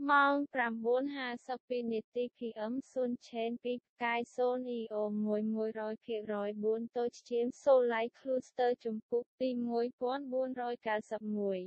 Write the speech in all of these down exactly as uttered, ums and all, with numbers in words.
ម៉ោងប្រាំបួនហាសិបពីរនាទី พี เอ็ม ស៊ុនឆេនពីផ្កាយសូន อี โอ មួយ មួយរយភាគរយបួនតូចជាង Solar Cluster ជំពូកទីមួយពាន់បួនរយเก้าสิบเอ็ด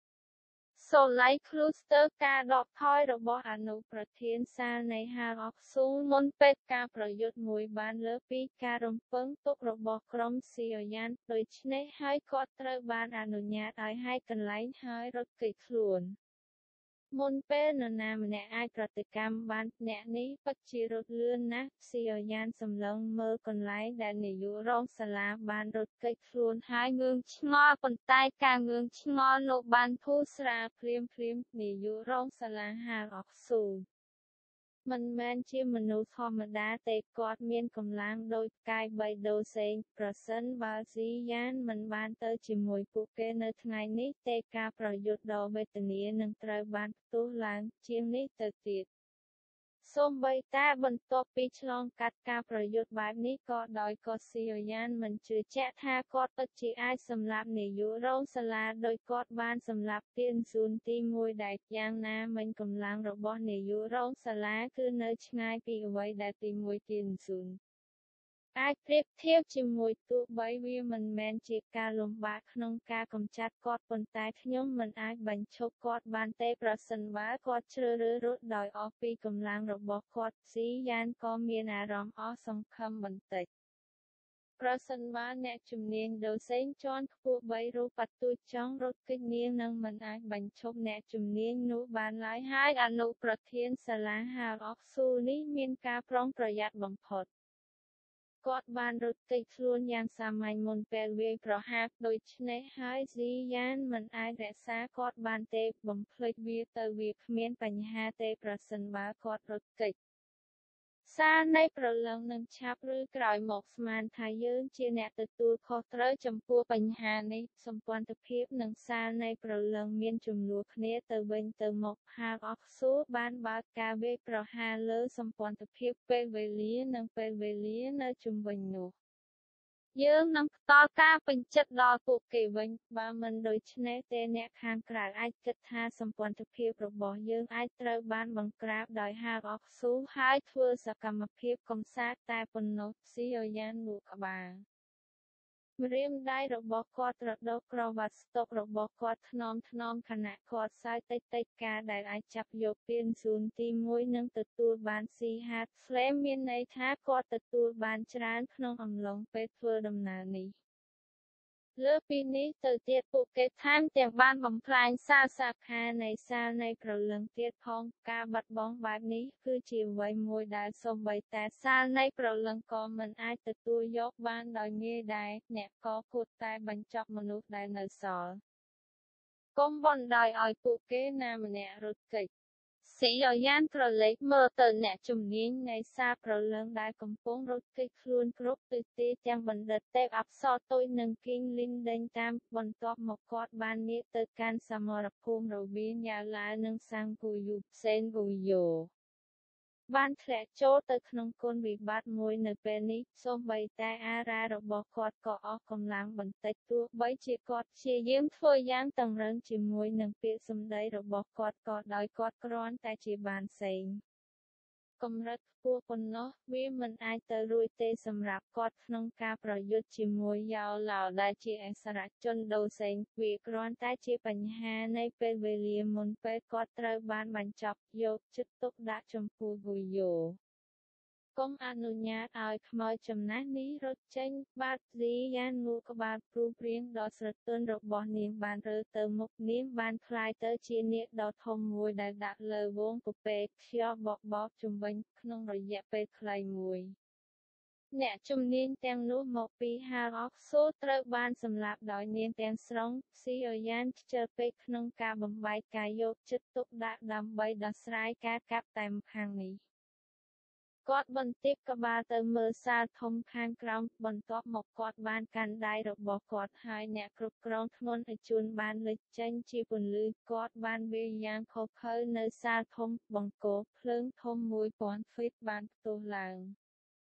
Solar Cluster ការដកថយរបស់អនុប្រធានសាលនៃហាងអុកស៊ូមុនពេលការប្រយុទ្ធមួយបានលើសពីការរំពឹងទុករបស់ក្រុមស៊ីអយ៉ាន ដូច្នេះហើយគាត់ត្រូវបានអនុញ្ញាតឲ្យហែកកន្លែងហើយរត់គេចខ្លួនមុនពេលនរណាម្នាក់អាចប្រតិកម្មបានអ្នកនេះពិតជារត់លឿនណាស់ស៊ីអយ៉ានសម្លឹងមើលកន្លែងដែលនាយករងសាលាបានរត់គេចខ្លួនហើយងឿងឆ្ងល់ប៉ុន្តែការងឿងឆ្ងល់នោះបានធូរស្រាលភ្លាមភ្លាមនាយករងសាលាហាងអុកស៊ូមិនមែនជាមនុស្សធម្មតាទេគាត់មានកម្លាំងដូចផ្កាយបីដូសេងប្រសិនបើស៊ីយ៉ានមិនបានទៅជាមួយពួកគេនៅថ្ងៃនេះទេការប្រយុទ្ធដ៏វេទនានឹងត្រូវបានផ្ទុះឡើងជាងនេះទៅទៀតសូម្បីតែបន្ទាប់ពីឆ្លងកាត់ការប្រយុទ្ធបែបនេះក៏ដោយក៏ស៊ីយ៉ានមិនជឿជាក់ថាគាត់ពិតជាអាចសម្លាប់នាយករងសាលាដោយគាត់បានសម្លាប់ទៀនស៊ូនទីមួយដែលយ៉ាងណាមិញកម្លាំងរបស់នាយករងសាលាគឺនៅឆ្ងាយពីអ្វីដែលទីមួយទៀនស៊ូនអាចប្រៀបធៀបជាមួយទោះបីវាមិនមែនជាការលំបាកក្នុងការកម្ចាត់គាត់ប៉ុន្តែខ្ញុំមិនអាចបញ្ឈប់គាត់បានទេប្រសិនបើគាត់ជ្រើសរើសរត់ដោយអស់ពីកម្លាំងរបស់គាត់ស៊ីយ៉ានក៏មានអារម្មណ៍អស់សង្ឃឹមបន្តិចប្រសិនបើអ្នកជំនាញដូសេងជាន់ខ្ពស់បីរូបបទូចចង់រត់គេចនាងនឹងមិនអាចបញ្ឈប់អ្នកជំនាញនោះបានឡើយហើយអនុប្រធានសាលាហាងអុកស៊ូនេះមានការប្រុងប្រយ័ត្នបំផុតគាត់បានរត់គេចខ្លួនយ៉ាងសាមញ្ញមុនពេលវាយប្រហារដូច្នេះហើយស៊ីយ៉ានមិនអាចរក្សាគាត់បានទេបំភ្លេចវាទៅវាគ្មានបញ្ហាទេប្រសិនបើគាត់រត់គេចសារនៃប្រឡងនឹងឆាប់ឬក្រោយមកស្មានថាយើងជាអ្នកទទួលខុសត្រូវចំពោះបញ្ហានេះសម្ព័ន្ធភាពនិងសារនៃប្រឡងមានចំនួនគ្នាទៅវិញទៅមកហាងអុកស៊ូបានបើកការវាយប្រហារលើសម្ព័ន្ធភាពពេលវេលានិងពេលវេលានៅជុំវិញនោះយើងនឹងផ្ដល់ការពេញចិត្តដល់ពួកគេវិញបើមិនដូច្នេះទេអ្នកខាងក្រៅអាចគិតថាសម្ព័ន្ធភាពរបស់យើងអាចត្រូវបានបង្ក្រាបដោយហាងអុកស៊ូហើយធ្វើសកម្មភាពកំសាន្តតែប៉ុណ្ណោះស៊ីអយ៉ានលូកក្បាលម្រាមដៃរបស់គាត់ត្រដុសក្រវ៉ាត់ស្តុករបស់គាត់ថ្នមថ្នមខណៈគាត់សើចតិចតិចការដែលអាចចាប់យកពានស៊ូនទីមួយនិងទទួលបានស៊ីហាតហ្វ្លេមមានន័យថាគាត់ទទួលបានច្រើនក្នុងអំឡុងពេលធ្វើដំណើរនេះលើពីនេះទៅទៀតពួកគេថែមទាំងបានបំផ្លាញសាលសាខានៃសាលនៃប្រលឹងទៀតផងការបាត់បង់បែបនេះគឺជាអ្វីមួយដែលសូម្បីតែសាលនៃប្រលឹងក៏មិនអាចទទួលយកបានដោយងាយដែរអ្នកក៏គួរតែបញ្ចប់មនុស្សដែលនៅសល់កុំបណ្ដោយឲ្យពួកគេណាម្នាក់រត់គេចស៊ីអយ៉ានក្រឡេកមើលទៅអ្នកជំនាញនៃសាលប្រលឹងដែលកំពុងរត់គេចខ្លួនគ្រប់ទិសទីទាំងបណ្ឌិតទេពអប្សរតូចនិងគីងលីនដេញតាមបន្ទាប់មកគាត់បានងាកទៅកាន់សមរភូមិរវាងយ៉ាឡាវនិងសាំងគូយូផ្សេងគូយ៉ូបានធ្លាក់ចូលទៅក្នុងគុណវិបត្តិមួយនៅពេលនេះសូម្បីតែអារ៉ារបស់គាត់ក៏អស់កម្លាំងបន្តិចទោះបីជាគាត់ព្យាយាមធ្វើយ៉ាងតឹងរ៉ឹងជាមួយនឹងពាក្យសម្ដីរបស់គាត់ក៏ដោយគាត់គ្រាន់តែជាបានសេងកម្រិតខ្ពស់ប៉ុណ្ណោះវាមិនអាចទៅរួចទេសម្រាប់គាត់ក្នុងការប្រយុទ្ធជាមួយយ៉ោឡោដែលជាអក្សរជនដូសេងវាគ្រាន់តែជាបញ្ហានៃពេលវេលាមុនពេលគាត់ត្រូវបានបញ្ចប់យកចិត្តទុកដាក់ចំពោះគូយ៉ូកុំអនុញ្ញាតឲ្យខ្មោចចំណាស់នេះរត់ចេញបាត់ស៊ីយ៉ានងូក្បាលព្រូព្រៀងដ៏ស្រទន់របស់នាងបានរើទៅមុខនាងបានคล้ายទៅជានាគដ៏ធំមួយដែលដាក់លើវងពពែខ្យល់បក់បោកជុំវិញក្នុងរយៈពេលខ្លីមួយអ្នកជំនាញទាំងនោះមកពីហាងអុកស៊ូត្រូវបានសម្លាប់ដោយនាងទាំងស្រុងស៊ីអយ៉ានខ្ជិលពេកក្នុងការបំបែកការយកចិត្តទុកដាក់ដើម្បីដោះស្រាយការកាប់តែម្ខាងនេះគាត់បន្ទាបក្បាលទៅមើលសាលធំខាងក្រោមបន្ទាប់មកគាត់បានកាន់ដៃរបស់គាត់ហើយអ្នកគ្រប់គ្រងធ្ងន់ឲ្យជួនបានលេចចេញជាពន្លឺគាត់បានវាយយ៉ាងខុសខើនៅសាលធំបង្គោលភ្លើងធំមួយពាន់ហ្វីតបានផ្ទុះឡើង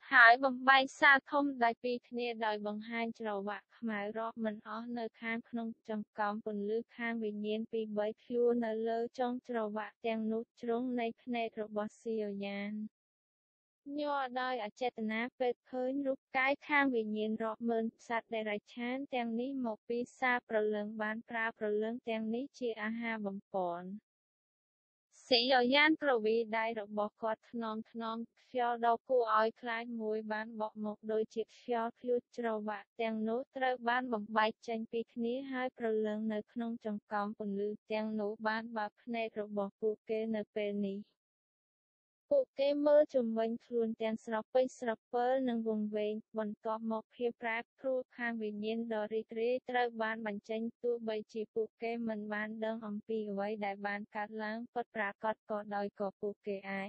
ហើយបំបីសាធំដៃពីរគ្នាដោយបង្ហាញច្រវាក់ខ្មៅរាប់មិនអស់នៅខាងក្នុងចង្កំពន្លឺខាងវិញ្ញាណពីរបីឃ្លួនៅលើចុងច្រវាក់ទាំងនោះជ្រុងនៃភ្នែករបស់ស៊ីយ៉យ៉ានញ័រដោយអចេតនាពេលឃើញរូបកាយខាងវិញ្ញាណរាប់ម៉ឺនសត្វដេរឆានទាំងនេះមកពីសារព្រលឹងបានប្រើព្រលឹងទាំងនេះជាអាហារបំពន់ស៊ីយ៉យ៉ានប្រវីដៃរបស់គាត់ថ្នមថ្នមខ្យល់ដ៏គួរឲ្យខ្លាចមួយបានបក់មកដូចជាខ្យល់ភ្លួចច្រវាក់ទាំងនោះត្រូវបានបំបែកចេញពីគ្នាហើយព្រលឹងនៅក្នុងចង្កោមពន្លឺទាំងនោះបានបើកភ្នែករបស់ពួកគេនៅពេលនេះពួកគេមើលជុំវិញខ្លួនទាំងស្រពេចស្រពិលនិងវង្វេងបន្ទាប់មកភាពប្រែប្រួលខាងវិញ្ញាណដ៏រីករាយត្រូវបានបញ្ចេញទោះបីជាពួកគេមិនបានដឹងអំពីអ្វីដែលបានកើតឡើងពិតប្រាកដក៏ដោយក៏ពួកគេអាច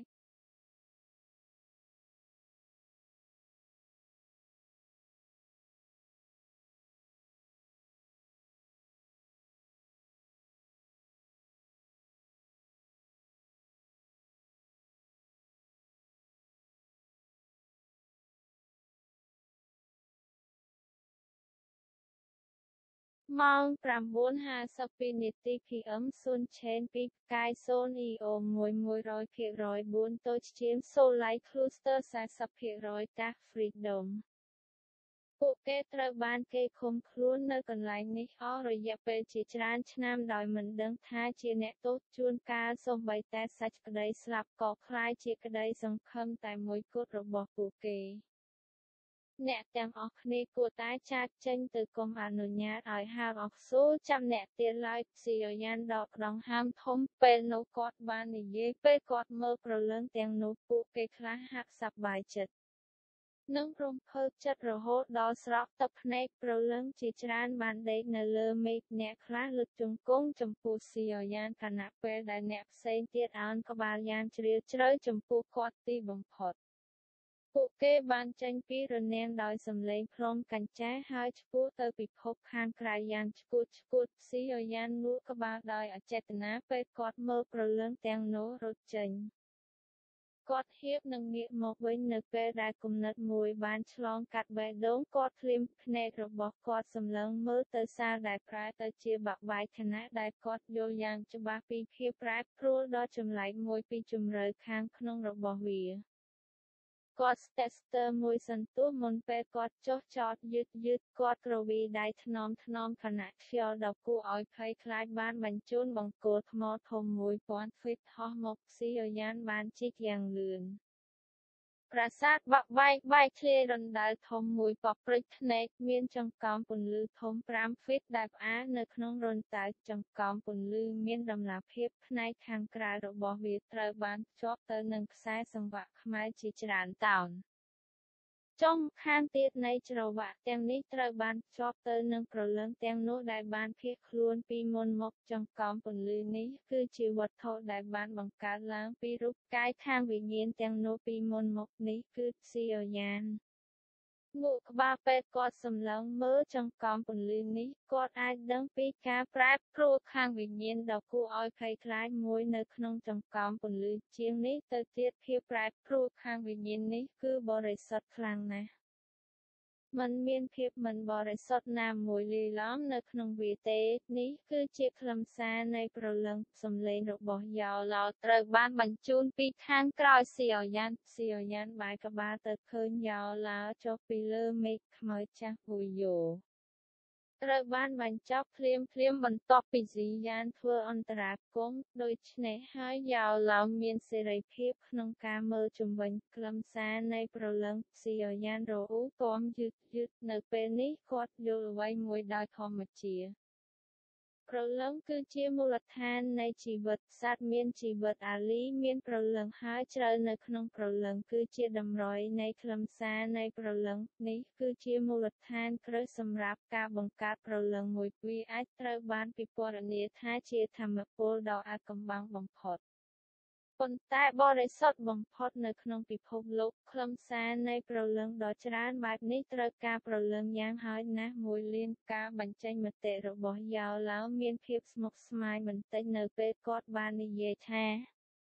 ម៉ោង ប្រាំបួនហាសិបពីរ នាទី ភី អឹម ស៊ុនឆេនពីផ្កាយសូន អ៊ី អូ មួយ មួយរយភាគរយបួន តូចជាង Solar Cluster សែសិបភាគរយ តាស Freedom ពួកគេត្រូវបានគេឃុំខ្លួននៅកន្លែងនេះអស់រយៈពេលជាច្រើនឆ្នាំដោយមិនដឹងថាជាអ្នកទោសជួនកាលសូម្បីតែសេចក្តីស្លាប់ក៏ក្លាយជាក្តីសង្ឃឹមតែមួយគត់របស់ពួកគេអ្នកទាំងអស់គ្នាគួរតែចាកចេញទៅកុំអនុញ្ញាតឲ្យហាវអុកស៊ូចាំអ្នកទៀតឡើយស៊ីយ៉យ៉ានដកដង្ហើមធំពេលនោះគាត់បាននិយាយពេលគាត់មើលព្រលឹងទាំងនោះពួកគេខ្លះហាក់សប្បាយចិត្តនិងរំភើបចិត្តរហូតដល់ស្រក់ទឹកភ្នែកព្រលឹងជាច្រើនបានដេកនៅលើមេឃអ្នកខ្លះលើកជង្គង់ចំពោះស៊ីយ៉យ៉ានខណៈពេលដែលអ្នកផ្សេងទៀតឱនក្បាលយ៉ាងជ្រាលជ្រៅចំពោះគាត់ទីបំផុតពួកគេបានចេញពីរនាំងដោយសំឡេងផ្លុំកញ្ចាហើយឆ្ពោះទៅពិភពខាងក្រៅយ៉ាងឆ្កួតឆ្កួតស៊ីយ៉យ៉ានងក់ក្បាលដោយអចេតនាពេលគាត់មើលព្រលឹងទាំងនោះរត់ចេញគាត់ហៀបនឹងងាកមកវិញនៅពេលដែលគំនិតមួយបានឆ្លងកាត់បេះដូងគាត់ភ្លាមភ្នែករបស់គាត់សម្លឹងមើលទៅសារដែលប្រែទៅជាបាក់បែកខណៈដែលគាត់យល់យ៉ាងច្បាស់ពីភាពប្រែប្រួលដ៏ចម្លែកមួយពីជម្រៅខាងក្នុងរបស់វាគាត់ស្ទះស្ទើរមួយសន្ទុះមុនពេលគាត់ចុះចតយឺតយឺតគាត់គ្រវីដៃថ្នមថ្នមខណៈខ្យល់ដ៏គួរឲ្យភ័យខ្លាចបានបញ្ជូនបង្គោលថ្មធំមួយពាន់ហ្វីតហោះមកស៊ីយ៉យ៉ានបានជីកយ៉ាងលឿនប្រាសាទបាក់បែកបែកធ្លាយរណ្ដៅធំមួយប៉ព្រិចភ្នែកមានចង្កោមពន្លឺធំប្រាំហ្វីតដែលផ្អើលនៅក្នុងរន្ធៅចង្កោមពន្លឺមានតម្លាភាពផ្នែកខាងក្រៅរបស់វាត្រូវបានភ្ជាប់ទៅនឹងខ្សែសង្វាក់ខ្មៅជាច្រើនតោនចុងខាងទៀតនៃច្រវាក់ទាំងនេះត្រូវបានភ្ជាប់ទៅនឹងព្រលឹងទាំងនោះដែលបានភៀសខ្លួនពីមុនមកចង្កោមពន្លឺនេះគឺជាវត្ថុដែលបានបង្កើតឡើងពីរូបកាយខាងវិញ្ញាណទាំងនោះពីមុនមកនេះគឺស៊ីយ៉យ៉ានងក់ក្បាលពេលគាត់សម្លឹងមើលចង្កោមពន្លឺនេះគាត់អាចដឹងពីការប្រែប្រួលខាងវិញ្ញាណដ៏គួរឲ្យភ័យខ្លាចមួយនៅក្នុងចង្កោមពន្លឺជាងនេះទៅទៀតភាពប្រែប្រួលខាងវិញ្ញាណនេះគឺបរិសុទ្ធខ្លាំងណាស់มันមានភាពមិនបរិសុទ្ធណាមួយលាយឡំនៅក្នុងវាទេនេះគឺជាខ្លឹមសារនៃព្រលឹងសំឡេងរបស់យ៉ោឡោត្រូវបានបញ្ជូនពីខាងក្រោយស៊ីយ៉យ៉ានស៊ីយ៉យ៉ានបែរក្បាលទៅឃើញយ៉ោឡោចុះពីលើមេឃខ្មៅចាស់វូយ៉ូត្រូវបានបញ្ចប់ភ្លាមភ្លាមបន្ទាប់ពីស៊ីយ៉ានធ្វើអន្តរាគមន៍ដូច្នេះហើយយ៉ោឡោមានសេរីភាពក្នុងការមើលជុំវិញខ្លឹមសារនៃព្រលឹងស៊ីយ៉យ៉ានរអ៊ូទាំយឺតយឺតនៅពេលនេះគាត់យល់អ្វីមួយដោយធម្មជាតិព្រលឹងគឺជាមូលដ្ឋាននៃជីវិតសត្វមានជីវិតអាលីមានព្រលឹងហើយជ្រៅនៅក្នុងព្រលឹងគឺជាតម្រុយនៃខ្លឹមសារនៃព្រលឹងនេះគឺជាមូលដ្ឋានគ្រឹះសម្រាប់ការបង្កើតព្រលឹងមួយវាអាចត្រូវបានពិពណ៌នាថាជាថាមពលដ៏អាថ៌កំបាំងបំផុតប៉ុន្តែបរិសុទ្ធបំផុតនៅក្នុងពិភពលោកខ្លឹមសារនៃព្រលឹងដ៏ច្រើនបែបនេះត្រូវការព្រលឹងយ៉ាងហោចណាស់មួយលានការបញ្ចេញមតិរបស់យ៉ោឡោមានភាពស្មុគស្មាញបន្តិចនៅពេលគាត់បាននិយាយថា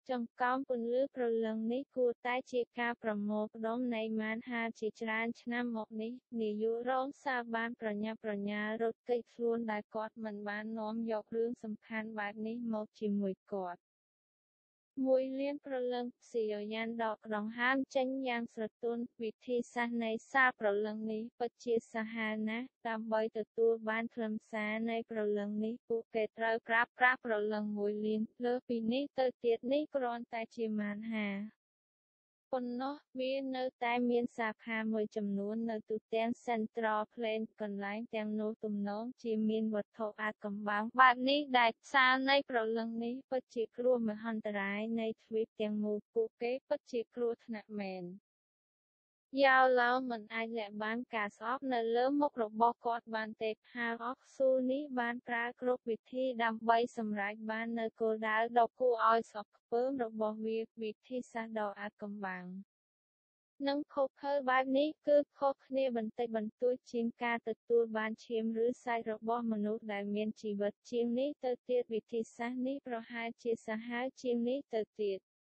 ចង្កោមពន្លឺព្រលឹងនេះគួរតែជាការប្រមូលផ្ដុំនៃម៉ានហាជាច្រើនឆ្នាំមកនេះនាយករងសារបានប្រញាប់ប្រញាល់រត់គេចខ្លួនដែលគាត់មិនបាននាំយករឿងសំខាន់បែបនេះមកជាមួយគាត់មួយលានព្រលឹងព្យាយាមដកដង្ហើមចេញយ៉ាងស្រទន់វិធីសាស្ត្រនៃសារព្រលឹងនេះពិតជាសាហាវណាស់ដើម្បីទទួលបានខ្លឹមសារនៃព្រលឹងនេះពួកគេត្រូវប្រើប្រាស់ព្រលឹងមួយលានលើសពីនេះទៅទៀតនេះគ្រាន់តែជាម៉ានហាប៉ុណ្ណោះវានៅតែមានសាខាមួយចំនួននៅទូទាំង Central Plain កន្លែងទាំងនោះទំនងជាមានវត្ថុអាថ៌កំបាំងបែបនេះដែលសារនៃព្រលឹងនេះពិតជាគ្រោះមហន្តរាយនៃទ្វីបទាំងមូលពួកគេពិតជាគ្រោះថ្នាក់មែនយ៉ាវឡៅមិនអាចលាក់បាំងការស្អប់នៅលើមុខរបស់គាត់បានទេហាវអុកស៊ូនេះបានប្រើគ្រប់វិធីដើម្បីសម្រេចបាននូវគោលដៅដ៏គួរឲ្យស្អប់ខ្ពើមរបស់វាវិធីសាស្ត្រដ៏អាថ៌កំបាំងនិងខុសខើបែបនេះគឺខុសគ្នាបន្តិចបន្តួចជាងការទទួលបានឈាមឬសាច់របស់មនុស្សដែលមានជីវិតជាងនេះទៅទៀតវិធីសាស្ត្រនេះប្រហែលជាសាហាវជាងនេះទៅទៀត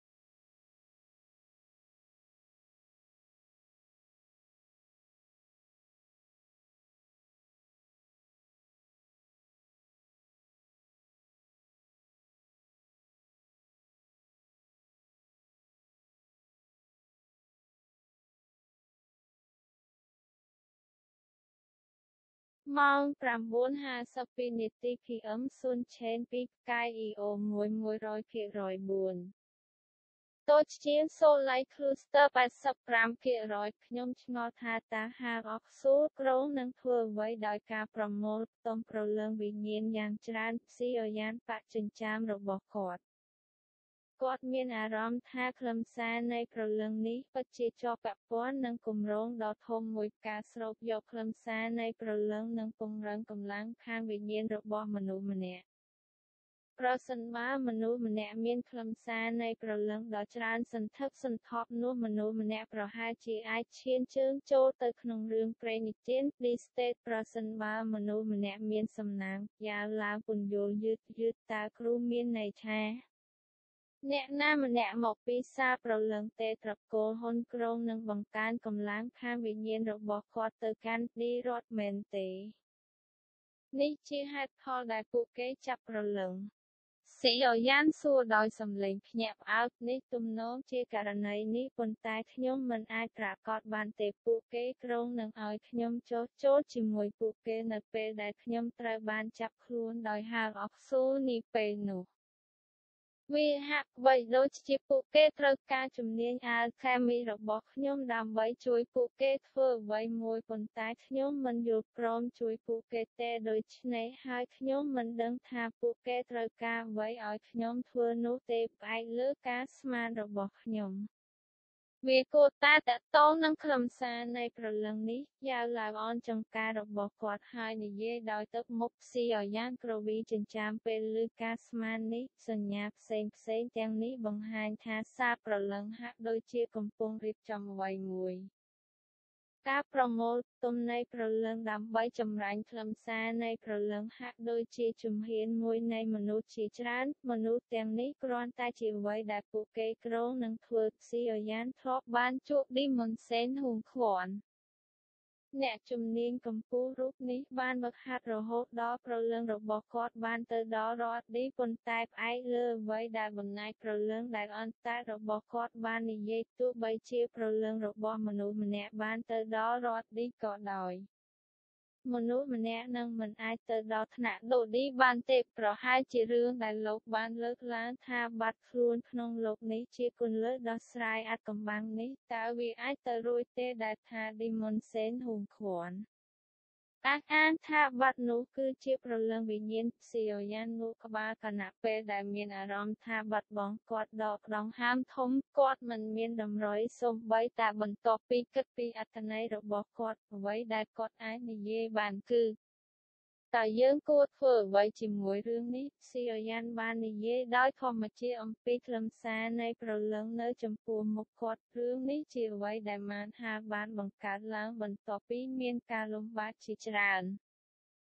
ម៉ោង ប្រាំបួនហាសិបពីរ នាទី ភី អឹម ស៊ុនឆេនពីផ្កាយ អ៊ី អូ មួយ មួយរយភាគរយ បួន តូចជាង Solar Cluster แปดสิบห้าភាគរយ ខ្ញុំឆ្ងល់ថាតើហាវអុកស៊ូគ្រោងនឹងធ្វើអ្វីដោយការប្រមូលផ្តុំព្រលឹងវិញ្ញាណយ៉ាងច្រើនព្យាយាមបច្ចិញ្ចាមរបស់គាត់គាត់មានអារម្មណ៍ថាខ្លឹមសារនៃព្រលឹងនេះពិតជាជាប់ពាក់ព័ន្ធនឹងគម្រោងដ៏ធំមួយការស្រូបយកខ្លឹមសារនៃព្រលឹងនិងពង្រឹងកម្លាំងខាងវិញ្ញាណរបស់មនុស្សម្នាក់ប្រសិនបើមនុស្សម្នាក់មានខ្លឹមសារនៃព្រលឹងដ៏ច្រើនសន្ធឹកសន្ធាប់នោះមនុស្សម្នាក់ប្រហែលជាអាចឈានជើងចូលទៅក្នុងរឿងព្រេងនិទាន Deep State ប្រសិនបើមនុស្សម្នាក់មានសំណាងយ៉ាវឡើងពន្យល់យឺតៗតើគ្រូមានន័យថាអ្នកណាម្នាក់មកពីសារព្រលឹងទេត្រកូលហ៊ុនគ្រងនឹងបង្កើនកម្លាំងខាងវិញ្ញាណរបស់គាត់ទៅកាន់ឌីរដ្ឋមែនទេនេះជាហេតុផលដែលពួកគេចាប់ព្រលឹងស៊ីអយ៉ានសួរដោយសំឡេងភ្ញាក់ផ្អើលនេះទំនងជាករណីនេះប៉ុន្តែខ្ញុំមិនអាចប្រាកដបានទេពួកគេគ្រោងនឹងឲ្យខ្ញុំចុះចូលជាមួយពួកគេនៅពេលដែលខ្ញុំត្រូវបានចាប់ខ្លួនដោយហាវអុកស៊ូនេះពេលនោះវាហាក់បីដូចជាពួកគេត្រូវការជំនាញអាល់ខាមីរបស់ខ្ញុំដើម្បីជួយពួកគេធ្វើអ្វីមួយប៉ុន្តែខ្ញុំមិនយល់ព្រមជួយពួកគេទេដូច្នេះហើយខ្ញុំមិនដឹងថាពួកគេត្រូវការអ្វីឲ្យខ្ញុំធ្វើនោះទេផ្អែកលើការស្មានរបស់ខ្ញុំវាគួរតែតកតងនឹងខ្លឹមសារនៃព្រលឹងនេះយ៉ាវឡើងអនចង្ការរបស់គាត់ហើយនិយាយដោយទឹកមុខផ្ស៊ីអយ៉ាងក្រវីចិញ្ចាមពេលឮការស្មាននេះសញ្ញាផ្សេងផ្សេងទាំងនេះបង្ហាញថាសារព្រលឹងហាក់ដូចជាកំពុងរៀបចំអ្វីមួយការប្រមូលផ្តុំនៃព្រលឹងដើម្បីចម្រាញ់ខ្លឹមសារនៃព្រលឹងហាក់ដូចជាជំហានមួយនៃមនុស្សជាច្រើនមនុស្សទាំងនេះគ្រាន់តែជាអ្វីដែលពួកគេគ្រោងនឹងធ្វើព្យាយាមធ្លាប់បានជួបឌីមុនសេនហួងឃ្វាន់អ្នកជំនាញកម្ពុជារូបនេះបានវឹកហាត់រហូតដល់ព្រលឹងរបស់គាត់បានទៅដល់រដ្ឋឌីប៉ុន្តែផ្អែកលើអ្វីដែលបំណាច់ព្រលឹងដែលអន្តររបស់គាត់បាននិយាយទោះបីជាព្រលឹងរបស់មនុស្សម្នាក់បានទៅដល់រដ្ឋឌីក៏ដោយមនុស្សម្នាក់នឹងមិនអាចទៅដល់ថ្នាក់ដូឌីបានទេប្រហែលជារឿងដែលលោកបានលើកឡើងថាបាត់ខ្លួនក្នុងលោកនេះជាគន្លឹះដោះស្រាយអាថ៌កំបាំងនេះតើវាអាចទៅរួចទេដែលថាឌីមុនសេនហួងឃ្វាន់អះអាងថាបាត់នោះគឺជាព្រលឹងវិញ្ញាណព្យាយាមងក់ក្បាលខណៈពេលដែលមានអារម្មណ៍ថាបាត់បង់គាត់ដកដង្ហើមធំគាត់មិនមានតម្រុយសូម្បីតែបន្ទាប់ពីគិតពីអត្ថន័យរបស់គាត់អ្វីដែលគាត់អាចនិយាយបានគឺតើយើងគួរធ្វើអ្វីជាមួយរឿងនេះព្យាយាមបាននិយាយដោយធម្មជាតិអំពីខ្លឹមសារនៃព្រលឹងនៅចំពោះមុខគាត់រឿងនេះជាអ្វីដែលម៉ានហាបានបង្កើតឡើងបន្ទាប់ពីមានការលំបាកជាច្រើន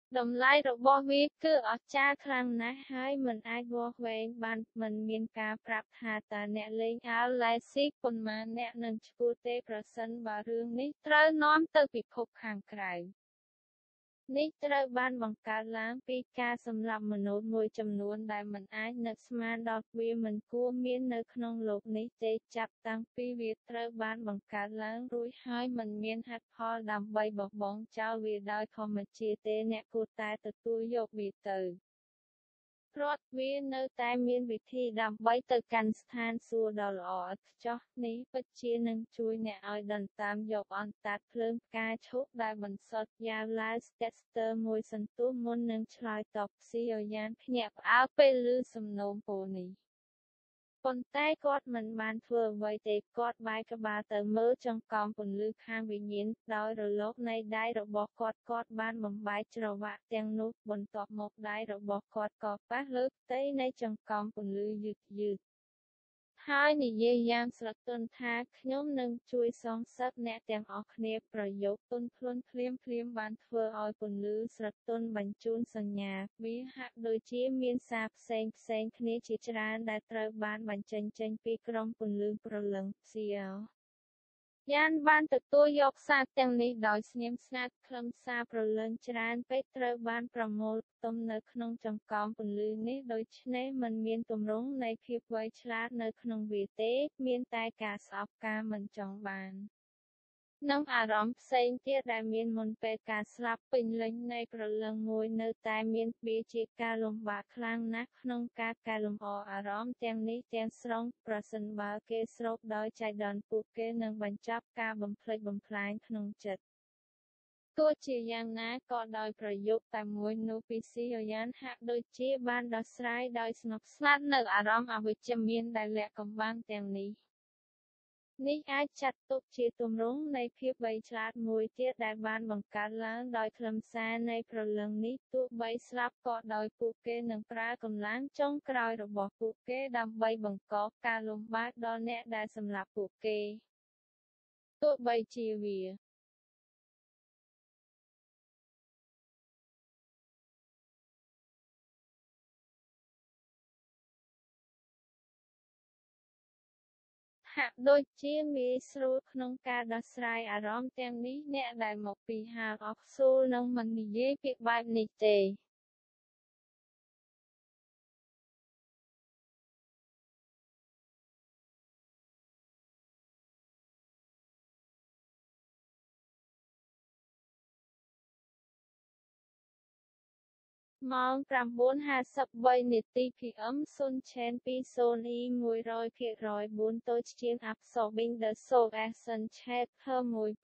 តម្លៃរបស់វាគឺអស្ចារ្យខ្លាំងណាស់ហើយមិនអាចវាស់វែងបានមិនមានការប្រាប់ថាតើអ្នកលេងអាឡែស៊ីប៉ុន្មានអ្នកនឹងឈ្មោះទេប្រសិនបើរឿងនេះត្រូវនាំទៅពិភពខាងក្រៅនេះត្រូវបានបង្កើតឡើងពីការសម្លាប់មនុស្សមួយចំនួនដែលមិនអាចនឹកស្មានដល់វាមិនគួរមាននៅក្នុងលោកនេះទេចាប់តាំងពីវាត្រូវបានបង្កើតឡើងរួចហើយមិនមានហេតុផលដើម្បីបោះបង់ចោលវាដោយធម្មជាតិទេអ្នកគួរតែទទួលយកវាទៅរដ្ឋវានៅតែមានវិធីដើម្បីទៅកាន់ស្ថានសួគ៌ដ៏ល្អឥតខ្ចោះនេះពិតជានឹងជួយអ្នកឲ្យដណ្ដើមយកអណ្តាតភ្លើងផ្កាឈូកដែលបន្សុទ្ធយ៉ាវឡាវស្ទេកស្ទ័រមួយសន្ទុះមុននឹងឆ្លើយតបស៊ីអូយ៉ានភ្ញាក់ផ្អើលពេលឮសំណូមពរនេះប៉ុន្តែគាត់មិនបានធ្វើអ្វីទេគាត់បែរក្បាលទៅមើលចង្កោមពន្លឺខាងវិញ្ញាណដោយរលកនៃដៃរបស់គាត់គាត់បានបំបែកច្រវាក់ទាំងនោះបន្ទាប់មកដៃរបស់គាត់ក៏ប៉ះលើផ្ទៃនៃចង្កោមពន្លឺយឺតយឺតហើយនិយាយយ៉ាងស្រទន់ថាខ្ញុំនឹងជួយសងសឹកអ្នកទាំងអស់គ្នាប្រយោគទន់ភ្លន់ភ្លាមភ្លាមបានធ្វើឲ្យពន្លឺស្រទន់បញ្ជូនសញ្ញាវាហាក់ដូចជាមានសារផ្សេងផ្សេងគ្នាជាច្រើនដែលត្រូវបានបញ្ចេញចេញពីក្រុមពន្លឺព្រលឹងសៀលយ៉ានបានទទួលយកសារទាំងនេះដោយស្ងៀមស្ងាត់ខ្លឹមសារព្រលឹងច្រើនពេកត្រូវបានប្រមូលផ្តុំនៅក្នុងចង្កោមពន្លឺនេះដូច្នេះមិនមានទម្រង់នៃភាពវៃឆ្លាតនៅក្នុងវាទេមានតែការស្អប់ការមិនចង់បាននិងអារម្មណ៍ផ្សេងទៀតដែលមានមុនពេលការស្លាប់ពេញលេញនៃព្រលឹងមួយនៅតែមានវាជាការលំបាកខ្លាំងណាស់ក្នុងការកែលម្អអារម្មណ៍ទាំងនេះទាំងស្រុងប្រសិនបើគេស្រូបដោយចៃដន្យពួកគេនឹងបញ្ចប់ការបំផ្លិចបំផ្លាញក្នុងចិត្តទោះជាយ៉ាងណាក៏ដោយប្រយោគតែមួយនោះពីស៊ីអូយ៉ានហាក់ដូចជាបានដោះស្រាយដោយស្ងប់ស្ងាត់នៅអារម្មណ៍អវិជ្ជមានដែលលាក់កំបាំងទាំងនេះនេះអាចចាត់ទុកជាទម្រង់នៃភាពវៃឆ្លាតមួយទៀតដែលបានបង្កើតឡើងដោយខ្លឹមសារនៃព្រលឹងនេះទោះបីស្លាប់ក៏ដោយពួកគេនឹងប្រើកម្លាំងចុងក្រោយរបស់ពួកគេដើម្បីបង្កការលំបាកដល់អ្នកដែលសម្លាប់ពួកគេទោះបីជាវាហាក់ដូចជាងាយស្រួលក្នុងការដោះស្រាយអារម្មណ៍ទាំងនេះអ្នកដែលមកពី House of Soul នឹងមិននិយាយពាក្យបែបនេះទេម៉ោង ប្រាំបួនហាសិបបី នាទី ភី អឹម សុន ឆេន ពី Sony 100ភាគរយបួន តូចជាង Absorbing the Soul Essence Chapter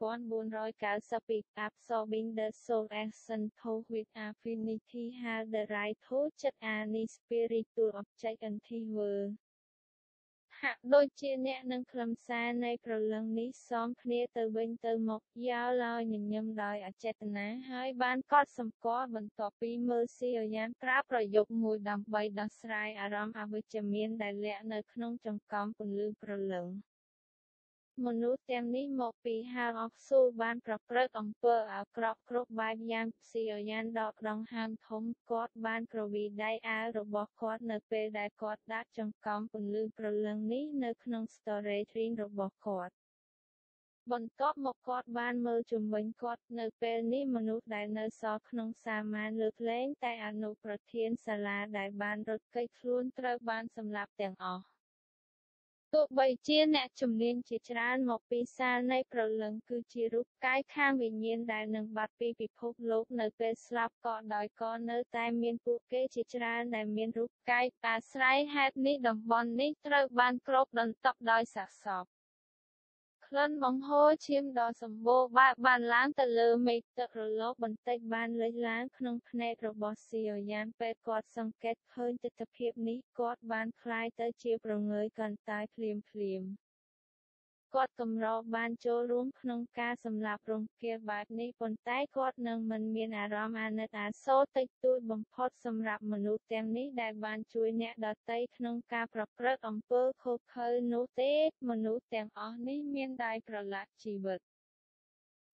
1492 Absorbing the Soul Essence Talk with Affinity Has the Right to Judge Any Spiritual Object Until Worldហាក់ដូចជាអ្នកនឹងខ្លឹមសារនៃព្រលឹងនេះសមគ្នាទៅវិញទៅមកយ៉ាឡោយញញឹមដោយអចេតនាហើយបានកត់សម្គាល់បន្ទាប់ពីមើលស៊ីអូយ៉ានប្រើប្រយោគមួយដើម្បីដោះស្រាយអារម្មណ៍អវិជ្ជមានដែលលាក់នៅក្នុងចង្កោមពន្លឺព្រលឹងមនុស្សទាំងនេះមកពី House of Soul បានប្រព្រឹត្តអំពើអាក្រក់គ្រប់បែបយ៉ាងស៊ីអូយ៉ានដកដង្ហើមធំគាត់បានគ្រវីដៃអាវរបស់គាត់នៅពេលដែលគាត់ដាក់ចង្កោមពន្លឺព្រលឹងនេះនៅក្នុង storage room របស់គាត់បន្ទាប់មកគាត់បានមើលជុំវិញគាត់នៅពេលនេះមនុស្សដែលនៅសល់ក្នុងសាមញ្ញលើកលែងតែអនុប្រធានសាលាដែលបានរត់គេចខ្លួនត្រូវបានសម្លាប់ទាំងអស់ទោះបីជាអ្នកជំនាញជាច្រើនមកពីសាលនៃព្រលឹងគឺជារូបកាយខាងវិញ្ញាណដែលនឹងបាត់ពីពិភពលោកនៅពេលស្លាប់ក៏ដោយក៏នៅតែមានពួកគេជាច្រើនដែលមានរូបកាយអាស្រ័យហេតុនេះតំបន់នេះត្រូវបានគ្របដណ្ដប់ដោយសាកសពក្លិនបង្ហូរឈាមដ៏សម្បូរបែបបានឡើងទៅលើមេឃទឹករលកបន្តិចបានលេចឡើងក្នុងភ្នែករបស់ស៊ីអូយ៉ានពេលគាត់សង្កេតឃើញទិដ្ឋភាពនេះគាត់បានคล้ายទៅជាប្រងើយកន្តើយភ្លាមភ្លាមគាត់កម្របានចូលរួមក្នុងការសម្លាប់រង្គាលបែបនេះប៉ុន្តែគាត់នឹងមិនមានអារម្មណ៍អាណិតអាសូរតិចតួចបំផុតសម្រាប់មនុស្សទាំងនេះដែលបានជួយអ្នកដទៃក្នុងការប្រព្រឹត្តអំពើឃោរឃៅនោះទេមនុស្សទាំងអស់នេះមានដៃប្រឡាក់ជីវិត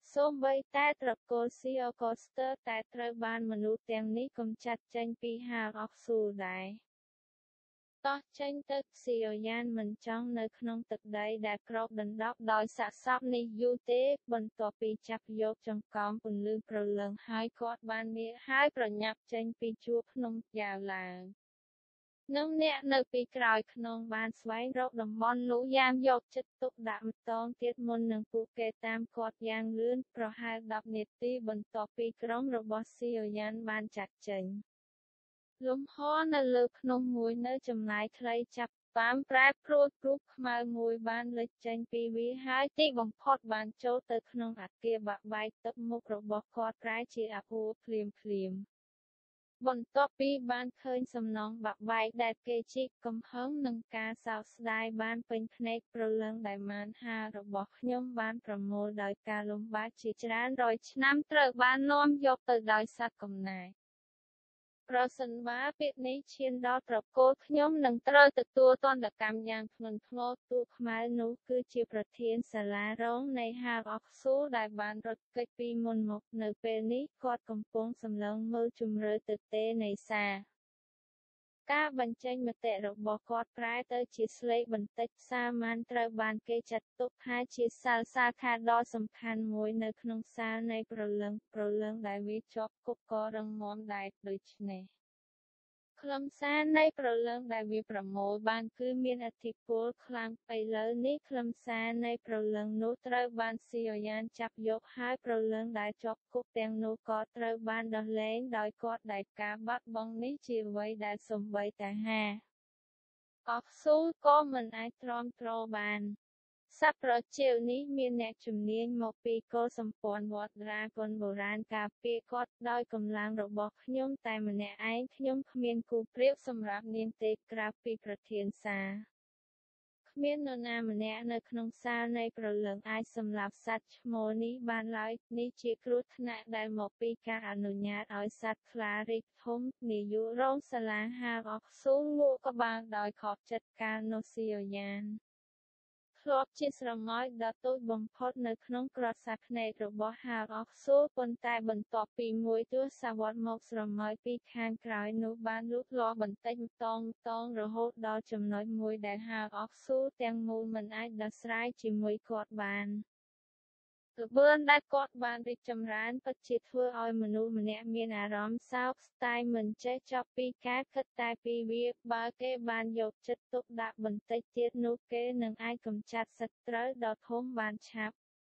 សូម្បីតែត្រកូលស៊ីអក៏ស្ទើរតែត្រូវបានមនុស្សទាំងនេះកម្ចាត់ចេញពីហាលអុកស៊ូលដែរ តោះចេញទៅស៊ីអូយ៉ានមិនចង់នៅក្នុងទឹកដីដែលគ្របដណ្ដប់ដោយសាកសពនេះយូរទេបន្ទាប់ពីចាប់យកចង្កោមពន្លឺព្រលឹងហើយគាត់បានងាកហើយប្រញាប់ចេញពីជួរភ្នំយ៉ាវឡើងនឹងអ្នកនៅពីក្រោយខ្នងបានស្វែងរកតំបន់នោះយ៉ាងយកចិត្តទុកដាក់ម្តងទៀតមុននឹងពួកគេតាមគាត់យ៉ាងលឿនប្រហែលដប់នាទីបន្ទាប់ពីក្រុមរបស់ស៊ីអូយ៉ានបានចាក់ចេញ លំហនៅលើភ្នំមួយនៅចម្ងាយខ្លីចាប់បានប្រែប្រួលរូបខ្មៅមួយបានលេចចេញពីវាហើយទីបំផុតបានចូលទៅក្នុងអគារបាក់បែកទឹកមុខរបស់គាត់ប្រែជាអាវុធភ្លាមភ្លាមបន្ទាប់ពីបានឃើញសំណងបាក់បែកដែលគេជីកកំហឹងនឹងការសោកស្ដាយបានពេញភ្នែកព្រលឹងដែលម៉ានហារបស់ខ្ញុំបានប្រមូលដោយការលំបាកជាច្រើនរយឆ្នាំត្រូវបាននាំយកទៅដោយសត្វកំណាច ប្រសិនបើពាក្យនេះឈានដល់ត្រកូលខ្ញុំនឹងត្រូវទទួលទណ្ឌកម្មយ៉ាងធ្ងន់ធ្ងរទូខ្មៅនោះគឺជាប្រធានសាលារងនៃហាលអុកស៊ូលដែលបានរត់គេចពីមុនមកនៅពេលនេះគាត់កំពុងសម្លឹងមើលជម្រើទទេនៃសារការបញ្ចេញមតិរបស់គាត់ប្រែទៅជាស្លេកបន្តិចសារម៉ានត្រូវបានគេចាត់ទុកថាជាសាលសាខាដ៏សំខាន់មួយនៅក្នុងសាលនៃព្រលឹងព្រលឹងដែលវាជាប់គុកក៏រឹងមាំដែរដូច្នេះ ខ្លឹមសារនៃព្រលឹងដែលវាប្រមូលបានគឺមានឥទ្ធិពលខ្លាំងឥឡូវនេះខ្លឹមសារនៃព្រលឹងនោះត្រូវបានស៊ីអូយ៉ានចាប់យកហើយព្រលឹងដែលជាប់គុកទាំងនោះក៏ត្រូវបានដោះលែងដោយគាត់ដែលការបាត់បង់នេះជាអ្វីដែលសូម្បីតែហាអុកស៊ូលក៏មិនអាចទ្រាំទ្របាន សត្វប្រជៀវនេះមានអ្នកជំនាញមកពីកុលសម្ព័ន្ធវត្តត្រាគុណបុរាណការពារគាត់ដោយកម្លាំងរបស់ខ្ញុំតែម្នាក់ឯងខ្ញុំគ្មានគូប្រៀបសម្រាប់នាងទេក្រៅពីប្រធានសាលគ្មាននរណាម្នាក់នៅក្នុងសាលនៃព្រលឹងអាចសម្លាប់សត្វឈ្មោលនេះបានឡើយនេះជាគ្រោះថ្នាក់ដែលមកពីការអនុញ្ញាតឲ្យសត្វខ្លារីកធំនាយករងសាលាហាលអុកស៊ូលងក់ក្បាលដោយខកចិត្តការនោះស៊ីអូយ៉ាន ធ្លាប់ជាស្រមោចដ៏តូចបំផុតនៅក្នុងក្រសាភ្នែករបស់ហាលអុកស៊ូលប៉ុន្តែបន្ទាប់ពីមួយទសវត្សរ៍មកស្រមោចពីខាងក្រោយនោះបានលូតលាស់បន្តិចម្តងម្តងរហូតដល់ចំណុចមួយដែលហាលអុកស៊ូលទាំងមូលមិនអាចដោះស្រាយជាមួយគាត់បាន ល្បឿនដែលគាត់បានរីកចម្រើនពិតជាធ្វើឲ្យមនុស្សម្នាក់មានអារម្មណ៍សោកស្ដាយមិនចេះចប់ពីការគិតតែពីវាបើគេបានយកចិត្តទុកដាក់បន្តិចទៀតនោះគេនឹងអាចកម្ចាត់សត្រូវដ៏ធំបានឆាប់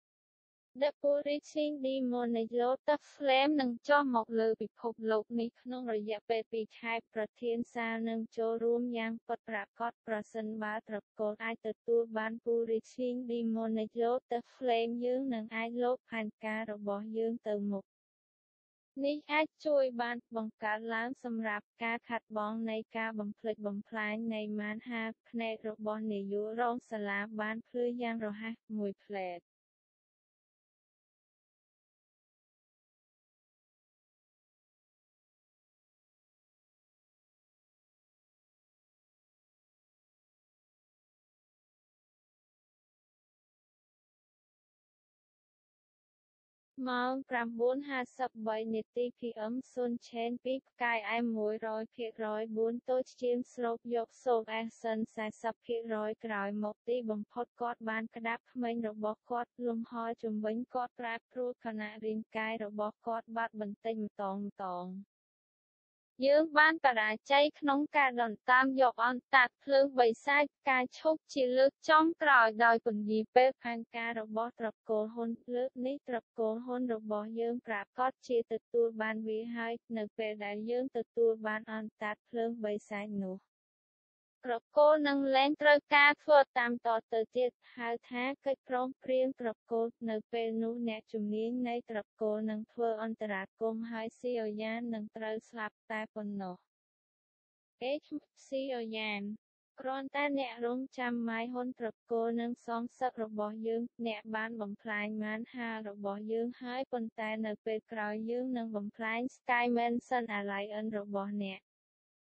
The Purifying Demonized Flame នឹងចុះមកលើពិភពលោកនេះក្នុងរយៈពេលពីរខែប្រធានសាលនឹងចូលរួមយ៉ាងពិតប្រាកដប្រសិនបើត្រកូលអាចទទួលបាន Purifying Demonized Flame យើងនឹងអាចលោកផែនការរបស់យើងទៅមុខ នេះអាចជួយបានបង្កើតឡើងសម្រាប់ការខាត់បងនៃការបំផ្លិចបំផ្លាញនៃម៉ានហាភ្នែករបស់នាយករងសាលាបានភ្លឺយ៉ាងរហ័សមួយផ្លែត ម៉ោង ប្រាំបួនហាសិបបី នាទី ភី អឹម ស៊ុនឆេន ពី ផ្កាយ អែម មួយរយភាគរយបួន តូចជាងស្រូបយកសូកអេសសិន សែសិបភាគរយក្រោយមកទីបំផុតគាត់បានក្តាប់ធ្មេញរបស់គាត់លំហជំវិញគាត់ប្រែប្រួលខណៈរាងកាយរបស់គាត់បាត់បន្តិចម្តងម្តង យើងបានបរាជ័យក្នុងការដណ្ដើមយកអន្តរភ្លើងបិសាចផ្កាឈូកជាលើកចុងក្រោយដោយពន្យាពេលផែនការរបស់ត្រកូលហ៊ុនលើកនេះត្រកូលហ៊ុនរបស់យើងប្រាកដជាទទួលបានវាហើយនៅពេលដែលយើងទទួលបានអន្តរភ្លើងបិសាចនោះ ត្រកូលនឹងលែងត្រូវការធ្វើតាមតទៅទៀតហៅថាកិច្ចព្រមព្រៀងត្រកូលនៅពេលនោះអ្នកជំនាញនៃត្រកូលនឹងធ្វើអន្តរាគមន៍ហើយស៊ីអូយ៉ាននឹងត្រូវស្លាប់តែប៉ុណ្ណោះ គេឈ្មោះស៊ីអូយ៉ាន គ្រាន់តែអ្នករងចាំម៉ាយហ៊ុនត្រកូលនឹងសងសឹករបស់យើងអ្នកបានបំផ្លាញម៉ានហារបស់យើងហើយប៉ុន្តែនៅពេលក្រោយយើងនឹងបំផ្លាញ Sky Mansion Alliance របស់អ្នក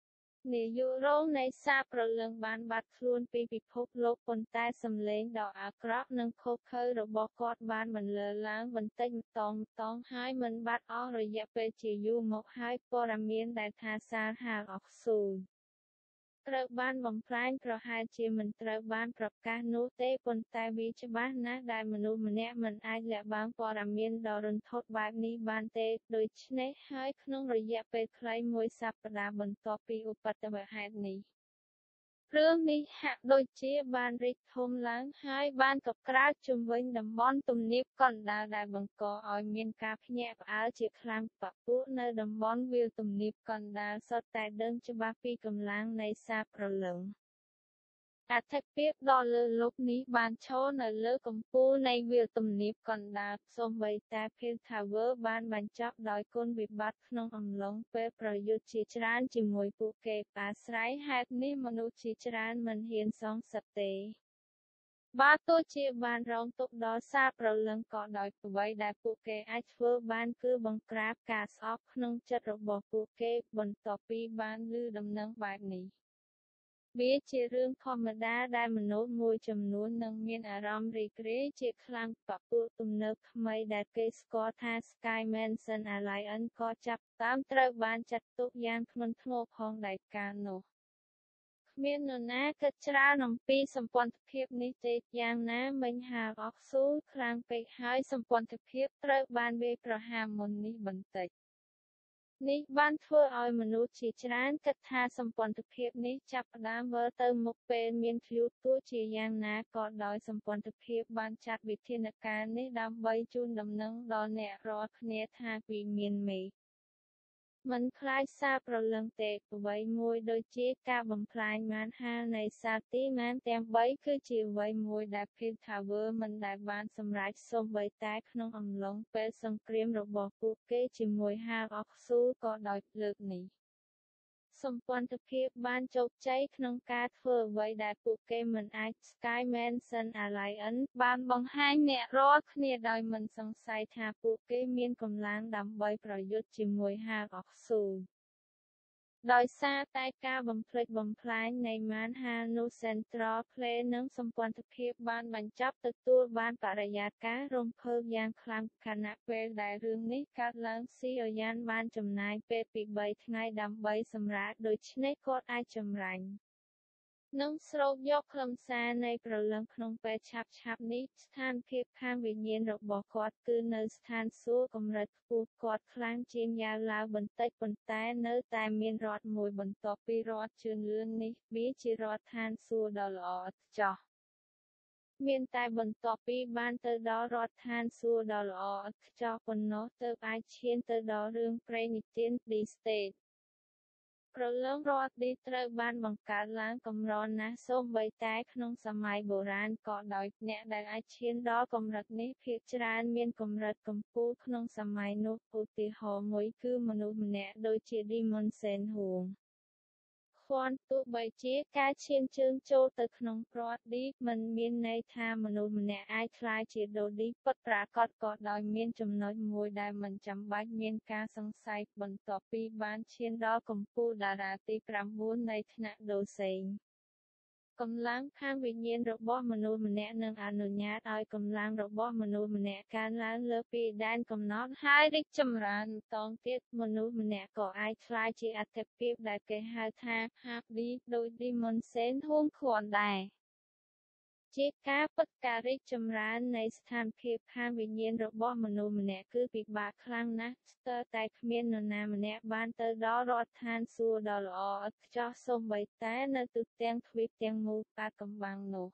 នាយករងនៃសារព្រលឹងបានបាត់ខ្លួនពីពិភពលោកប៉ុន្តែសំឡេងដ៏អាក្រក់និងឃោរឃៅរបស់គាត់បានបន្លឺឡើងបន្តិចម្តងៗហើយមិនបាត់អស់រយៈពេលជាយូរមកហើយព័ត៌មានដែលថាសាលហាលអុកស៊ូលត្រូវបានបំផ្លាញប្រហែលជាមិនត្រូវបានប្រកាសនោះទេប៉ុន្តែវាច្បាស់ណាស់ដែលមនុស្សម្នាក់មិនអាចលាក់បាំងព័ត៌មានដ៏រន្ធត់បែបនេះបានទេដូច្នេះហើយក្នុងរយៈពេលខ្លីមួយសប្តាហ៍បន្ទាប់ពីឧបទ្ទវហេតុនេះរឿងនេះហាក់ដូចជាបានរីកធំឡើងហើយបានកក្រើកជុំវិញតំបន់ទំនាបកណ្ដាលដែលបង្កឲ្យមានការភ្ញាក់ផ្អើលជាខ្លាំងបពួកនៅតំបន់វាលទំនាបកណ្ដាលសុទ្ធតែដឹងច្បាស់ពីកម្លាំងនៃសារព្រលឹងអធិភាពដ៏លើសលប់នេះបានឈរនៅលើកំពូលនៃវាលទំនាបកណ្ដាលសូម្បីតែ Peel Tower បានបញ្ចប់ដោយគុណវិបត្តិក្នុងអំឡុងពេលប្រយុទ្ធជាច្រើនជាមួយពួកគេអាស្រ័យហេតុនេះមនុស្សជាច្រើនមិនហ៊ានសងសឹកទេបើទោះជាបានរងទុក្ខដល់សារព្រលឹងក៏ដោយអ្វីដែលពួកគេអាចធ្វើបានគឺបង្ក្រាបការស្អប់ក្នុងចិត្តរបស់ពួកគេបន្ទាប់ពីបានឮដំណឹងបែបនេះវាជារឿងធម្មតាដែលមនុស្សមួយចំនួននឹងមានអារម្មណ៍រីករាយជាខ្លាំងបពុទំនើបថ្មីដែលគេស្គាល់ថា Sky Mansion Alliance ក៏ចាប់តាមត្រូវបានចាត់ទុកយ៉ាងធ្ងន់ធ្ងរផងដែរកាលនោះគ្មាននរណាគិតច្រើនអំពីសម្ព័ន្ធភាពនេះទេយ៉ាងណាមិញហាលអុកស៊ូលខ្លាំងពេកហើយសម្ព័ន្ធភាពត្រូវបានវាយប្រហារមុននេះបន្តិចនេះបានធ្វើឲ្យមនុស្សជាច្រើនគិតថាសម្ព័ន្ធភាពនេះចាប់ផ្ដើមវិលទៅមុខពេលមានឃ្លូទោះជាយ៉ាងណាក៏ដោយសម្ព័ន្ធភាពបានចាត់វិធានការនេះដើម្បីជូនដំណឹងដល់អ្នករាល់គ្នាថាវាមានមេឃមិនខ្លាចសារព្រលឹងទេអ្វីមួយដូចជាការបំផ្លាញម៉ានហាលនៃសារទីម៉ានទាំងបីគឺជាអ្វីមួយដែល Peel Tower មិនដែលបានសម្រេចសូម្បីតែក្នុងអំឡុងពេលសង្គ្រាមរបស់ពួកគេជាមួយហាលអុកស៊ូលក៏ដោយលើកនេះសម្ព័ន្ធភាពបានជោគជ័យក្នុងការធ្វើអ្វីដែលពួកគេមិនអាច Sky Mansion Alliance បានបង្ហាញអ្នករាល់គ្នាដោយមិនសង្ស័យថាពួកគេមានកម្លាំងដើម្បីប្រយុទ្ធជាមួយហាលអុកស៊ូលដោយសារតែការបំផ្លិចបំផ្លាញនៃម៉ានហាលនោះ Central Play និងសម្ព័ន្ធភាពបានបញ្ចប់ទទួលបានបរិយាកាសរំភើបយ៉ាងខ្លាំងខណៈពេលដែលរឿងនេះកើតឡើងស៊ីអយ៉ានបានចំណាយពេលពីបីថ្ងៃដើម្បីសម្រាកដូច្នេះគាត់អាចចម្រាញ់និងស្រូបយកខ្លឹមសារនៃព្រលឹងក្នុងពេលឆាប់ៗនេះស្ថានភាពខាងវិញ្ញាណរបស់គាត់គឺនៅស្ថានសួគ៌កម្រិតខ្ពស់គាត់ខ្លាំងជាងយ៉ាវឡាវបន្តិចប៉ុន្តែនៅតែមានរដ្ឋមួយបន្ទាប់ពីរដ្ឋជឿនលឿននេះវាជារដ្ឋឋានសួគ៌ដ៏ល្អឥតខ្ចោះមានតែបន្ទាប់ពីបានទៅដល់រដ្ឋឋានសួគ៌ដ៏ល្អឥតខ្ចោះប៉ុណ្ណោះទើបអាចឈានទៅដល់រឿងព្រេងនិទាន Deep Stateព្រលឹងរដ្ឋនេះត្រូវបានបង្កើតឡើងកម្រណាស់សូម្បីតែក្នុងសម័យបុរាណក៏ដោយអ្នកដែលអាចឈានដល់កម្រិតនេះភាគច្រើនមានកម្រិតកំពូលក្នុងសម័យនោះឧទាហរណ៍មួយគឺមនុស្សម្នាក់ដូចជា Demon Sen Huang ឃ្វាន់ទោះបីជាការឈានជើងចូលទៅក្នុងរដ្ឋនេះមិនមានន័យថាមនុស្សម្នាក់អាចក្លាយជាដូឌីពិតប្រាកដក៏ដោយមានចំណុចមួយដែលមិនចាំបាច់មានការសង្ស័យបន្ទាប់ពីបានឈានដល់កំពូលតារាទីប្រាំបួននៃថ្នាក់ដូសេងកម្លាំងខាងវិញ្ញាណរបស់មនុស្សម្នាក់នឹងអនុញ្ញាតឲ្យកម្លាំងរបស់មនុស្សម្នាក់កើនឡើងលើសពីដែនកំណត់ហើយរីកចម្រើនម្តងទៀតមនុស្សម្នាក់ក៏អាចក្លាយជាអត្ថិភាពដែលគេហៅថាហាប់ឌីដោយ Demon Sen Huang ឃ្វាន់ដែរជាការពិតការរីកចម្រើននៃស្ថានភាពខាងវិញ្ញាណរបស់មនុស្សម្នាក់គឺពិបាកខ្លាំងណាស់ស្ទើរតែគ្មាននរណាម្នាក់បានទៅដល់រដ្ឋឋានសួគ៌ដ៏ល្អឥតខ្ចោះសូម្បីតែនៅទូទាំងទ្វីបទាំងមូលអាថ៌កំបាំងនោះ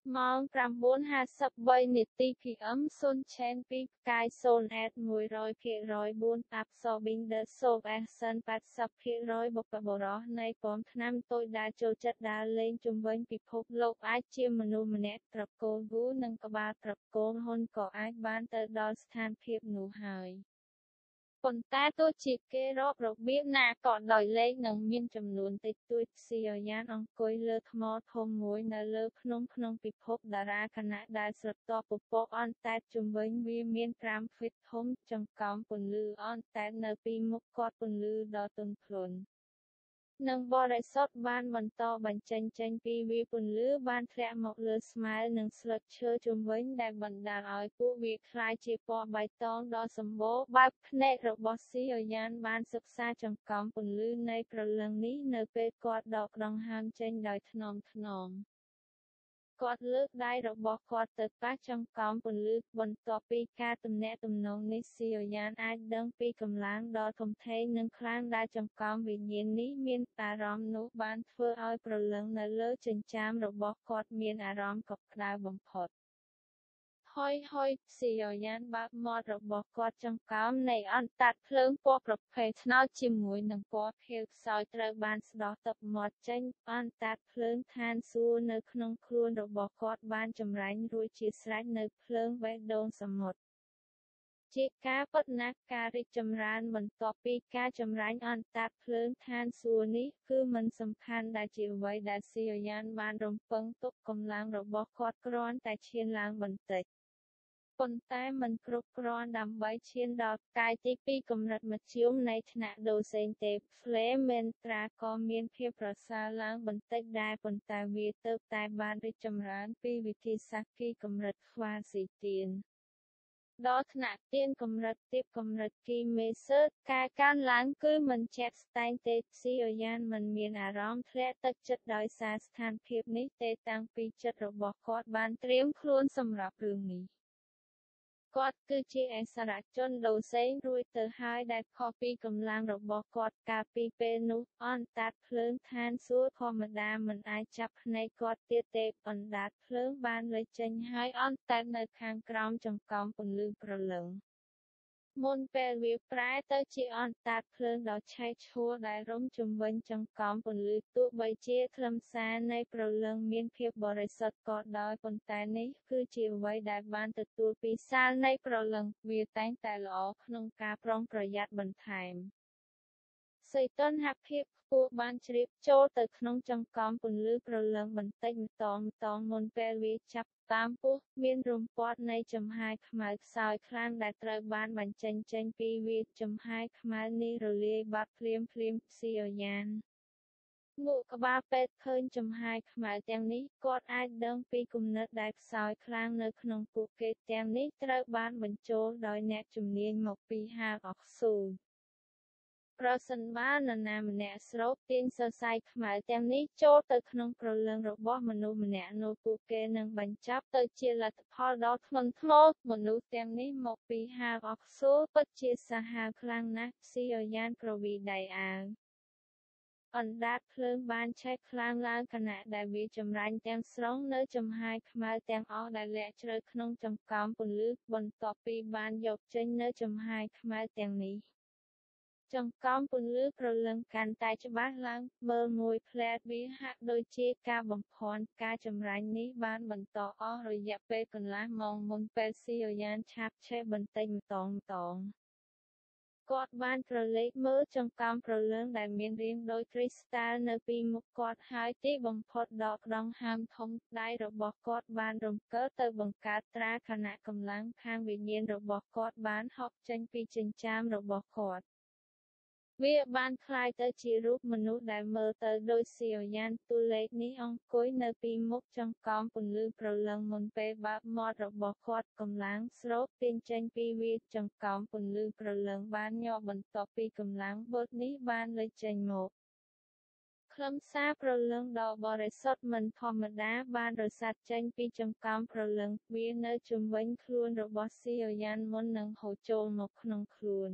ម៉ោង ប្រាំបួនហាសិបបី នាទី ភី អឹម ស៊ុន ឆេន ពី ផ្កាយ សូន អេត មួយរយភាគរយ បួន Absorbing the Soap Action แปดสิบភាគរយ បុព្វបុរសនៃពណ៌ថ្នាំតូចដែលចូលចិត្តដើរលេងជុំវិញពិភពលោកអាចជាមនុស្សម្នាក់ត្រកូលវូ និងក្បាលត្រកូលហ៊ុនក៏អាចបានទៅដល់ស្ថានភាពនោះហើយ ប៉ុន្តែទោះជាគេរាប់របៀបណាក៏ដោយលេខនឹងមានចំនួនតិចតួច ស៊ីអរយ៉ានអង្គុយលើថ្មធំមួយនៅលើភ្នំក្នុងពិភពតារាខណៈដែលស្រទាប់ពពកអណ្តែតជុំវិញវាមានប្រាំហ្វីតធំចង្កោមពន្លឺអណ្តែតនៅពីមុខគាត់ពន្លឺដ៏ទន់ភ្លន់ និងបរិសុទ្ធបានបន្តបញ្ចេញចេញពីវាពន្លឺបានធ្លាក់មកលើស្មៅនិងស្លឹកឈើជុំវិញដែលបណ្ដាលឲ្យពួកវាក្លាយជាពណ៌បៃតងដ៏សម្បូរបែបភ្នែករបស់ស៊ីអយ៉ានបានសិក្សាចង្កោមពន្លឺនៃព្រលឹងនេះនៅពេលគាត់ដកដង្ហើមចេញដោយថ្នមថ្នម គាត់លើកដៃរបស់គាត់ទៅប៉ះចង្កោមពន្លឺបន្ទាប់ពីការទំនាក់ទំនងនេះស៊ីអយ៉ានអាចដឹងពីកម្លាំងដ៏ធំធេងនិងខ្លាំងដែលចង្កោមវិញ្ញាណនេះមានអារម្មណ៍នោះបានធ្វើឲ្យព្រលឹងនៅលើចិញ្ចើមរបស់គាត់មានអារម្មណ៍កក់ក្ដៅបំផុត ហុយហុយស៊ីអយ៉ានបើកមាត់របស់គាត់ចង្កោមនៃអណ្តាតភ្លើងពណ៌ប្រផេះត្នោតជាមួយនឹងពណ៌ខៀវខ្សោយត្រូវបានស្ដោះទឹកមាត់ចេញអណ្តាតភ្លើងឋានសួគ៌នៅក្នុងខ្លួនរបស់គាត់បានចម្រាញ់រួចជាស្រេចនៅភ្លើងបេះដូងសមុទ្រ ជាការពិតណាស់ការរីកចម្រើនបន្ទាប់ពីការចម្រាញ់អណ្តាតភ្លើងឋានសួគ៌នេះគឺមិនសំខាន់ដែលជាអ្វីដែលស៊ីអយ៉ានបានរំពឹងទុកកម្លាំងរបស់គាត់គ្រាន់តែឈានឡើងបន្តិច ប៉ុន្តែมันគ្រប់គ្រាន់ដើម្បីឈានដល់ផ្កាយទីពីរកម្រិតមធ្យមនៃថ្នាក់ដូសេងទេ Flametra ក៏មានភាពប្រសើរឡើងបន្តិចដែរប៉ុន្តែវាទើបតែបានរីកចម្រើនពីវិធីសាស្ត្រគីកម្រិតខ្វាស៊ីទៀន ដល់ថ្នាក់ទៀនកម្រិតទាបកម្រិតគីមេសឺការកើនឡើងគឺមិនជាក់ស្ដែងទេស៊ីអយ៉ានមិនមានអារម្មណ៍ធ្លាក់ទឹកចិត្តដោយសារស្ថានភាពនេះទេតាំងពីចិត្តរបស់គាត់បានត្រៀមខ្លួនសម្រាប់រឿងនេះ គាត់គឺជាអិសរជនដូសេងរួចទៅហើយដែលខុសពីកម្លាំងរបស់គាត់កាលពីពេលនោះអណ្តាតភ្លើងឋានសួគ៌ធម្មតាមិនអាចចាប់ភ្នែកគាត់ទៀតទេអណ្តាតភ្លើងបានលេចចេញហើយអណ្តែតនៅខាងក្រោមចង្កោមពន្លឺព្រលឹង មុនពេលវាប្រែទៅជាអណ្តាតភ្លើងដ៏ឆេះឆួលដែលរុំជុំវិញចង្កោមពន្លឺទោះបីជាខ្លឹមសារនៃព្រលឹងមានភាពបរិសុទ្ធក៏ដោយប៉ុន្តែនេះគឺជាអ្វីដែលបានទទួលពីសាលនៃព្រលឹងវាតែងតែល្អក្នុងការប្រុងប្រយ័ត្នបន្ថែម សីតុណ្ហភាពខ្ពស់បានជ្រាបចូលទៅក្នុងចង្កោមពន្លឺព្រលឹងបន្តិចម្តងម្តងមុនពេលវាចាប់តាមពុះមានរំពាត់នៃចំហាយខ្មៅខ្សោយខ្លាំងដែលត្រូវបានបញ្ចេញចេញពីវាចំហាយខ្មៅនេះរលាយបាត់ភ្លាមភ្លាមស៊ីអយ៉ាន ងក់ក្បាលពេទ្យឃើញចំហាយខ្មៅទាំងនេះគាត់អាចដឹងពីគំនិតដែលខ្សោយខ្លាំងនៅក្នុងពួកគេទាំងនេះត្រូវបានបញ្ចូលដោយអ្នកជំនាញមកពីហាលអុកស៊ូ ប្រសិនបើនរណាម្នាក់ស្រូបទាញសរសៃខ្មៅទាំងនេះចូលទៅក្នុងព្រលឹងរបស់មនុស្សម្នាក់នោះពួកគេនឹងបញ្ចប់ទៅជាលទ្ធផលដ៏ធ្ងន់ធ្ងរមនុស្សទាំងនេះមកពីហាលអុកស៊ូពិតជាសាហាវខ្លាំងណាស់ស៊ីអយ៉ានប្រវីដៃអាវ អណ្ដាតភ្លើងបានឆេះខ្លាំងឡើងខណៈដែលវាចម្រាញ់ទាំងស្រុងនៅចំហាយខ្មៅទាំងអស់ដែលលាក់ជ្រៅក្នុងចង្កោមពន្លឺបន្ទាប់ពីបានយកចេញនៅចំហាយខ្មៅទាំងនេះ ចង្កោមពន្លឺព្រលឹងកាន់តែច្បាស់ឡើងមើលមួយផ្លែតវាហាក់ដូចជាការបំភាន់ការចម្រាញ់នេះបានបន្តអស់រយៈពេលកន្លះម៉ោងមុនពេលស៊ីអយ៉ានឆាបឆេះបន្តិចម្តងម្តង គាត់បានក្រឡេកមើលចង្កោមព្រលឹងដែលមានរាងដូចគ្រីស្តាល់នៅពីមុខគាត់ហើយទីបំផុតដកដង្ហើមធំដៃរបស់គាត់បានរំកិលទៅបង្កើតត្រាខណៈកម្លាំងខាងវិញ្ញាណរបស់គាត់បានហប់ចេញពីចិញ្ចើមរបស់គាត់ វាបានคล้ายទៅជារូបមនុស្សដែលមើលទៅដូចស៊ីអយ៉ានទូលេខនេះអង្គុយនៅពីមុខចង្កោមពន្លឺព្រលឹងមុនពេលបើកមាត់របស់គាត់កម្លាំងស្រូបទាញចេញពីវាចង្កោមពន្លឺព្រលឹងបានញាប់បន្ទាប់ពីកម្លាំងបឺតនេះបានលេចចេញមក ខ្លឹមសារព្រលឹងដ៏បរិសុទ្ធមិនធម្មតាបានរសាត់ចេញពីចង្កោមព្រលឹងវានៅជុំវិញខ្លួនរបស់ស៊ីអយ៉ានមុននឹងហូរចូលមកក្នុងខ្លួន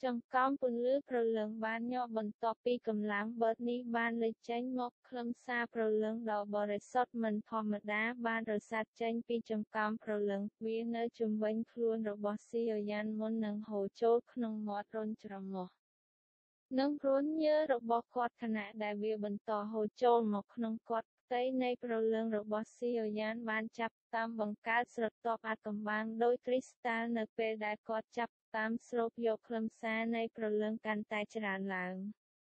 ចង្កោមពន្លឺព្រលឹងបានញ័របន្ទាប់ពីកម្លាំងបឺតនេះបានលេចចេញមកខ្លឹមសារព្រលឹងដ៏បរិសុទ្ធមិនធម្មតាបានរសាត់ចេញពីចង្កោមព្រលឹងវានៅជុំវិញខ្លួនរបស់ស៊ីអយ៉ានមុននឹងហូរចូលក្នុងមាត់រន្ធច្រមុះនិងរន្ធញើសរបស់គាត់ខណៈដែលវាបន្តហូរចូលមកក្នុងគាត់ផ្ទៃនៃព្រលឹងរបស់ស៊ីអយ៉ានបានចាប់តាមបង្កើតស្រទាប់អាថ៌កំបាំងដោយគ្រីស្តាល់នៅពេលដែលគាត់ចាប់តាមស្រូបយកខ្លឹមសារនៃព្រលឹងកាន់តែច្រើនឡើង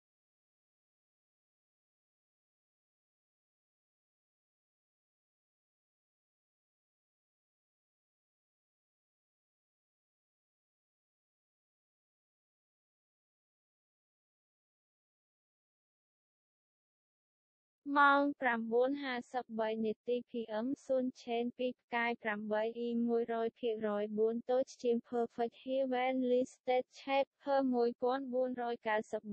ម៉ោង ប្រាំបួនហាសិបបី នាទី ភី អឹម Sun Chen ពីផ្កាយ ប្រាំបី អ៊ី មួយរយភាគរយបួន តូចជាង Perfect Heavenly State Shape Per មួយពាន់បួនរយកៅសិបបី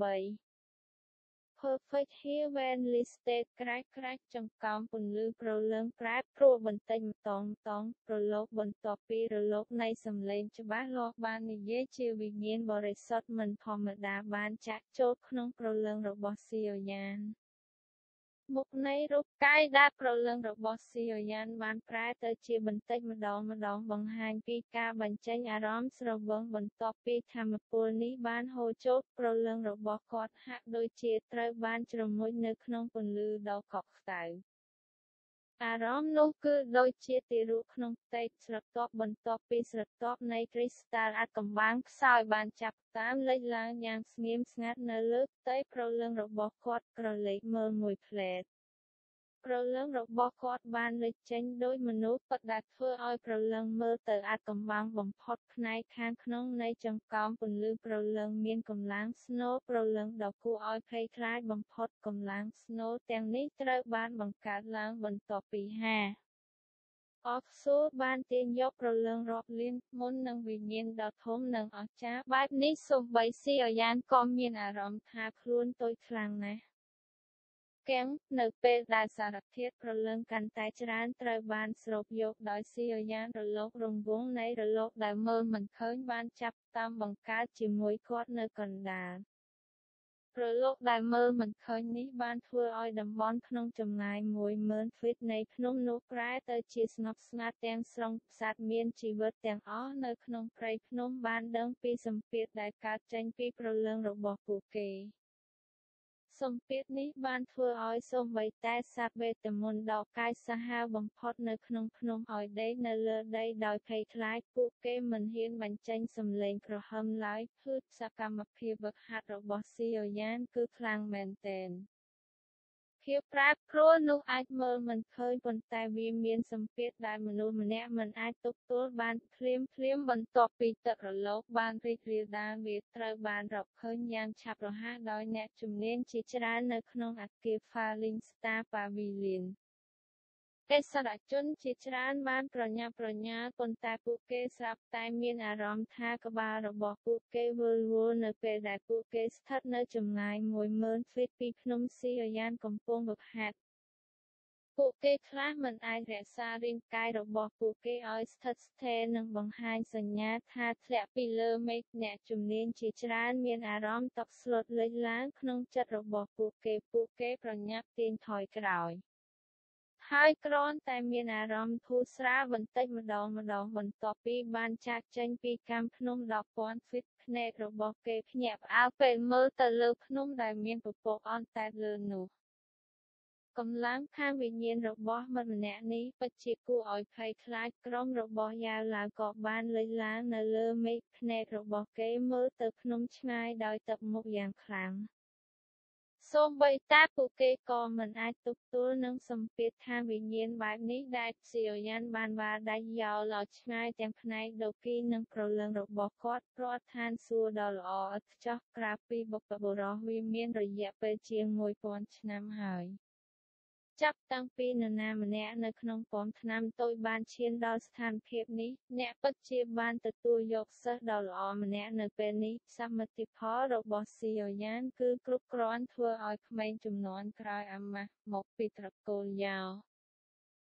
Perfect Heavenly State ក្រាច់ក្រាច់ចង្កោមពន្លឺព្រលឹងប្រែប្រួលបន្តិចម្តងៗប្រឡូកបន្ទាប់ពីរលកនៃសំឡេងច្បាស់លាស់បាននិយាយជាវិញ្ញាណបរិសុទ្ធមិនធម្មតាបានចាក់ចូលក្នុងព្រលឹងរបស់ស៊ីអយ៉ានមុខនៃរូបកាយដែលព្រលឹងរបស់ស៊ីអយ៉ានបានប្រែទៅជាបន្តិចម្តងម្តងបង្ហាញពីការបញ្ចេញអារម្មណ៍ស្រវឹងបន្ទាប់ពីថាមពលនេះបានហូរចូលព្រលឹងរបស់គាត់ហាក់ដូចជាត្រូវបានជ្រមុជនៅក្នុងពន្លឺដ៏កក់ក្តៅអារម្មណ៍នោះគឺដូចជាទារកក្នុងផ្ទៃស្រទាប់បន្ទាប់ពីស្រទាប់នៃគ្រីស្តាល់អាថ៌កំបាំងខ្សោយបានចាប់តាមលេចឡើងយ៉ាងស្ងៀមស្ងាត់នៅលើផ្ទៃព្រលឹងរបស់គាត់ក្រឡេកមើលមួយភ្លែតព្រលឹងរបស់គាត់បានលេចចេញដោយមនុស្សពិតដែលធ្វើឲ្យព្រលឹងមើលទៅអាថ៌កំបាំងបំផុតផ្នែកខាងក្នុងនៃចង្កោមពន្លឺព្រលឹងមានកម្លាំងស្នូលព្រលឹងដ៏គួរឲ្យភ័យខ្លាចបំផុតកម្លាំងស្នូលទាំងនេះត្រូវបានបង្កើតឡើងបន្ទាប់ពីហាអបស៊ូបានទាញយកព្រលឹងរាប់លានមុននឹងវិញ្ញាណដ៏ធំនិងអស្ចារ្យបែបនេះសូម្បីស៊ីអយ៉ានក៏មានអារម្មណ៍ថាខ្លួនតូចខ្លាំងណាស់ទាំងនៅពេលដែលសារធាតុព្រលឹងកាន់តែច្រើនត្រូវបានស្រូបយកដោយស៊ីអយ៉ានរលករង្វង់នៃរលកដែលមើលមិនឃើញបានចាប់តាមបង្កើតជាមួយគាត់នៅកណ្ដាលរលកដែលមើលមិនឃើញនេះបានធ្វើឲ្យតំបន់ក្នុងចម្ងាយមួយម៉ឺនហ្វីតនៃភ្នំនោះប្រែទៅជាស្ងប់ស្ងាត់ទាំងស្រុងសត្វមានជីវិតទាំងអស់នៅក្នុងព្រៃភ្នំបានដឹងពីសម្ពាធដែលកើតចេញពីព្រលឹងរបស់ពួកគេសម្ពាធនេះបានធ្វើឲ្យសូម្បីតែសត្វវេទមន្តដ៏កាចសាហាវបំផុតនៅក្នុងភ្នំឲ្យដេកនៅលើដីដោយភ័យខ្លាចពួកគេមិនហ៊ានបញ្ចេញសំឡេងគ្រហឹមឡើយគឺសកម្មភាពហ្វឹកហាត់របស់ស៊ីអយ៉ានគឺខ្លាំងមែនទែនភាពប្រែប្រួលនោះអាចមើលមិនឃើញប៉ុន្តែវាមានសម្ពាធដែលមនុស្សម្នាក់មិនអាចទប់ទល់បានភ្លាមភ្លាមបន្ទាប់ពីទឹករលកបានរីករាលដាលវាត្រូវបានរកឃើញយ៉ាងឆាប់រហ័សដោយអ្នកជំនាញជាច្រើននៅក្នុងអគារ Falling Star Pavilion ទេសចរជនជាច្រើនបានប្រញាប់ប្រញាល់ប៉ុន្តែពួកគេស្រាប់តែមានអារម្មណ៍ថាក្បាលរបស់ពួកគេវិលវល់នៅពេលដែលពួកគេស្ថិតនៅចម្ងាយមួយម៉ឺនហ្វីតពីភ្នំស៊ីអយ៉ានកំពុងហ្វឹកហាត់ពួកគេខ្លះមិនអាចរក្សារាងកាយរបស់ពួកគេឲ្យស្ថិតស្ថេរនិងបង្ហាញសញ្ញាថាធ្លាក់ពីលើមេឃអ្នកជំនាញជាច្រើនមានអារម្មណ៍តក់ស្លុតលេចឡើងក្នុងចិត្តរបស់ពួកគេពួកគេប្រញាប់ទាញថយក្រោយហើយគ្រាន់តែមានអារម្មណ៍ធូរស្រាលបន្តិចម្តងម្តងបន្ទាប់ពីបានចាកចេញពីកាំភ្នំដប់ពាន់ហ្វីតភ្នែករបស់គេភ្ញាក់ផ្អើលពេលមើលទៅលើភ្នំដែលមានពពកអណ្តែតលើនោះកម្លាំងខាងវិញ្ញាណរបស់មិត្តម្នាក់នេះពិតជាគួរឲ្យភ័យខ្លាចក្រុមរបស់យ៉ាវឡាវក៏បានលេចឡើងនៅលើមេឃភ្នែករបស់គេមើលទៅភ្នំឆ្ងាយដោយទឹកមុខយ៉ាងខ្លាំងសូម្បីតែពួកគេក៏មិនអាចទប់ទល់នឹងសម្ពាធខាងវិញ្ញាណបែបនេះដែលស៊ីអយ៉ានបានវាយដាច់យោលឲ្យឆ្ងាយទាំងផ្នែកដូគីនិងព្រលឹងរបស់គាត់រដ្ឋឋានសួគ៌ដ៏ល្អឥតខ្ចោះក្រៅពីបុព្វបុរសវាមានរយៈពេលជាងមួយពាន់ឆ្នាំហើយចាប់តាំងពីនរណាម្នាក់នៅក្នុងប៉មឆ្នាំតូចបានឈានដល់ស្ថានភាពនេះអ្នកពិតជាបានទទួលយកសិស្សដ៏ល្អម្នាក់នៅពេលនេះសមិទ្ធផលរបស់ស៊ីអយ៉ានគឺគ្រប់គ្រាន់ធ្វើឲ្យក្មេងជំនាន់ក្រោយអាម៉ាស់មកពីត្រកូលយ៉ោ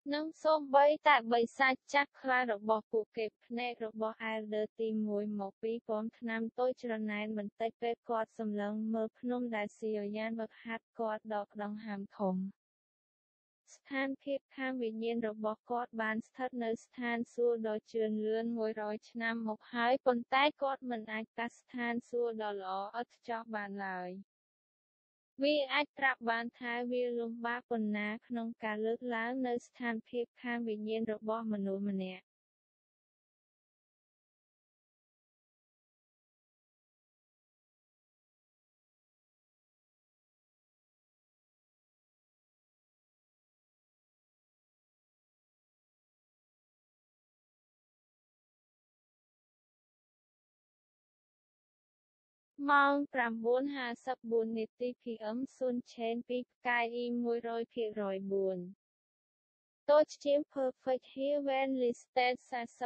និងសូម្បីតែបិសាចចាស់ខ្លារបស់ពួកគេភ្នែករបស់ Elder ទីមួយមកពីរពាន់ឆ្នាំតូចច្រណែនបន្តិចពេលគាត់សម្លឹងមើលភ្នំដែលស៊ីរយ៉ានហ្វឹកហាត់គាត់ដកដង្ហើមធំ ស្ថានភាពខាងវិញ្ញាណរបស់គាត់បានស្ថិតនៅស្ថានសួគ៌ដ៏ជឿនលឿនមួយរយឆ្នាំមកហើយប៉ុន្តែគាត់មិនអាចកាត់ស្ថានសួគ៌ដ៏ល្អឥតខ្ចោះបានឡើយ វាអាចប្រាប់បានថាវាលំបាកប៉ុណ្ណាក្នុងការលើកឡើងនូវស្ថានភាពខាងវិញ្ញាណរបស់មនុស្សម្នាក់ ម៉ោង ប្រាំបួនហាសិបបួន នាទី ភី អឹម ស៊ុន ឆេន ពី ផ្កាយ E 100%បួន តូចជាង Perfect Hair Van Listed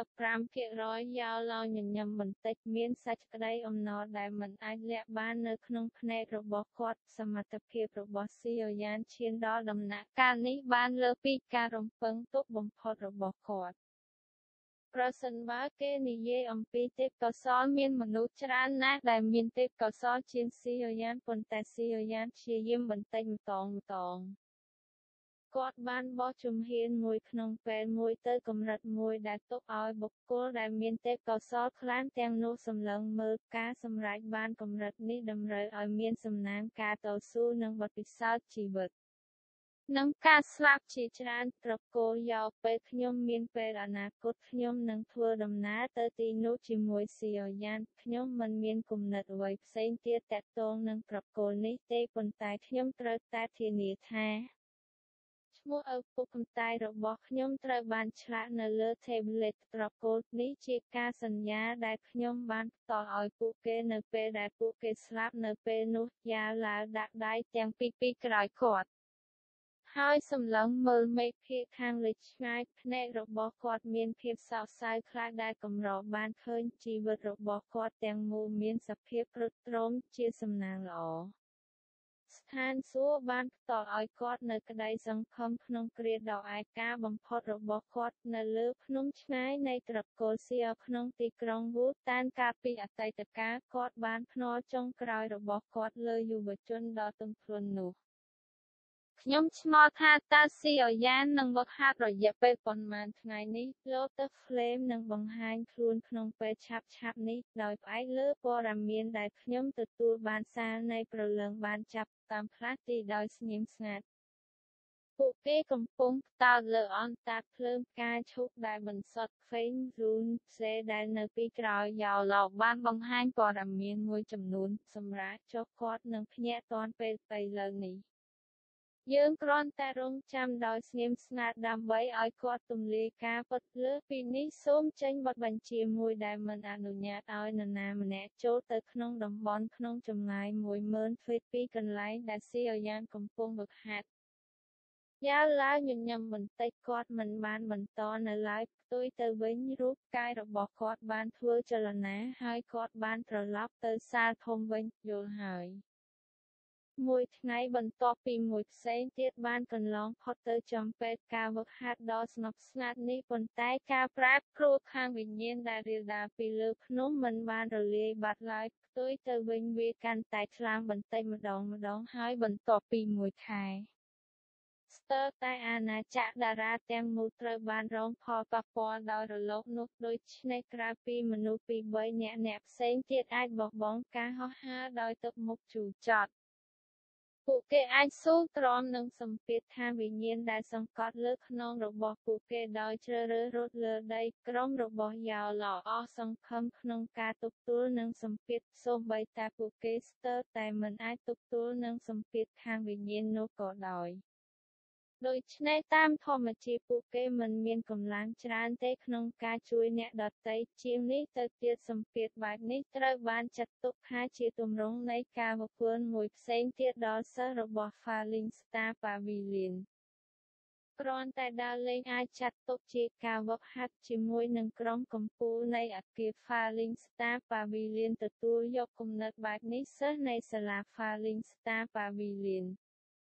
45% យ៉ោឡោញញឹមបន្តិចមានសេចក្តីអំណរដែលមិនអាចលាក់បាននៅក្នុងភ្នែករបស់គាត់សមត្ថភាពរបស់ស៊ីរយ៉ានឈានដល់ដំណាក់កាលនេះបានលើសពីការរំពឹងទុកបំផុតរបស់គាត់ ប្រសិនបើគេនិយាយអំពីទេពកោសល្យមានមនុស្សច្រើនណាស់ដែលមានទេពកោសល្យជាងស៊ីរយ៉ានប៉ុន្តែស៊ីរយ៉ានព្យាយាមបន្តិចម្តងម្តង គាត់បានបោះជំហានមួយក្នុងពេលមួយទៅកម្រិតមួយដែលទុកឲ្យបុគ្គលដែលមានទេពកោសល្យខ្លាំងទាំងនោះសម្លឹងមើលការសម្រេចបានកម្រិតនេះតម្រូវឲ្យមានសំណាងការតស៊ូនិងបទពិសោធន៍ជីវិត និងការស្លាប់ជាច្រើនត្រកូលយកពេលខ្ញុំមានពេលអនាគតខ្ញុំនឹងធ្វើដំណើរទៅទីនោះជាមួយស៊ីរយ៉ានខ្ញុំមិនមានគំនិតអ្វីផ្សេងទៀតទាក់ទងនឹងត្រកូលនេះទេប៉ុន្តែខ្ញុំត្រូវតែធានាថាឈ្មោះឪពុកម្ដាយរបស់ខ្ញុំត្រូវបានឆ្លាក់នៅលើថេបប្លេតត្រកូលនេះជាការសន្យាដែលខ្ញុំបានផ្ដល់ឲ្យពួកគេនៅពេលដែលពួកគេស្លាប់នៅពេលនោះយ៉ាឡាវដាក់ដៃទាំងពីរពីក្រោយគាត់ ហើយសម្លឹងមើលមេឃភាគខាងលិចឆ្ងាយភ្នែករបស់គាត់មានភាពសោកសៅខ្លាចដែលកម្របានឃើញជីវិតរបស់គាត់ទាំងមូលមានសភាពទ្រុឌទ្រោមជាសំណាងល្អ ស្ថានសួគ៌បានផ្តល់ឲ្យគាត់នូវក្តីសង្ឃឹមក្នុងគ្រាដ៏ឯកាបំផុតរបស់គាត់នៅលើភ្នំឆ្ងាយនៃត្រកូលសៀលក្នុងទីក្រុងវូតានកាលពីអតីតកាលគាត់បានភ្នាល់ចុងក្រោយរបស់គាត់លើយុវជនដ៏ទន់ភ្លន់នោះ ខ្ញុំឆ្ងល់ថាតើស៊ីរយ៉ាននឹងហ្វឹកហាត់រយៈពេលប៉ុន្មានថ្ងៃនេះ Lotus Flame នឹងបង្ហាញខ្លួនក្នុងពេលឆាប់ៗនេះ ដោយផ្អែកលើព័ត៌មានដែលខ្ញុំទទួលបានសារនៃព្រលឹងបានចាប់តាមផ្លាស់ទីដោយស្ងៀមស្ងាត់ ពួកគេកំពុងផ្តោតលើអណ្ដាតភ្លើងផ្កាឈូកដែលបន្សុទ្ធខ្វែងរូនសេដែលនៅពីក្រោយយ៉ោឡោបានបង្ហាញព័ត៌មានមួយចំនួនសម្រាប់ចុះគាត់នឹងភ្ញាក់ទាន់ពេលឥឡូវនេះ យើងគ្រាន់តែរង់ចាំដោយស្ងៀមស្ងាត់ដើម្បីឲ្យគាត់ទម្លាយការពិតលើសពីនេះសូមចេញបទបញ្ជាមួយដែលមិនអនុញ្ញាតឲ្យនរណាម្នាក់ចូលទៅក្នុងតំបន់ក្នុងចម្ងាយមួយម៉ឺន feet ពីកន្លែងដែលស៊ីរយ៉ានកំពុងហ្វឹកហាត់ យ៉ាវឡាវញញឹមបន្តិចគាត់មិនបានបន្តនៅឡើយផ្ទុយទៅវិញរូបកាយរបស់គាត់បានធ្វើចលនាហើយគាត់បានត្រឡប់ទៅសាលធំវិញយល់ហើយ មួយថ្ងៃបន្ទាប់ពីមួយផ្សេងទៀតបានកន្លងផុតទៅចំពេលការហ្វឹកហាត់ដ៏ស្ងប់ស្ងាត់នេះប៉ុន្តែការប្រែប្រួលខាងវិញ្ញាណដែលរាលដាលពីលើភ្នំមិនបានរលាយបាត់ឡើយផ្ទុយទៅវិញវាកាន់តែខ្លាំងបន្តិចម្ដងម្ដងហើយបន្ទាប់ពីមួយខែ ស្ទើរតែអាណាចក្រតារាទាំងមូលត្រូវបានរងផលប៉ះពាល់ដោយរលកនោះដូច្នេះក្រៅពីមនុស្សពីរបីនាក់អ្នកផ្សេងទៀតអាចបោះបង់ការហោះហើរដោយទឹកមុខជូរចត់ ពួកគេអាចស៊ូទ្រាំនឹងសម្ពាធខាងវិញ្ញាណដែលសង្កត់លើខ្នងរបស់ពួកគេដោយជ្រើសរើសរត់លើដីក្រុមរបស់យ៉ាវឡោអស់សង្ឃឹមក្នុងការទប់ទល់នឹងសម្ពាធសូម្បីតែពួកគេស្ទើរតែមិនអាចទប់ទល់នឹងសម្ពាធខាងវិញ្ញាណនោះក៏ដោយ ដូច្នេះតាមធម្មជាតិពួកគេមិនមានកម្លាំងច្រើនទេក្នុងការជួយអ្នកដទៃជាងនេះទៅទៀតសម្ពាធបែបនេះត្រូវបានចាត់ទុកថាជាទម្រង់នៃការហ្វឹកហ្វឺនមួយផ្សេងទៀតដល់សិស្សរបស់ Falling Star Pavilion គ្រាន់តែដើរលេងអាចចាត់ទុកជាការហ្វឹកហាត់ជាមួយនឹងក្រុមកំពូលនៃអគារ Falling Star Pavilion ទទួលយកគំនិតបែបនេះសិស្សនៃសាលា Falling Star Pavilion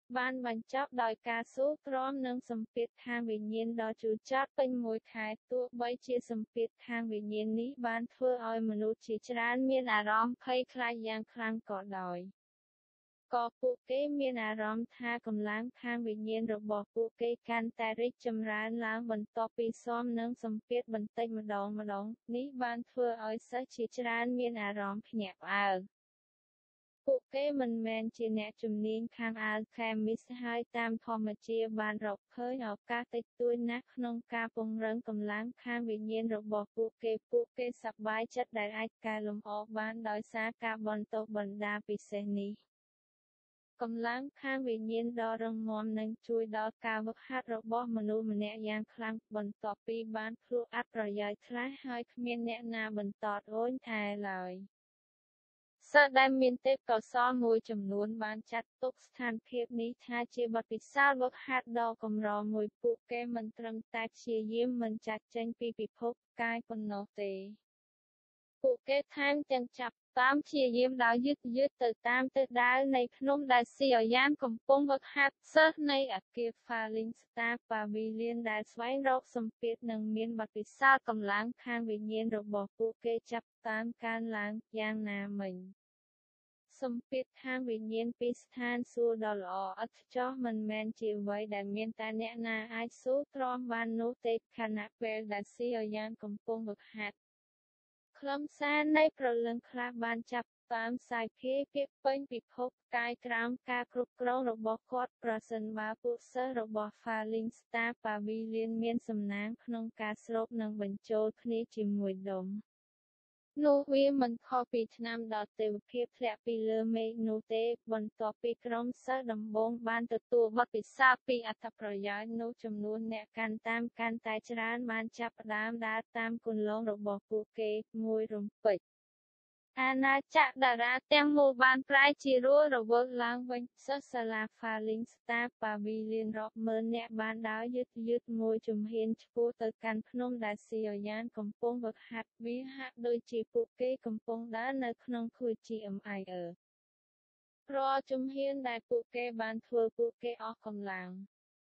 បានបញ្ចប់ដោយការស៊ូទ្រាំនឹងសម្ពាធខាងវិញ្ញាណដ៏ជូរចត់ពេញមួយខែទោះបីជាសម្ពាធខាងវិញ្ញាណនេះបានធ្វើឲ្យមនុស្សជាច្រើនមានអារម្មណ៍ភ័យខ្លាចយ៉ាងខ្លាំងក៏ដោយក៏ពួកគេមានអារម្មណ៍ថាកម្លាំងខាងវិញ្ញាណរបស់ពួកគេកាន់តែរីកចម្រើនឡើងបន្ទាប់ពីស៊ាំនឹងសម្ពាធបន្តិចម្ដងម្ដងនេះបានធ្វើឲ្យសិស្សជាច្រើនមានអារម្មណ៍ភ្ញាក់ផ្អើលពួកគេមិនមែនជាអ្នកជំនាញខាង Alchemist ហើយតាមធម្មតាបានរកឃើញឱកាសតិចតួចណាស់ក្នុងការពង្រឹងកម្លាំងខាងវិញ្ញាណរបស់ពួកគេពួកគេសប្បាយចិត្តដែលអាចកែលម្អបានដោយសារការបណ្តុះបណ្តាលពិសេសនេះកម្លាំងខាងវិញ្ញាណដ៏រឹងមាំនឹងជួយដល់ការហ្វឹកហាត់របស់មនុស្សម្នាក់យ៉ាងខ្លាំងបន្ទាប់ពីបានភ្លក្សអត្ថប្រយោជន៍ខ្លះហើយគ្មានអ្នកណាបន្តអូនថែឡើយសិស្សដែលមានទេពកោសល្យមួយចំនួនបានចាត់ទុកស្ថានភាពនេះថាជាបទពិសោធន៍ហ្វឹកហាត់ដ៏កម្រមួយពួកគេមិនត្រឹមតែព្យាយាមមិនចាកចេញពីពិភពកាយប៉ុណ្ណោះទេពួកគេថែមទាំងចាប់តាមព្យាយាមដោយយឺតៗទៅតាមទិសដៅនៃភ្នំដែលស៊ីអយ៉ានកំពុងហ្វឹកហាត់សិស្សនៃអគារ Falling Star Pavilion ដែលស្វែងរកសម្ពាធនិងមានបទពិសោធន៍កម្លាំងខាងវិញ្ញាណរបស់ពួកគេចាប់តាមកើនឡើងយ៉ាងណាមិញសម្ពាធខាងវិញ្ញាណពីស្ថានសួគ៌ដ៏ល្អឥតខ្ចោះមិនមែនជាអ្វីដែលមានតែអ្នកណាអាចស៊ូទ្រាំបាននោះទេខណៈពេលដែលស៊ីអយ៉ានកំពុងហ្វឹកហាត់ខ្លឹមសារនៃព្រលឹងខ្លះបានចាប់តាមសាយភាយពាក្យពេញពិភពកាយក្រោមការគ្រប់គ្រងរបស់គាត់ប្រសិនបើពួកសិស្សរបស់ Falling Star Pavilion មានសំណាងក្នុងការស្រូបនិងបញ្ចូលគ្នាជាមួយដុំនោះវាមិនខុសពីថ្នាំដតេវភាពធ្លាក់ពីលើមេឃនោះទេបន្ទាប់ពីក្រុមសិស្សដំបូងបានទទួលបទពិសោធន៍ពីអត្ថប្រយោជន៍នោះចំនួនអ្នកកាន់តាមកាន់តែច្រើនបានចាប់ផ្ដើមដើរតាមគន្លងរបស់ពួកគេមួយរំពេចអាណាចក្រតារាទាំងមូលបានប្រែជារស់រវើកឡើងវិញសិស្សសាលា Falling Star Pavilion រាប់ម៉ឺននាក់បានដើរយឺតៗមួយជំហានឆ្ពោះទៅកាន់ភ្នំដែលស៊ីអយ៉ានកំពុងហ្វឹកហាត់វាហាក់ដូចជាពួកគេកំពុងដើរនៅក្នុង ជី អេម អាយ អឺ រាល់ជំហានដែលពួកគេបានធ្វើពួកគេអស់កម្លាំង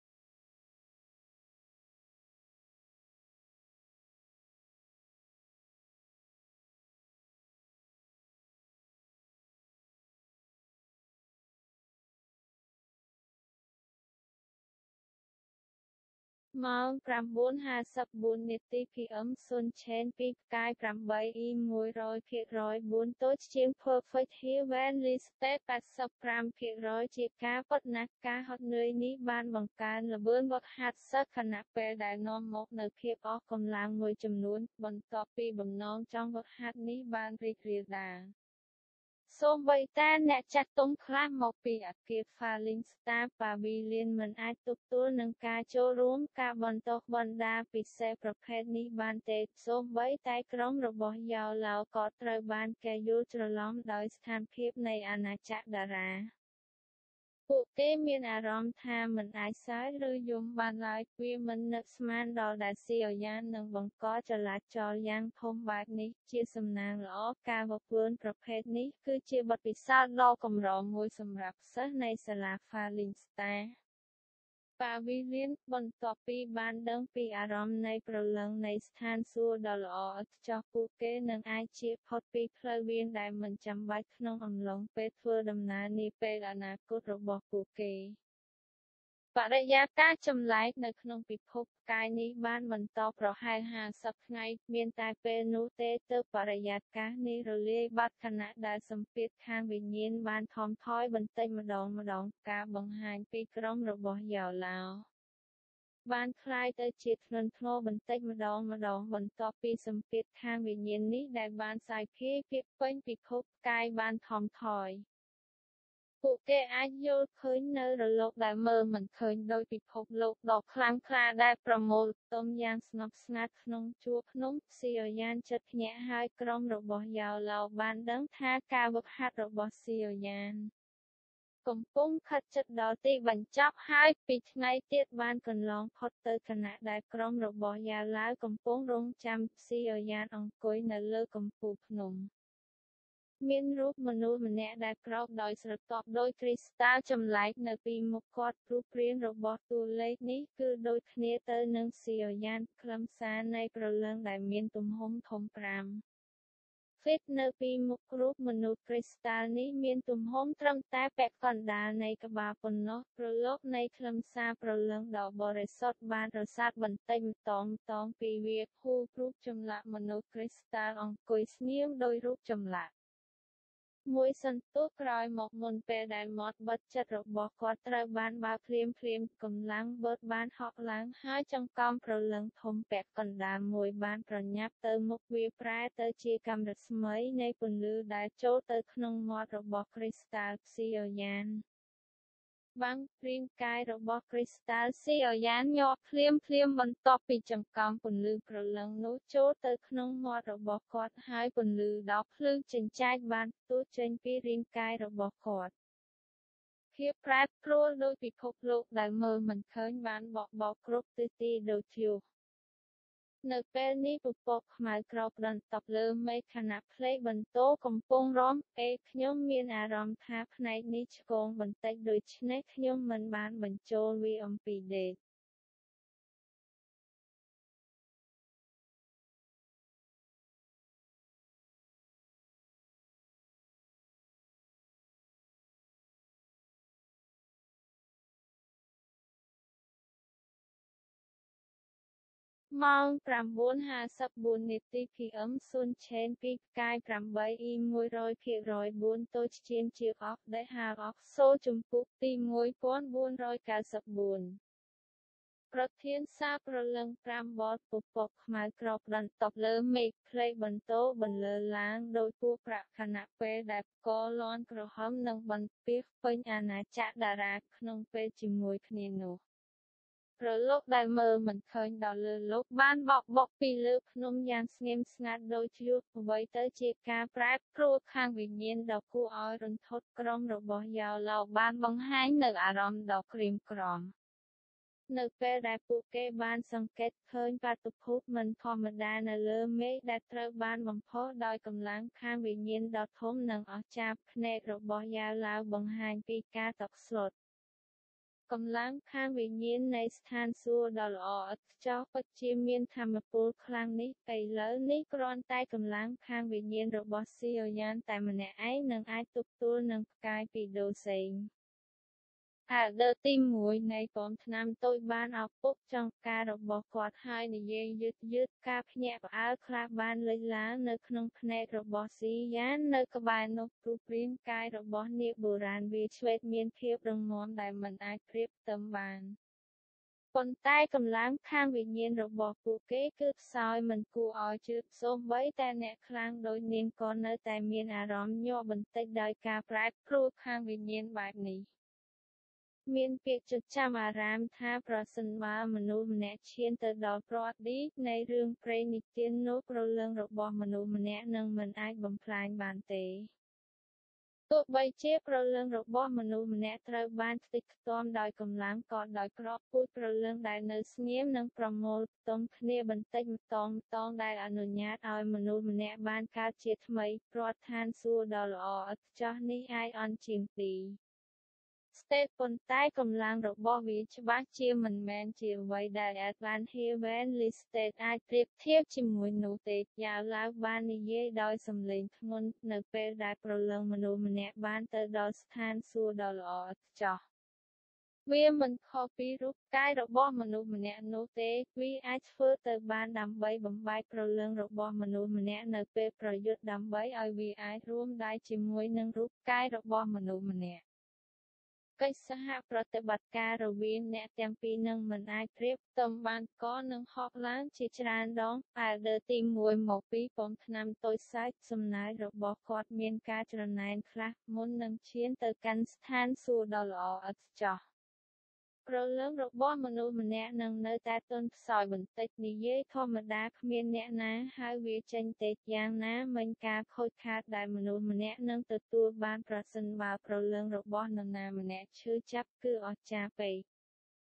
ម៉ោង ប្រាំបួនហាសិបបួន នាទី ភី អឹម ស៊ុន ឆេន ពី ផ្កាយ ប្រាំបី អ៊ី មួយរយភាគរយ បួន តូចជាង Perfect Heavenly State แปดสิบห้าភាគរយ ជាការពិតណាស់ការហត់នឿយនេះបានបង្កើនល្បឿនហ្វឹកហាត់សិស្សខណៈពេលដែលនាំមកនូវភាពអស់កម្លាំងមួយចំនួនបន្ទាប់ពីបំណងចង់ហ្វឹកហាត់នេះបានរីករាលដាលសូម្បីតែអ្នកចាស់ទុំខ្លះមកពីអគារ Falling Star Pavilion មិនអាចទប់ទល់នឹងការចូលរួមការបណ្តុះបណ្តាលពិសេសប្រភេទនេះបានទេសូម្បីតែក្រុមរបស់យ៉ោឡៅក៏ត្រូវបានគេយល់ច្រឡំដោយស្ថានភាពនៃអាណាចក្រតារាពួកគេមានអារម្មណ៍ថាមិនអាចសើចឬយំបានឡើយវាមិននឹកស្មានដល់ដែលស៊ីអយ៉ាននឹងបង្កចលាចលយ៉ាងធំបែបនេះជាសំណាងល្អការហ្វឹកហ្វឺនប្រភេទនេះគឺជាបទពិសោធន៍ដ៏កម្រមួយសម្រាប់សិស្សនៃសាលា Falling Star Pavilion បន្ទាប់ពីបានដឹងពីអារម្មណ៍នៃព្រលឹងនៃស្ថានសួគ៌ដ៏ល្អឥតខ្ចោះពួកគេនឹងអាចជៀសផុតពីផ្លូវវាងដែលមិនចាំបាច់ក្នុងអំឡុងពេលធ្វើដំណើរនាពេលអនាគតរបស់ពួកគេបរិយាកាសចម្លែកនៅក្នុងពិភពកាយនេះបានបន្តប្រហែលហាសិបថ្ងៃមានតែពេលនោះទេទើបបរិយាកាសនេះរលាយបាត់ខណៈដែលសម្ពាធខាងវិញ្ញាណបានថមថយបន្តិចម្ដងម្ដងការបង្ហាញពីក្រុមរបស់យ៉ោឡៅបានคล้ายទៅជាធ្ងន់ធ្ងរបន្តិចម្ដងម្ដងបន្ទាប់ពីសម្ពាធខាងវិញ្ញាណនេះដែលបានសាយភាយពាក្យពេញពិភពកាយបានថមថយពួកគេអាចយល់ឃើញនៅរលកដែលមើលមិនឃើញដោយពិភពលោកដ៏ខ្លាំងក្លាដែលប្រមូលផ្តុំយ៉ាងស្ងប់ស្ងាត់ក្នុងជួរភ្នំស៊ីអយ៉ានចិត្តភ្ញាក់ហើយក្រុមរបស់យ៉ោឡៅបានដឹងថាការហ្វឹកហាត់របស់ស៊ីអយ៉ានកំពុងខិតជិតដល់ទីបញ្ចប់ហើយពីថ្ងៃទៀតបានកន្លងផុតទៅខណៈដែលក្រុមរបស់យ៉ាឡៅកំពុងរង់ចាំស៊ីអយ៉ានអង្គុយនៅលើកំពូលភ្នំមានរូបមនុស្សម្នាក់ដែលក្រោកដោយស្រទាប់ដោយគ្រីស្តាល់ចម្លែកនៅពីមុខគាត់រូបរាងរបស់តួលេខនេះគឺដូចគ្នាទៅនឹងស៊ីអយ៉ានខ្លឹមសារនៃព្រលឹងដែលមានទំហំធំប្រាំហ្វីតនៅពីមុខរូបមនុស្សគ្រីស្តាល់នេះមានទំហំត្រឹមតែពាក់កណ្ដាលនៃក្បាលប៉ុណ្ណោះប្រឡូកនៃខ្លឹមសារព្រលឹងដ៏បរិសុទ្ធបានរសាត់បន្តិចម្តងៗពីវាហួសរូបចម្លាក់មនុស្សគ្រីស្តាល់អង្គុយស្ងៀមដោយរូបចម្លាក់មួយសន្ទុះក្រោយមកមុនពេលដែលមាត់បិទជិតរបស់គាត់ត្រូវបានបើកភ្លាមភ្លាមកម្លាំងបឺតបានហក់ឡើងហើយចង្កំព្រលឹងធំពាក់កណ្ដាលមួយបានប្រញាប់ទៅមុខវាប្រែទៅជាកាំរស្មីនៃពន្លឺដែលចូលទៅក្នុងមាត់របស់គ្រីស្តាល់ស៊ីអយ៉ានបាំងរាងកាយរបស់គ្រីស្តាល់ស៊ីអយ៉ានញាប់ភ្លាមភ្លាមបន្ទាប់ពីចង្កំពន្លឺព្រលឹងនោះចូលទៅក្នុងមាត់របស់គាត់ហើយពន្លឺដ៏ភ្លឺចិញ្ចែកបានផ្ទុះចេញពីរាងកាយរបស់គាត់ភាពប្រែប្រួលដោយពិភពលោកដែលមើលមិនឃើញបានបក់បោកគ្រប់ទិសទីដូចធ្យូសនៅពេលនេះពពកខ្មៅក្រោកដណ្ដប់លើមេឃខណៈភ្លេងបន្ទោកំពុងរាំអេខ្ញុំមានអារម្មណ៍ថាផ្នែកនេះឆ្គងបន្តិចដូច្នេះខ្ញុំមិនបានបញ្ចូលវាអំពីដេកម៉ោង ប្រាំបួនហាសិបបួន នាទី ភី អឹម ស៊ុន ឆេន ពីផ្កាយ ប្រាំបី អ៊ី មួយរយភាគរយបួន តូចជាងជាអកដេហាអកសូជំពូកទីមួយពាន់បួនរយកៅសិបបួនប្រធានសារព្រលឹងប្រាំបតពពកខ្មៅក្រោកដណ្ដប់លើមេឃភ្លេងបន្ទោបន្លឺឡើងដោយពស់ប្រាក់ខណៈពេលដែលផ្គរលាន់ក្រហមនិងបន្ទះពេញអាណាចក្រតារាក្នុងពេលជាមួយគ្នានោះប្រឡោកដែលមើលមិនឃើញដល់លើលោកបានបក់បុកពីលើភ្នំយ៉ាងស្ងៀមស្ងាត់ដូចជាអ្វីទៅជាការប្រែប្រួលខាងវិញ្ញាណដ៏គួរឲ្យរន្ធត់ក្រុមរបស់យ៉ាវឡោបានបង្ហាញនូវអារម្មណ៍ដ៏ក្រៀមក្រំនៅពេលដែលពួកគេបានសង្កេតឃើញបាតុភូតមិនធម្មតានៅលើមេឃដែលត្រូវបានបំផុសដោយកម្លាំងខាងវិញ្ញាណដ៏ធំនិងអស្ចារ្យភ្នែករបស់យ៉ាវឡោបង្ហាញពីការតក់ស្លុតកម្លាំងខាងវិញ្ញាណនៃស្ថានសួគ៌ដ៏ល្អឥតខ្ចោះពិតជាមានថាមពលខ្លាំងនេះឥឡូវនេះគ្រាន់តែកម្លាំងខាងវិញ្ញាណរបស់ស៊ីអយ៉ានតែម្នាក់ឯងនឹងអាចទប់ទល់នឹងផ្កាយពីដូសេងអាដឺទីមួយនៃពំថ្នាំតូចបានអពុបចង្ការរបស់គាត់ហើយនិយាយយឺតយឺតការភ្ញាក់ផ្អើលខ្លះបានលេចឡើងនៅក្នុងភ្នែករបស់ស៊ីយ៉ាននៅក្បែរនោះរូបរាងកាយរបស់នាគបុរាណវាឆ្វេតមានភាពរឹងមាំដែលមិនអាចប្រៀបផ្ទឹមបានប៉ុន្តែកម្លាំងខាងវិញ្ញាណរបស់ពួកគេគឺខ្សោយមិនគួរឲ្យជឿសូម្បីតែអ្នកខ្លាំងដូចនាងក៏នៅតែមានអារម្មណ៍ញាប់បន្តិចដោយការប្រែប្រួលខាងវិញ្ញាណបែបនេះមានពាក្យចត់ចាំអារាមថាប្រសិនបើមនុស្សម្នាក់ឈានទៅដល់ប្រឌីនៃរឿងព្រេងនិទាននោះព្រលឹងរបស់មនុស្សម្នាក់នឹងមិនអាចបំផ្លាញបានទេទោះបីជាព្រលឹងរបស់មនុស្សម្នាក់ត្រូវបានខ្ទេចខ្ទាំដោយកម្លាំងក៏ដោយក្របពូជព្រលឹងដែលនៅស្ងៀមនិងប្រមូលផ្តុំគ្នាបន្តិចម្តងម្តងដែលអនុញ្ញាតឲ្យមនុស្សម្នាក់បានកើតជាថ្មីព្រោះឋានសួគ៌ដ៏ល្អឥតខ្ចោះនេះអាចអន់ជាងទីស្តេតប៉ុន្តែកម្លាំងរបស់វាច្បាស់ជាមិនមែនជាអ្វីដែល Advanced Heavenly State អាចប្រៀបធៀបជាមួយនោះទេយ៉ាវឡៅបាននិយាយដោយសំឡេងធ្ងន់នៅពេលដែលព្រលឹងមនុស្សម្នាក់បានទៅដល់ស្ថានសួគ៌ដ៏ល្អឥតខ្ចោះវាមិនខុសពីរូបកាយរបស់មនុស្សម្នាក់នោះទេវាអាចធ្វើទៅបានដើម្បីបំបែកព្រលឹងរបស់មនុស្សម្នាក់នៅពេលប្រយុទ្ធដើម្បីឲ្យវាអាចរួមដៃជាមួយនឹងរូបកាយរបស់មនុស្សម្នាក់កិច្ចសហប្រតិបត្តិការរវាងអ្នកទាំងពីរនឹងមិនអាចប្រៀបផ្ទឹមបានក៏នឹងហក់ឡើងជាច្រើនដងអាដឺទីមួយមកពីពំថ្នាំតូចសាច់សំណាយរបស់គាត់មានការច្រណែនខ្លះមុននឹងឈានទៅកាន់ស្ថានសួគ៌ដ៏ល្អឥតខ្ចោះព្រលឹងរបស់មនុស្សម្នាក់នឹងនៅតែទន់ខ្សោយបន្តិចនិយាយធម្មតាគ្មានអ្នកណាហៅវាចេញទេយ៉ាងណាមិញការខូចខាតដែលមនុស្សម្នាក់នឹងទទួលបានប្រសិនបើព្រលឹងរបស់នរណាម្នាក់ឈឺចាប់គឺអស្ចារ្យពេក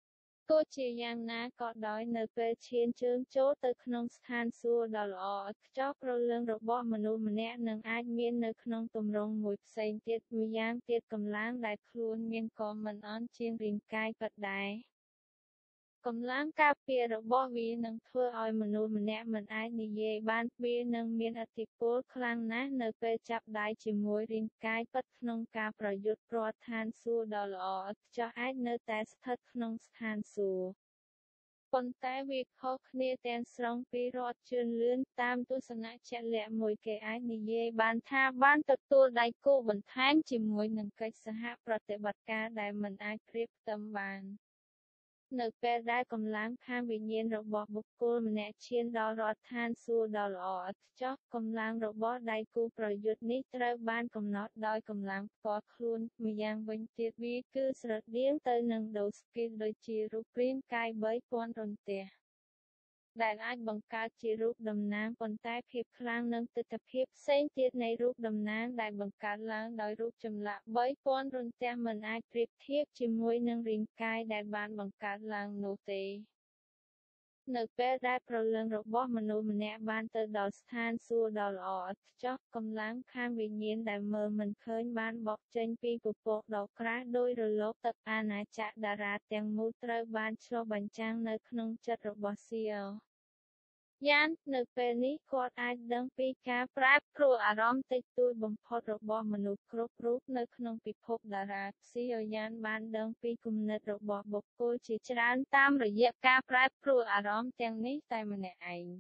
ទោះជាយ៉ាងណាក៏ដោយនៅពេលឈានជើងចូលទៅក្នុងស្ថានសួគ៌ដ៏ល្អឥតខ្ចោះព្រលឹងរបស់មនុស្សម្នាក់នឹងអាចមាននៅក្នុងទម្រង់មួយផ្សេងទៀតម្យ៉ាងទៀតកម្លាំងដែលខ្លួនមានក៏មិនអន់ជាងរាងកាយពិតដែរកម្លាំងការពាររបស់វានឹងធ្វើឲ្យមនុស្សម្នាក់មិនអាចនិយាយបានវានឹងមានឥទ្ធិពលខ្លាំងណាស់នៅពេលចាប់ដៃជាមួយរាងកាយពិតក្នុងការប្រយុទ្ធព្រោះឋានសួគ៌ដ៏ល្អឥតខ្ចោះអាចនៅតែស្ថិតក្នុងស្ថានសួគ៌ប៉ុន្តែវាខុសគ្នាទាំងស្រុងពីរដ្ឋជឿនលឿនតាមទស្សនៈជាក់លាក់មួយគេអាចនិយាយបានថាបានទទួលដៃគូបន្ថែមជាមួយនឹងកិច្ចសហប្រតិបត្តិការដែលមិនអាចប្រៀបផ្ទឹមបាននៅពេលដែលកម្លាំងខាងវិញ្ញាណរបស់បុគ្គលម្នាក់ឈានដល់រដ្ឋឋានសួគ៌ដ៏ល្អឥតខ្ចោះកម្លាំងរបស់ដៃគូប្រយុទ្ធនេះត្រូវបានកំណត់ដោយកម្លាំងផ្ទាល់ខ្លួនម្យ៉ាងវិញទៀតវាគឺស្រដៀងទៅនឹងដូស្គីលដូចជារូបរាងកាយបីពាន់រន្ទះដែលអាចបង្កើតជារូបតំណាងប៉ុន្តែភាពខ្លាំងនិងទិដ្ឋភាពផ្សេងទៀតនៃរូបតំណាងដែលបង្កើតឡើងដោយរូបចម្លាក់បីពាន់រន្ទះមិនអាចប្រៀបធៀបជាមួយនឹងរាងកាយដែលបានបង្កើតឡើងនោះទេនៅពេលដែលព្រលឹងរបស់មនុស្សម្នាក់បានទៅដល់ស្ថានសួគ៌ដ៏ល្អឥតខ្ចោះកម្លាំងខាងវិញ្ញាណដែលមើលមិនឃើញបានបក់ចេញពីពពកដ៏ក្រាស់ដោយរលកទឹកអាណាចក្រតារាទាំងមូលត្រូវបានឆ្លុះបញ្ចាំងនៅក្នុងចិត្តរបស់សៀលយ៉ាននៅពេលនេះគាត់អាចដឹងពីការប្រែប្រួលអារម្មណ៍តិចតួចបំផុតរបស់មនុស្សគ្រប់រូបនៅក្នុងពិភពតារាសៀលយ៉ានបានដឹងពីគំនិតរបស់បុគ្គលជាច្រើនតាមរយៈការប្រែប្រួលអារម្មណ៍ទាំងនេះតែម្នាក់ឯង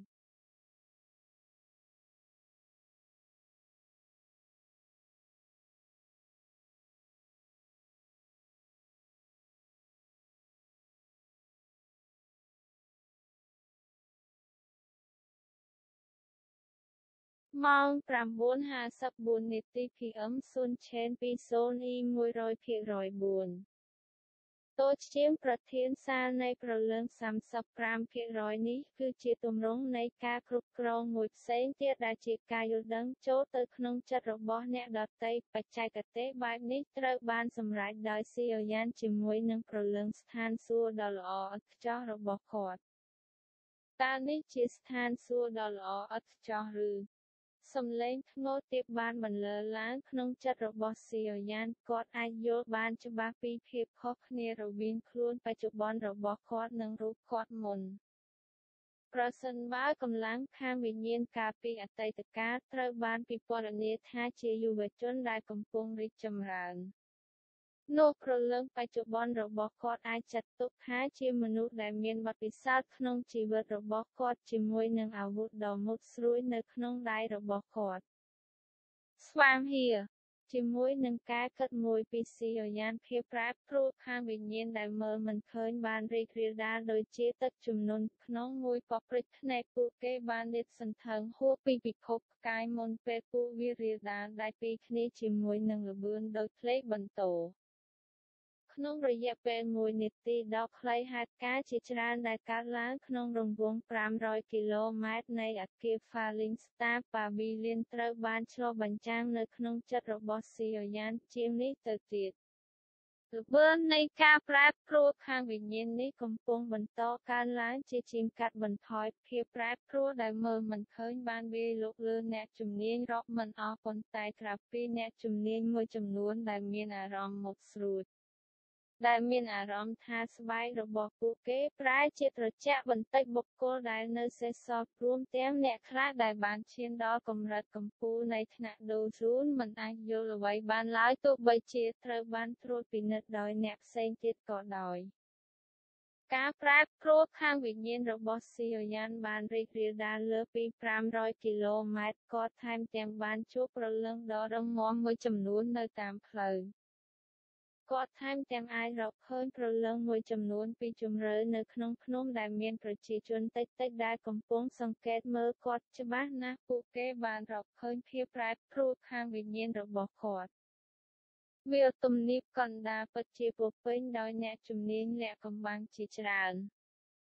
ម៉ោង ប្រាំបួនហាសិបបួន នាទី ភី អឹម ស៊ុន ឆេន ពី សូន អ៊ី មួយរយភាគរយបួន តូចជាងប្រធានសាលនៃព្រលឹង សាមសិបប្រាំភាគរយ នេះគឺជាទម្រង់នៃការគ្រប់គ្រងមួយផ្សេងទៀតដែលជាការយល់ដឹងចូលទៅក្នុងចិត្តរបស់អ្នកដទៃបច្ចេកទេសបែបនេះត្រូវបានសម្រេចដោយសៀលយ៉ានជាមួយនឹងព្រលឹងស្ថានសួគ៌ដ៏ល្អឥតខ្ចោះរបស់គាត់តើនេះជាស្ថានសួគ៌ដ៏ល្អឥតខ្ចោះឬសំឡេងធ្ងន់ទាបបានបន្លឺឡើងក្នុងចិត្តរបស់សៀលយ៉ានគាត់អាចយល់បានច្បាស់ពីភាពខុសគ្នារវាងខ្លួនបច្ចុប្បន្នរបស់គាត់និងរូបគាត់មុនប្រសិនបើកម្លាំងខាងវិញ្ញាណកាលពីអតីតកាលត្រូវបានពិពណ៌នាថាជាយុវជនដែលកំពុងរីកចម្រើននោះព្រលឹងបច្ចុប្បន្នរបស់គាត់អាចចាត់ទុកថាជាមនុស្សដែលមានបទពិសោធន៍ក្នុងជីវិតរបស់គាត់ជាមួយនឹងអាវុធដ៏មុតស្រួយនៅក្នុងដៃរបស់គាត់ស្វាងហៀជាមួយនឹងការគិតមួយពីសៀលយ៉ានភាពប្រែប្រួលខាងវិញ្ញាណដែលមើលមិនឃើញបានរីករាលដាលដូចជាទឹកជំនន់ក្នុងមួយប៉ព្រិចភ្នែកពួកគេបានលាតសន្ធឹងហួសពីពិភពផ្កាយមុនពេលពួកវារាលដាលដៃពីគ្នាជាមួយនឹងល្បឿនដូចផ្លេកបន្ទោក្នុងរយៈពេលមួយនាទីដ៏ខ្លីហេតុការណ៍ជាច្រើនដែលកើតឡើងក្នុងរង្វង់ប្រាំរយគីឡូម៉ែត្រនៃអគារ Falling Star Pavilion ត្រូវបានឆ្លុះបញ្ចាំងនៅក្នុងចិត្តរបស់សៀលយ៉ានជាងនេះទៅទៀតល្បឿននៃការប្រែប្រួលខាងវិញ្ញាណនេះកំពុងបន្តកើនឡើងជាជាងកាត់បន្ថយភាពប្រែប្រួលដែលមើលមិនឃើញបានវាយលុកលើអ្នកជំនាញរាប់មិនអស់ប៉ុន្តែក្រៅពីអ្នកជំនាញមួយចំនួនដែលមានអារម្មណ៍មុតស្រួចដែលមានអារម្មណ៍ថាស្បែករបស់ពួកគេប្រែជាត្រជាក់បន្តិចបុគ្គលដែលនៅសេសសល់រួមទាំងអ្នកខ្លះដែលបានឈានដល់កម្រិតកំពូលនៃថ្នាក់ដូស៊ូនមិនអាចយល់អ្វីបានឡើយទោះបីជាត្រូវបានត្រួតពិនិត្យដោយអ្នកផ្សេងទៀតក៏ដោយការប្រែប្រួលខាងវិញ្ញាណរបស់សៀលយ៉ានបានរីករាលដាលលើសពីប្រាំរយគីឡូម៉ែត្រគាត់ថែមទាំងបានជួបព្រលឹងដ៏រឹងមាំមួយចំនួននៅតាមផ្លូវគាត់ថែមទាំងអាចរកឃើញព្រលឹងមួយចំនួនពីជម្រៅនៅក្នុងភ្នំដែលមានប្រជាជនតិចៗដែលកំពុងសង្កេតមើលគាត់ច្បាស់ណាស់ពួកគេបានរកឃើញភាពប្រែប្រួលខាងវិញ្ញាណរបស់គាត់វាលទំនាបកណ្ដាលពិតជាពោរពេញដោយអ្នកជំនាញលាក់កំបាំងជាច្រើន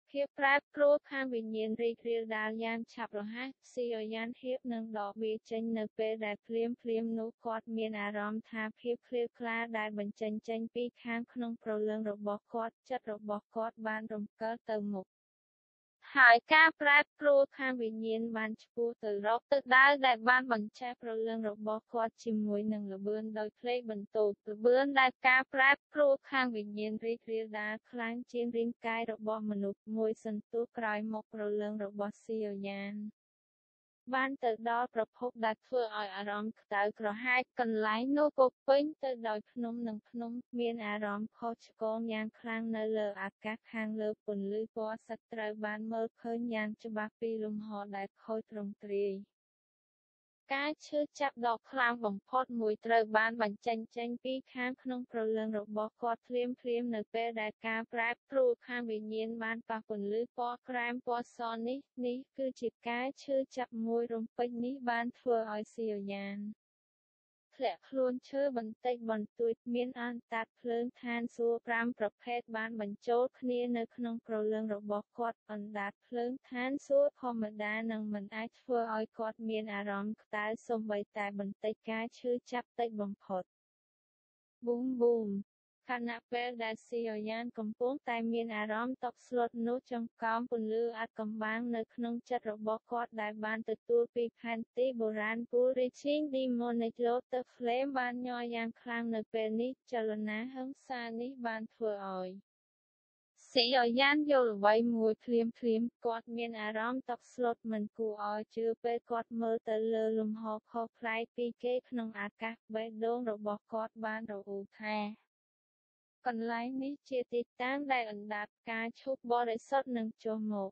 ភាពប្រែប្រួលខាងវិញ្ញាណរីករាលដាលយ៉ាងឆាប់រហ័ស ស៊ីអយ៉ានហៀបនឹងដកវាចេញនៅពេលដែលភ្លាមៗនោះគាត់មានអារម្មណ៍ថាភាពឃ្លាវខ្លាដែលបញ្ចេញចេញពីខាងក្នុងព្រលឹងរបស់គាត់ចិត្តរបស់គាត់បានរំកិលទៅមុខហើយការប្រែប្រួលខាងវិញ្ញាណបានឆ្ពោះទៅរកទិសដៅដែលបានបញ្ឆេះព្រលឹងរបស់គាត់ជាមួយនឹងល្បឿនដោយផ្លេកបន្ទោល្បឿនដែលការប្រែប្រួលខាងវិញ្ញាណរីករាលដាលខ្លាំងជាងរាងកាយរបស់មនុស្សមួយសន្ទុះក្រោយមកព្រលឹងរបស់ស៊ីអយ៉ានបានទៅដល់ប្រភពដែលធ្វើឲ្យអារម្មណ៍ក្តៅក្រហាយកន្លែងនោះពោពេញទៅដោយភ្នំនិងភ្នំមានអារម្មណ៍ខុសឆ្គងយ៉ាងខ្លាំងនៅលើអាកាសខាងលើពន្លឺពណ៌សឹកត្រូវបានមើលឃើញយ៉ាងច្បាស់ពីលំហដែលខូចទ្រង់ទ្រាយការឈឺចាប់ដ៏ខ្លាំងបំផុតមួយត្រូវបានបញ្ចេញចេញពីខាងក្នុងព្រលឹងរបស់គាត់ភ្លាមៗនៅពេលដែលការប្រែប្រួលខាងវិញ្ញាណបានប៉ះពន្លឺពណ៌ក្រែមពណ៌សនេះនេះគឺជាការឈឺចាប់មួយរំពេចនេះបានធ្វើឲ្យស៊ីអយ៉ានធ្លាក់ខ្លួនឈើបន្តិចបន្តួចមានអណ្ដាតភ្លើងឋានសួគ៌ប្រាំប្រភេទបានបញ្ចូលគ្នានៅក្នុងព្រលឹងរបស់គាត់អណ្ដាតភ្លើងឋានសួគ៌ធម្មតានឹងមិនអាចធ្វើឲ្យគាត់មានអារម្មណ៍ក្តៅសូម្បីតែបន្តិចការឈឺចាប់តិចបំផុតប៊ូមប៊ូមខណៈពេលដែលស៊ីអយ៉ានកំពុងតែមានអារម្មណ៍តក់ស្លុតនោះចង្កោមពន្លឺអាថ៌កំបាំងនៅក្នុងចិត្តរបស់គាត់ដែលបានទទួលពីផែនទីបុរាណ Purifying Demonic Lotus Flame បានញ័រយ៉ាងខ្លាំងនៅពេលនេះចលនាហិង្សានេះបានធ្វើឲ្យស៊ីអយ៉ានយល់អ្វីមួយភ្លាមភ្លាមគាត់មានអារម្មណ៍តក់ស្លុតមិនគួរឲ្យជឿពេលគាត់មើលទៅលើលំហខុសប្លែកពីគេក្នុងអាកាសបេះដូងរបស់គាត់បានរអ៊ូថាកន្លែងនេះជាទីតាំងដែលអណ្ដាតផ្កាឈូកបរិសុទ្ធនឹងចុះមក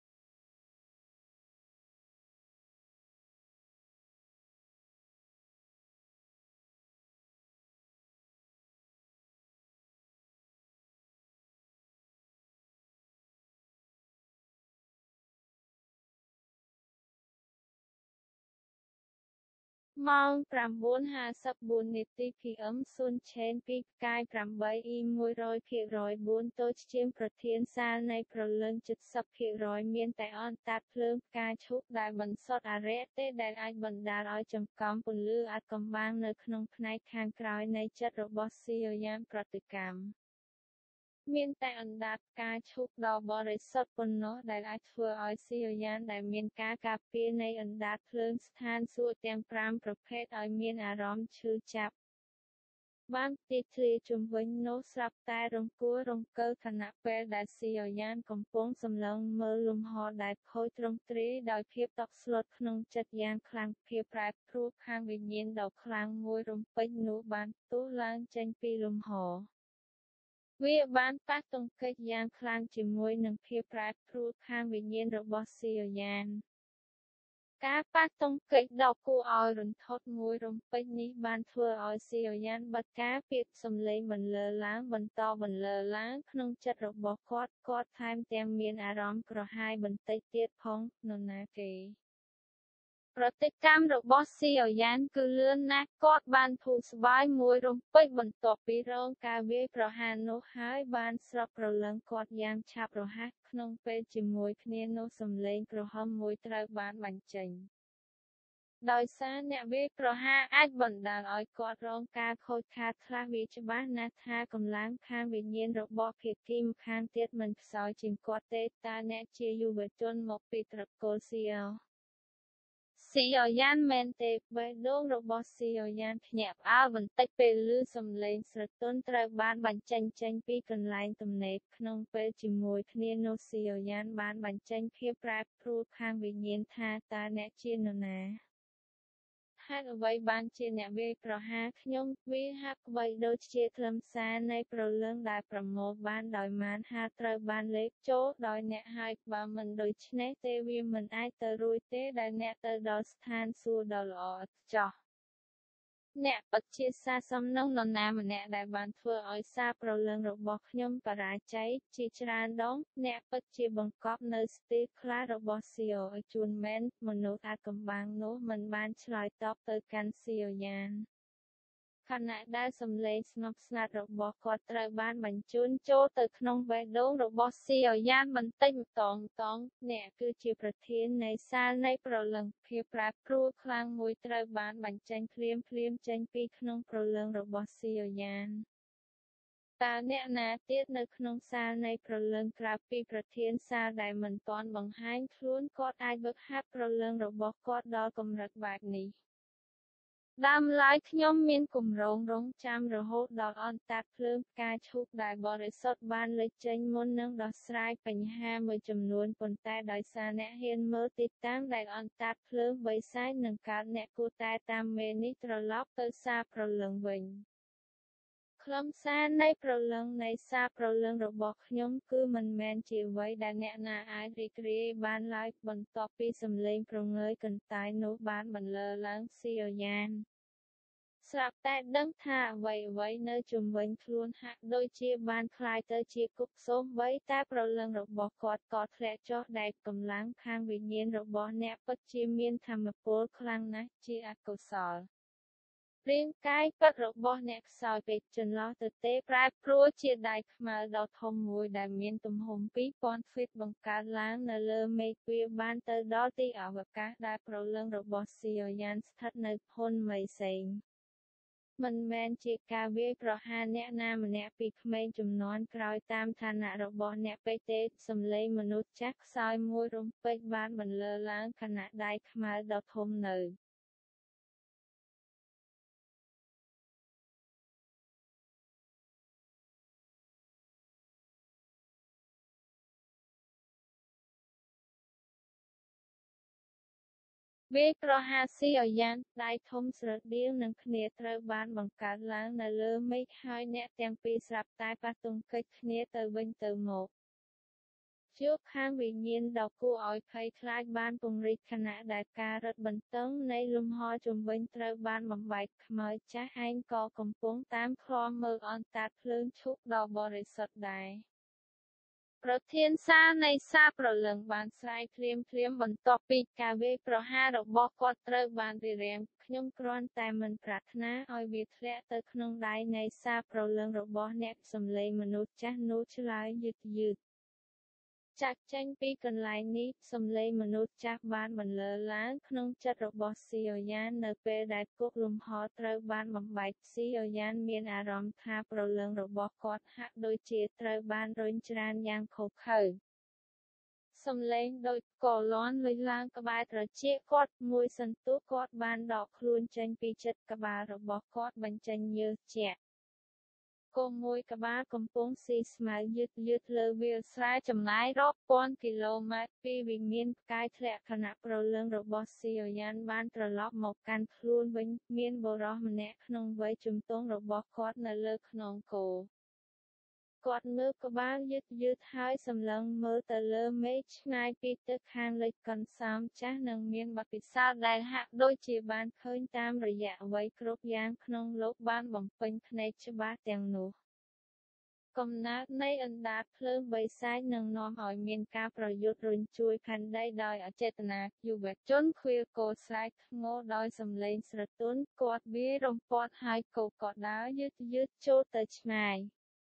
ម៉ោង ប្រាំបួនហាសិបបួន នាទី ភី អឹម ស៊ុន ឆេន ពីផ្កាយ ប្រាំបី អ៊ី មួយរយភាគរយបួន តូចជាងប្រធានសាលនៃព្រលឹង ជិតសព្វភាគរយមានតែអណ្ដាតភ្លើងផ្កាឈូកដែលបន្សុទ្ធអារក្សទេដែលអាចបណ្ដាលឲ្យចង្កោមពន្លឺអាថ៌កំបាំងនៅក្នុងផ្នែកខាងក្រោយនៃចិត្តរបស់ស៊ីអយ៉ានប្រតិកម្មមានតែអណ្ដាតផ្កាឈូកដ៏បរិសុទ្ធប៉ុណ្ណោះដែលអាចធ្វើឲ្យស៊ីអយ៉ានដែលមានការការពារនៃអណ្ដាតភ្លើងស្ថានសួគ៌ទាំងប្រាំប្រភេទឲ្យមានអារម្មណ៍ឈឺចាប់បានទីធ្លាជុំវិញនោះស្រាប់តែរង្គោះរង្គើខណៈពេលដែលស៊ីអយ៉ានកំពុងសម្លឹងមើលលំហដែលខូចទ្រង់ទ្រាយដោយភាពតក់ស្លុតក្នុងចិត្តយ៉ាងខ្លាំងភាពប្រែប្រួលខាងវិញ្ញាណដ៏ខ្លាំងមួយរំពេចនោះបានផ្ទុះឡើងចេញពីលំហវាបានប៉ះទង្គិចយ៉ាងខ្លាំងជាមួយនឹងភាពប្រែប្រួលខាងវិញ្ញាណរបស់ស៊ីអយ៉ានការប៉ះទង្គិចដ៏គួរឲ្យរន្ធត់មួយរំពេចនេះបានធ្វើឲ្យស៊ីអយ៉ានបិទការពារសំឡេងបន្លឺឡើងបន្តបន្លឺឡើងក្នុងចិត្តរបស់គាត់គាត់ថែមទាំងមានអារម្មណ៍ក្រហាយបន្តិចទៀតផងនរណាគេប្រតិកម្មរបស់ស៊ីអយ៉ានគឺលឿនណាស់គាត់បានធូរស្បើយមួយរំពេចបន្ទាប់ពីរងការវាយប្រហារនោះហើយបានស្រុកព្រលឹងគាត់យ៉ាងឆាប់រហ័សក្នុងពេលជាមួយគ្នានោះសំឡេងគ្រហឹមមួយត្រូវបានបញ្ចេញដោយសារអ្នកវាយប្រហារអាចបណ្ដាលឲ្យគាត់រងការខូចខាតខ្លះវាច្បាស់ណាស់ថាកម្លាំងខាងវិញ្ញាណរបស់ភាគីម្ខាងទៀតមិនខ្សោយជាងគាត់ទេតើអ្នកជាយុវជនមកពីត្រកូលសៀលស៊ីអយ៉ានមែនទេបេះដូងរបស់ស៊ីអយ៉ានភ្ញាក់ផ្អើលបន្តិចពេលឮសំឡេងស្រទន់ត្រូវបានបញ្ចេញចេញពីកន្លែងទំនេរក្នុងពេលជាមួយគ្នានោះស៊ីអយ៉ានបានបញ្ចេញភាពប្រែប្រួលខាងវិញ្ញាណថាតើអ្នកជានរណាហេតុអ្វីបានជាអ្នកវាយប្រហារខ្ញុំវាហាក់បីដូចជាខ្លឹមសារនៃព្រលឹងដែលប្រមូលបានដោយម៉ានហាត្រូវបានលេបចូលដោយអ្នកហើយបើមិនដូច្នេះទេវាមិនអាចទៅរួចទេដែលអ្នកទៅដល់ស្ថានសួគ៌ដ៏ល្អឥតខ្ចោះអ្នកពិតជាស័ក្តិសមនឹងនរណាម្នាក់ដែលបានធ្វើឲ្យសារព្រលឹងរបស់ខ្ញុំបរាជ័យជាច្រើនដងអ្នកពិតជាបង្កប់នៅស្ទីលខ្លះរបស់ស៊ីអូឲ្យជួនមែនមនុស្សអាថ៌កំបាំងនោះមិនបានឆ្លើយតបទៅកាន់ស៊ីអូយ៉ានខណៈដែលសំឡេងស្ងប់ស្ងាត់របស់គាត់ត្រូវបានបញ្ជូនចូលទៅក្នុងបេះដូងរបស់ស៊ីអយ៉ានបន្តិចម្តងៗអ្នកគឺជាប្រធាននៃសាលនៃព្រលឹងភាពប្រែប្រួលខ្លាំងមួយត្រូវបានបញ្ចេញភ្លាមៗចេញពីក្នុងព្រលឹងរបស់ស៊ីអយ៉ានតើអ្នកណាទៀតនៅក្នុងសាលនៃព្រលឹងក្រៅពីប្រធានសាលដែលមិនទាន់បង្ហាញខ្លួនគាត់អាចហ្វឹកហាត់ព្រលឹងរបស់គាត់ដល់កម្រិតបែបនេះដើមឡើយខ្ញុំមានគម្រោងរង់ចាំរហូតដល់អណ្ដាតភ្លើងផ្កាឈូកដែលបរិសុទ្ធបានលេចចេញមុននឹងដោះស្រាយបញ្ហាមួយចំនួនប៉ុន្តែដោយសារអ្នកហ៊ានមើលទីតាំងដែលអណ្ដាតភ្លើងបីសែងនឹងកើតអ្នកគួរតែតាមមេនេះត្រឡប់ទៅសាលព្រលឹងវិញខ្លឹមសារនៃព្រលឹងនៃសារព្រលឹងរបស់ខ្ញុំគឺមិនមែនជាអ្វីដែលអ្នកណាអាចរីករាយបានឡើយបន្ទាប់ពីសំឡេងព្រងើយកន្តាយនោះបានបន្លឺឡើងស៊ីអយ៉ានស្រាប់តែដឹងថាអ្វីៗនៅជុំវិញខ្លួនហាក់ដូចជាបានคล้ายទៅជាគុកសូម្បីតែព្រលឹងរបស់គាត់ក៏ធ្លាក់ចុះដែលកម្លាំងខាងវិញ្ញាណរបស់អ្នកពិតជាមានថាមពលខ្លាំងណាស់ជាអកុសលរាងកាយពិតរបស់អ្នកខ្សោយពេកចន្លោះទៅទេប្រែប្រួលជាដៃខ្មៅដ៏ធំមួយដែលមានទំហំពីរពាន់ហ្វីតបង្កើតឡើងនៅលើមេឃវាបានទៅដល់ទីអវកាសដែលព្រលឹងរបស់ស៊ីអយ៉ានស្ថិតនៅភូមិមេសេងមិនមែនជាការវាយប្រហារអ្នកណាម្នាក់ពីក្មេងជំនាន់ក្រោយតាមឋានៈរបស់អ្នកពេកទេសំឡេងមនុស្សចាស់ខ្សោយមួយរំពេចបានបន្លឺឡើងខណៈដៃខ្មៅដ៏ធំនៅវាយប្រហារស៊ីអយ៉ានដៃធំស្រដៀងនឹងគ្នាត្រូវបានបង្កើតឡើងនៅលើមេឃហើយអ្នកទាំងពីរស្រាប់តែប៉ះទង្គិចគ្នាទៅវិញទៅមកជួបខាងវិញ្ញាណដ៏គួរឲ្យភ័យខ្លាចបានពង្រីកខណៈដែលការរឹតបន្តឹងនៃលំហជុំវិញត្រូវបានបំបែកខ្មោចចាស់ឯងក៏កំពុងតាមឃ្លាំមើលអណ្ដាតភ្លើងឈូកដ៏បរិសុទ្ធដែរប្រធានសាលនៃសាលព្រលឹងបានស្រែកភ្លាមៗបន្ទាប់ពីការវាយប្រហាររបស់គាត់ត្រូវបានរារាំងខ្ញុំគ្រាន់តែមិនប្រាថ្នាឲ្យវាធ្លាក់ទៅក្នុងដៃនៃសាលព្រលឹងរបស់អ្នកសំឡេងមនុស្សចាស់នោះឆ្លើយយឺតៗចាក់ចេញពីកន្លែងនេះសំឡេងមនុស្សចាស់បានបន្លឺឡើងក្នុងចិត្តរបស់ស៊ីអយ៉ាននៅពេលដែលគុកលំហត្រូវបានបំបែកស៊ីអយ៉ានមានអារម្មណ៍ថាព្រលឹងរបស់គាត់ហាក់ដូចជាត្រូវបានរុញច្រានយ៉ាងឃោរឃៅសំឡេងដូចកលាន់លុយឡើងក្បែរត្រចៀកគាត់មួយសន្ទុះគាត់បានដកខ្លួនចេញពីចិត្តក្បាលរបស់គាត់បញ្ចេញញើសជាក់គោមួយក្បាលកំពុងស៊ីស្មៅយឺតយឺតលើវាលស្រែចម្ងាយរាប់ពាន់គីឡូម៉ែត្រពីវិមានផ្កាយធ្លាក់ខណៈព្រលឹងរបស់ស៊ីអយ៉ានបានត្រឡប់មកកាន់ខ្លួនវិញមានបុរសម្នាក់ក្នុងវ័យជំទង់របស់គាត់នៅលើខ្នងគោគាត់ងើបក្បាលយឺតយឺតហើយសម្លឹងមើលទៅលើមេឃឆ្ងាយពីទឹកខាងលិចកន្សោមចាស់និងមានបទពិសោធន៍ដែលហាក់ដូចជាបានឃើញតាមរយៈអ្វីគ្រប់យ៉ាងក្នុងលោកបានបំពេញភ្នែកច្បាស់ទាំងនោះកំណើតនៃអណ្ដាតភ្លើងបីសែងនឹងនាំឲ្យមានការប្រយុទ្ធរុញជួយផែនដីដោយអចេតនាយុវជនឃ្វាលគោស្រែកធ្ងរដោយសំឡេងស្រទន់គាត់វាយរំពាត់ហើយគោក៏ដើរយឺតយឺតចូលទៅឆ្ងាយ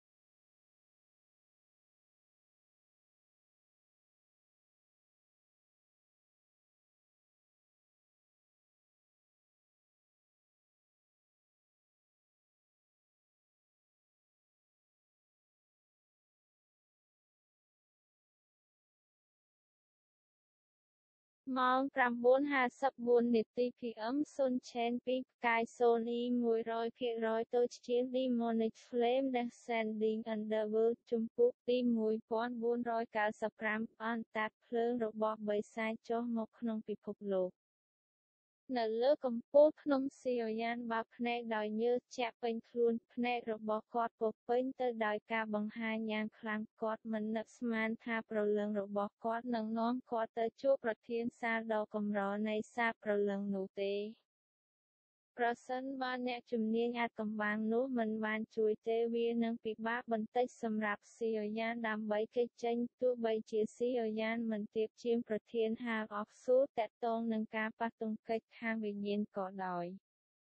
ម៉ោង ប្រាំបួនហាសិបបួន នាទី ភី អឹម សុន ឆេន ពី ផ្កាយ Sony មួយរយភាគរយ តូចជាង Demonic Flame Descending Underworld ជំពូកទីមួយពាន់បួនរយកៅសិបប្រាំ អណ្ដាតភ្លើងរបស់បិសាចចុះមកក្នុងពិភពលោកនៅលើកំពូលភ្នំស៊ីអយ៉ានបើកភ្នែកដោយញើសជាក់ពេញខ្លួនភ្នែករបស់គាត់ពោរពេញទៅដោយការបង្ហាញយ៉ាងខ្លាំងគាត់មិននឹកស្មានថាព្រលឹងរបស់គាត់នឹងនាំគាត់ទៅជួបប្រធានសាលដ៏កម្រនៃសាលព្រលឹងនោះទេប្រសិនបើអ្នកជំនាញអាថ៌កំបាំងនោះមិនបានជួយទេវានឹងពិបាកបន្តិចសម្រាប់ស៊ីអយ៉ានដើម្បីគេចចេញទោះបីជាស៊ីអយ៉ានមិនទាបជាងប្រធាន House of Soul ទាក់ទងនឹងការប៉ះទង្គិចខាងវិញ្ញាណក៏ដោយ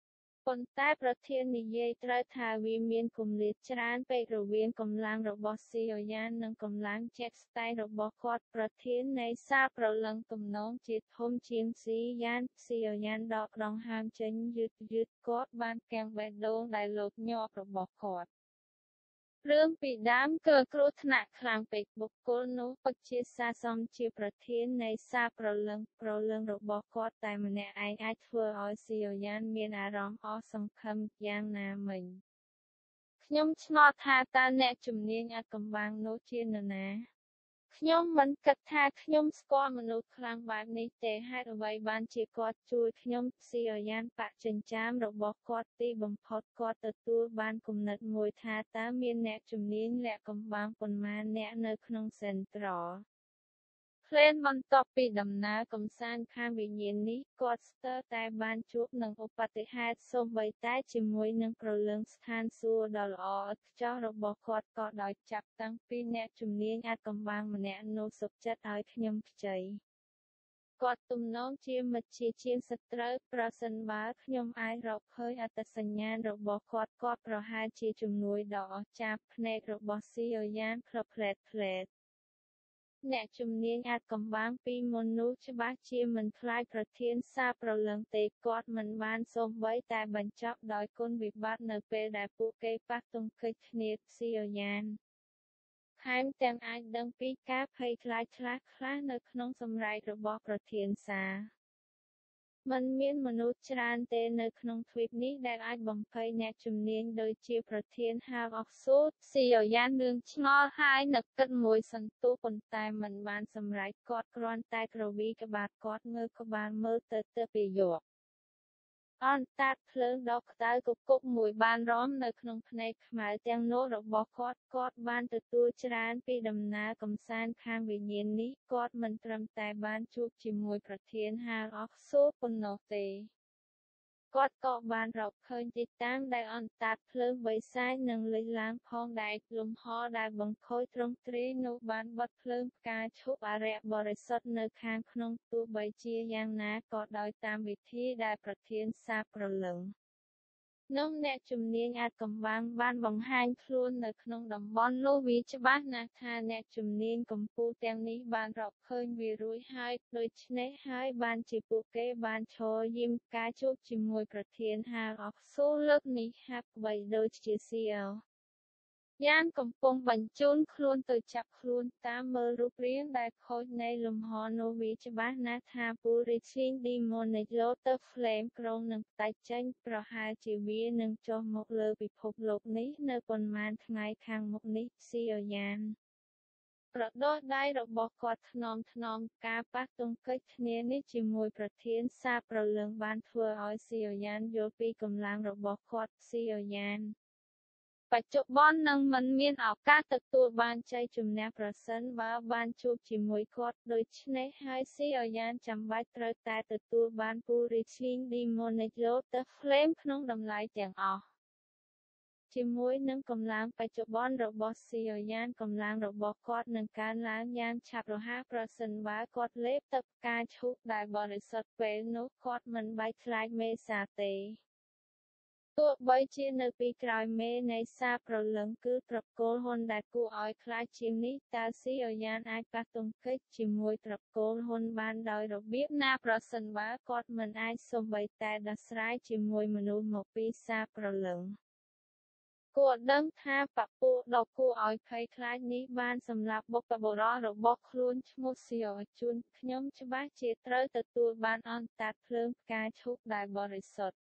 ប៉ុន្តែប្រធាននិយាយត្រូវថាវាមានគម្លាតច្រើនពេករវាងកម្លាំងរបស់ស៊ីអយ៉ាននិងកម្លាំងជាក់ស្ដែងរបស់គាត់ប្រធាននៃសារព្រលឹងទំនងជាធំជាងស៊ីយ៉ានស៊ីអយ៉ានដកដង្ហើមចេញយឺតយឺតគាត់បានកាំងបេះដូងដែលលោកញាប់របស់គាត់រឿងពីដើមគឺគ្រោះថ្នាក់ខ្លាំងពេកបុគ្គលនោះពិតជាស័ក្តិសមជាប្រធាននៃសារព្រលឹងព្រលឹងរបស់គាត់តែម្នាក់ឯងអាចធ្វើឲ្យស៊ីអយ៉ានមានអារម្មណ៍អស់សង្ឃឹមយ៉ាងណាមិញខ្ញុំឆ្ងល់ថាតើអ្នកជំនាញអាថ៌កំបាំងនោះជានរណាខ្ញុំមិនគិតថាខ្ញុំស្គាល់មនុស្សខ្លាំងបែបនេះទេហេតុអ្វីបានជាគាត់ជួយខ្ញុំស៊ីអយ៉ានបច្ចិញ្ចាមរបស់គាត់ទីបំផុតគាត់ទទួលបានគំនិតមួយថាតើមានអ្នកជំនាញលាក់កំបាំងប៉ុន្មានអ្នកនៅក្នុងសេនត្រលភ្លេនបន្ទាប់ពីដំណើរកម្សាន្តខាងវិញ្ញាណនេះគាត់ស្ទើរតែបានជួបនឹងឧបទ្ទហេតុសូម្បីតែជាមួយនឹងព្រលឹងស្ថានសួគ៌ដ៏ល្អឥតខ្ចោះរបស់គាត់ក៏ដោយចាប់តាំងពីអ្នកជំនាញអាថ៌កំបាំងម្នាក់នោះសុខចិត្តឲ្យខ្ញុំខ្ចីគាត់ទំនងជាមិត្តជាជាងសត្រូវប្រសិនបើខ្ញុំអាចរកឃើញអត្តសញ្ញាណរបស់គាត់គាត់ប្រហែលជាជំនួយដ៏អស្ចារ្យភ្នែករបស់ស៊ីអយ៉ានផ្លឹបផ្លែតផ្លែតអ្នកជំនាញអាថ៌កំបាំងពីមុននោះច្បាស់ជាមិនខ្លាចប្រធានសារព្រលឹងទេគាត់មិនបានសូម្បីតែបញ្ចប់ដោយគុណវិបត្តិនៅពេលដែលពួកគេប៉ះទង្គិចគ្នាស៊ីអយ៉ានថែមទាំងអាចដឹងពីការភ័យខ្លាចខ្លះៗនៅក្នុងសម្រែករបស់ប្រធានសារមិនមានមនុស្សច្រើនទេនៅក្នុងទ្វីបនេះដែលអាចបំភ័យអ្នកជំនាញដូចជាប្រធាន House of Sword ស៊ីអយ៉ានរឿងឆ្ងល់ហើយនឹកគិតមួយសន្ទុះប៉ុន្តែមិនបានសម្រេចគាត់គ្រាន់តែក្រវីក្បាលគាត់ងើបក្បាលមើលទៅទើបពីយកអន្តាតភ្លើងដ៏ក្តៅគគុកមួយបានរមនៅក្នុងភ្នែកខ្មៅទាំងនោះរបស់គាត់គាត់បានទទួលច្រើនពីដំណើរកម្សាន្តខាងវិញ្ញាណនេះគាត់មិនត្រឹមតែបានជួបជាមួយប្រធាន House of Sword ប៉ុណ្ណោះទេគាត់ក៏បានរកឃើញទីតាំងដែលអន្តាតភ្លើងបិសាចនឹងលេចឡើងផងដែរលំហដែលបង្ខូចទ្រង់ទ្រាយនោះបានបិទភ្លើងផ្កាឈូកអរិយបរិសុទ្ធនៅខាងក្នុងទោះបីជាយ៉ាងណាក៏ដោយតាមវិធីដែលប្រធានសារព្រលឹងនោះអ្នកជំនាញអាថ៌កំបាំងបានបង្ហាញខ្លួននៅក្នុងតំបន់នោះវាច្បាស់ណាស់ថាអ្នកជំនាញកំពូលទាំងនេះបានរកឃើញវារួចហើយដូច្នេះហើយបានជាពួកគេបានឈរយាមការជួបជាមួយប្រធាន House of Sword លើកនេះហាក់បីដូចជាស៊ីអយ៉ានកំពុងបញ្ជូនខ្លួនទៅចាប់ខ្លួនតាមមើលរូបរាងដែលខូចនៃលំហនោះវាច្បាស់ណាស់ថា Purifying Demonic Lotus Flame ក្រុងនឹងផ្តាច់ចេញប្រហែលជាវានឹងចុះមកលើពិភពលោកនេះនៅប៉ុន្មានថ្ងៃខាងមុខនេះស៊ីអយ៉ានប្រដោះដៃរបស់គាត់ថ្នមថ្នមការប៉ះទង្គិចគ្នានេះជាមួយប្រធានសារព្រលឹងបានធ្វើឲ្យស៊ីអយ៉ានយល់ពីកម្លាំងរបស់គាត់ស៊ីអយ៉ានបច្ចុប្បន្ននឹងមិនមានឱកាសទទួលបានជ័យជំនះប្រសិនបើបានជួបជាមួយគាត់ដូច្នេះហើយស៊ីអយ៉ានចាំបាច់ត្រូវតែទទួលបាន Purifying Demonic Lotus Flame ក្នុងតម្លៃទាំងអស់ជាមួយនឹងកម្លាំងបច្ចុប្បន្នរបស់ស៊ីអយ៉ានកម្លាំងរបស់គាត់នឹងកើនឡើងយ៉ាងឆាប់រហ័សប្រសិនបើគាត់លេបទឹកផ្កាឈូកដែលបរិសុទ្ធពេលនោះគាត់មិនបែកខ្លាចមេសាទេទោះបីជានៅពីក្រោយមេនៃសារព្រលឹងគឺត្រកូលហ៊ុនដែលគួរឲ្យខ្លាចជាងនេះតើស៊ីអយ៉ានអាចប៉ះទង្គិចជាមួយត្រកូលហ៊ុនបានដោយរបៀបណាប្រសិនបើគាត់មិនអាចសូម្បីតែដោះស្រាយជាមួយមនុស្សមកពីសារព្រលឹងគួរដឹងថាបពុដ៏គួរឲ្យភ័យខ្លាចនេះបានសម្លាប់បុព្វបុរសរបស់ខ្លួនឈ្មោះស៊ីអជួនខ្ញុំច្បាស់ជាត្រូវទទួលបានអន្តាតភ្លើងផ្កាឈូកដែលបរិសុទ្ធ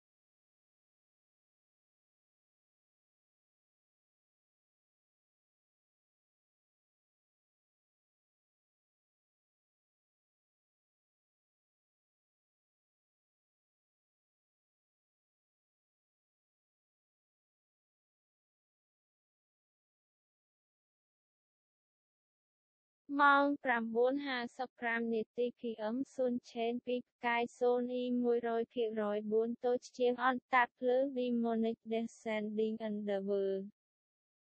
ម៉ោង ប្រាំបួនហាសិបប្រាំ នាទី ភី អឹម ស៊ុនឆេនពីផ្កាយសូនី មួយរយភាគរយបួន តូចជាងអន្តាតភ្លើង Demonic Descending Underworld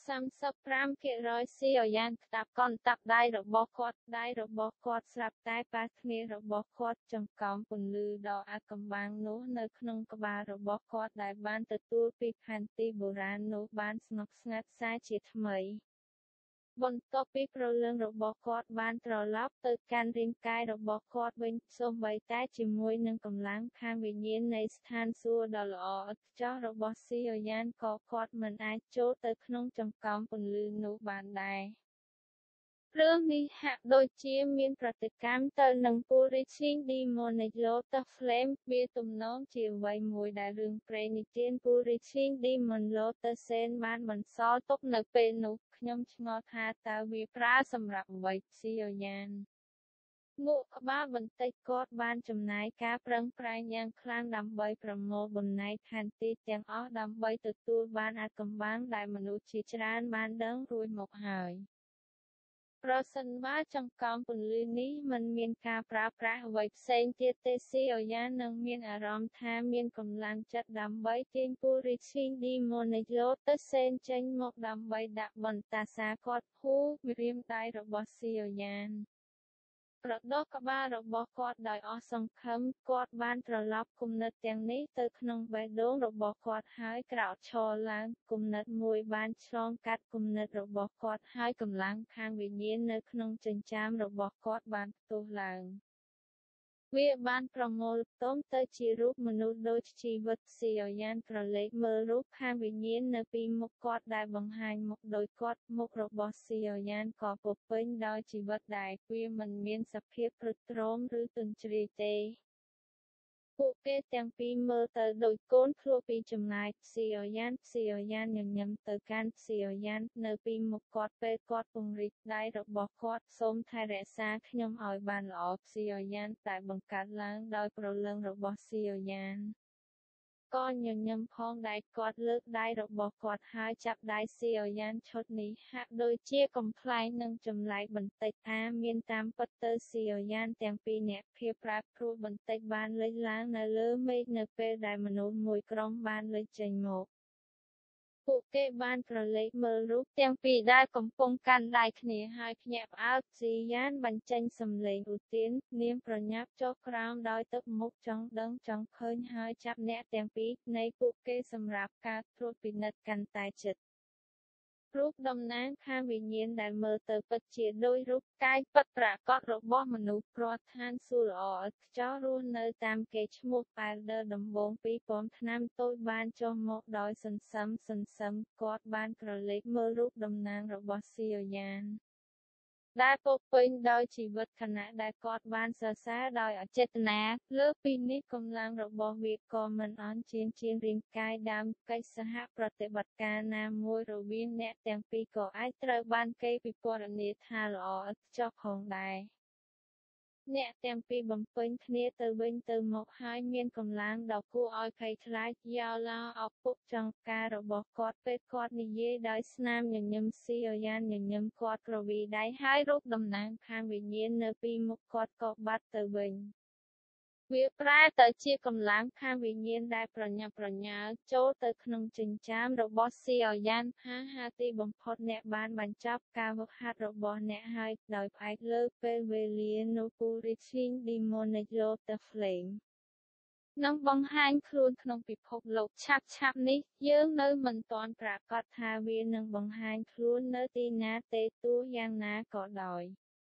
សាមសិបប្រាំភាគរយស៊ីអយ៉ានក្តាប់កនតាប់ដៃរបស់គាត់ដៃរបស់គាត់ស្រាប់តែប៉ះគ្នារបស់គាត់ចង្កោមពន្លឺដ៏អាថ៌កំបាំងនោះនៅក្នុងក្បាលរបស់គាត់ដែលបានទទួលពីផែនទីបុរាណនោះបានស្ងប់ស្ងាត់សាជាថ្មី បន្ទាប់ពីព្រលឹងរបស់គាត់បានត្រឡប់ទៅកាន់រាងកាយរបស់គាត់វិញសូម្បីតែជាមួយនឹងកម្លាំងខាងវិញ្ញាណនៃស្ថានសួគ៌ដ៏ល្អឥតខ្ចោះរបស់ស៊ីអយ៉ានក៏គាត់មិនអាចចូលទៅក្នុងចង្កោមពន្លឺនោះបានដែររឿងនេះហាក់ដូចជាមានប្រតិកម្មទៅនឹង Purifying Demonic Lotus Flame វាទំនងជាអ្វីមួយដែលរឿងព្រេងនិទាន Purifying Demon Lotus Scene បានបន្សល់ទុកនៅពេលនោះខ្ញុំឆ្ងល់ថាតើវាប្រើសម្រាប់អ្វីស៊ីអយ៉ានងក់ក្បាលបន្តិចគាត់បានចំណាយការប្រឹងប្រែងយ៉ាងខ្លាំងដើម្បីប្រមូលបំណែកផែនទីទាំងអស់ដើម្បីទទួលបានអាថ៌កំបាំងដែលមនុស្សជាច្រើនបានដឹងរួចមកហើយប្រសិនបើចង្កោមពន្លឺនេះមិនមានការប្រើប្រាស់អ្វីផ្សេងទៀតទេស៊ីអយ៉ាននឹងមានអារម្មណ៍ថាមានកម្លាំងចិត្តដើម្បីទាញ Purifying Demonic Lotus Scene ចេញមកដើម្បីដាក់បន្តាសាគាត់ហូរវិរាមដៃរបស់ស៊ីអយ៉ានប្រដោះក្បាលរបស់គាត់ដោយអស់សង្ឃឹមគាត់បានត្រឡប់គំនិតទាំងនេះទៅក្នុងបេះដូងរបស់គាត់ហើយក្រោកឈរឡើងគំនិតមួយបានឆ្លងកាត់គំនិតរបស់គាត់ហើយកម្លាំងខាងវិញ្ញាណនៅក្នុងចិញ្ចើមរបស់គាត់បានផ្ទុះឡើងវាបានប្រមូលផ្តុំទៅជារូបមនុស្សដូចជីវិតស៊ីអយ៉ានក្រឡេកមើលរូបខាងវិញ្ញាណនៅពីមុខគាត់ដែលបង្ហាញមុខដោយគាត់មុខរបស់ស៊ីអយ៉ានក៏ពោរពេញដោយជីវិតដែរវាមិនមានសភាពព្រឹត្តទ្រោមឬទន់ជ្រាយទេពួកគេទាំងពីរមើលទៅដូចកូនភ្លោះពីចម្ងាយស៊ីអយ៉ានស៊ីអយ៉ានញញឹមទៅកាន់ស៊ីអយ៉ាននៅពីមុខគាត់ពេលគាត់ពង្រីកដៃរបស់គាត់សូមថែរក្សាខ្ញុំឲ្យបានល្អស៊ីអយ៉ានតែបង្កើតឡើងដោយព្រលឹងរបស់ស៊ីអយ៉ានក៏ញញឹមផងដែរគាត់លើកដៃរបស់គាត់ហើយចាប់ដៃស៊ីអយ៉ានឈុតនេះហាក់ដូចជាកំប្លែងនឹងចម្លែកបន្តិចថាមានតាមពិតទៅស៊ីអយ៉ានទាំងពីរនាក់ភាពប្រែប្រួលបន្តិចបានលេចឡើងនៅលើមេឃនៅពេលដែលមនុស្សមួយក្រុមបានលេចចេញមកពួកគេបានក្រឡេកមើលរូបទាំងពីរដែលកំពុងកាន់ដៃគ្នាហើយភ្ញាក់ផ្អើលស៊ីយ៉ានបញ្ចេញសំឡេងឧទាននាងប្រញាប់ចុះក្រោមដោយទឹកមុខចង់ដឹងចង់ឃើញហើយចាប់អ្នកទាំងពីរនៃពួកគេសម្រាប់ការត្រួតពិនិត្យកាន់តែជិតរូបតំណាងខាងវិញ្ញាណដែលមើលទៅពិតជាដូចរូបកាយពិតប្រាកដរបស់មនុស្សព្រោះឋានសួគ៌ល្អឥតខ្ចោះរស់នៅតាមកេរ្តិ៍ឈ្មោះ Elder ដំបូងពីរពាន់ឆ្នាំតូចបានចុះមកដោយសន្សឹមសន្សឹមគាត់បានក្រឡេកមើលរូបតំណាងរបស់ស៊ីអយ៉ានដែលពោរពេញដោយជីវិតខណៈដែលគាត់បានសរសើរដោយអចេតនាលើសពីនេះកម្លាំងរបស់វាក៏មិនអន់ជាងជាងរាងកាយដើមកិច្ចសហប្រតិបត្តិការណាមួយរវាងអ្នកទាំងពីរក៏អាចត្រូវបានគេពិពណ៌នាថាល្អឥតខ្ចោះផងដែរអ្នកទាំងពីរបំពេញគ្នាទៅវិញទៅមកហើយមានកម្លាំងដ៏គួរឲ្យភ័យខ្លាចយោឡោឪពុកចង្ការរបស់គាត់ពេលគាត់និយាយដោយស្នាមញញឹមស៊ីអយ៉ានញញឹមគាត់ក្រវីដៃហើយរូបតំណាងខាងវិញ្ញាណនៅពីមុខគាត់ក៏បាត់ទៅវិញវាប្រែទៅជាកម្លាំងខាងវិញ្ញាណដែលប្រញាប់ប្រញាល់ចូលទៅក្នុងចិញ្ចើមរបស់ស៊ីអយ៉ានហាហាទីបំផុតអ្នកបានបញ្ចប់ការហ្វឹកហាត់របស់អ្នកហើយដោយផ្អែកលើពេលវេលានោះ Purifying Demonic Lotus Flame នឹងបង្ហាញខ្លួនក្នុងពិភពលោកឆាប់ឆាប់នេះយើងនៅមិនទាន់ប្រាកដថាវានឹងបង្ហាញខ្លួននៅទីណាទេទោះយ៉ាងណាក៏ដោយ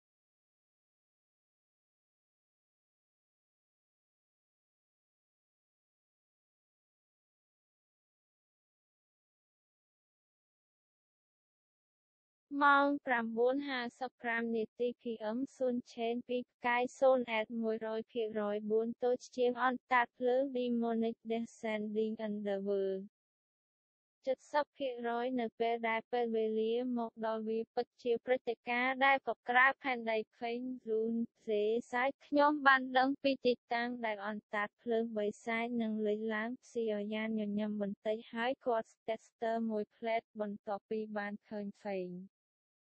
ម៉ោង ប្រាំបួនហាសិបប្រាំ នាទី ភី អឹម ស៊ុនឆេនពីផ្កាយ សូន អេត មួយរយភាគរយបួន តូចជាងអណ្តាតភ្លើង Demonic Descending Underworld เจ็ดสิบ ភាគរយនៅពេលដែលពេលវេលាមកដល់វាពិតជាព្រឹត្តិការណ៍ដែលកក្រើកផែនដីភេងរូនសេសាយខ្ញុំបានដឹងពីទីតាំងដែលអណ្តាតភ្លើងបិសាចនឹងលេចឡើងស៊ីអយ៉ានញញឹមបន្តិចហើយគាត់ស្ទះស្ទើរមួយផ្លែតបន្ទាប់ពីបានឃើញភេង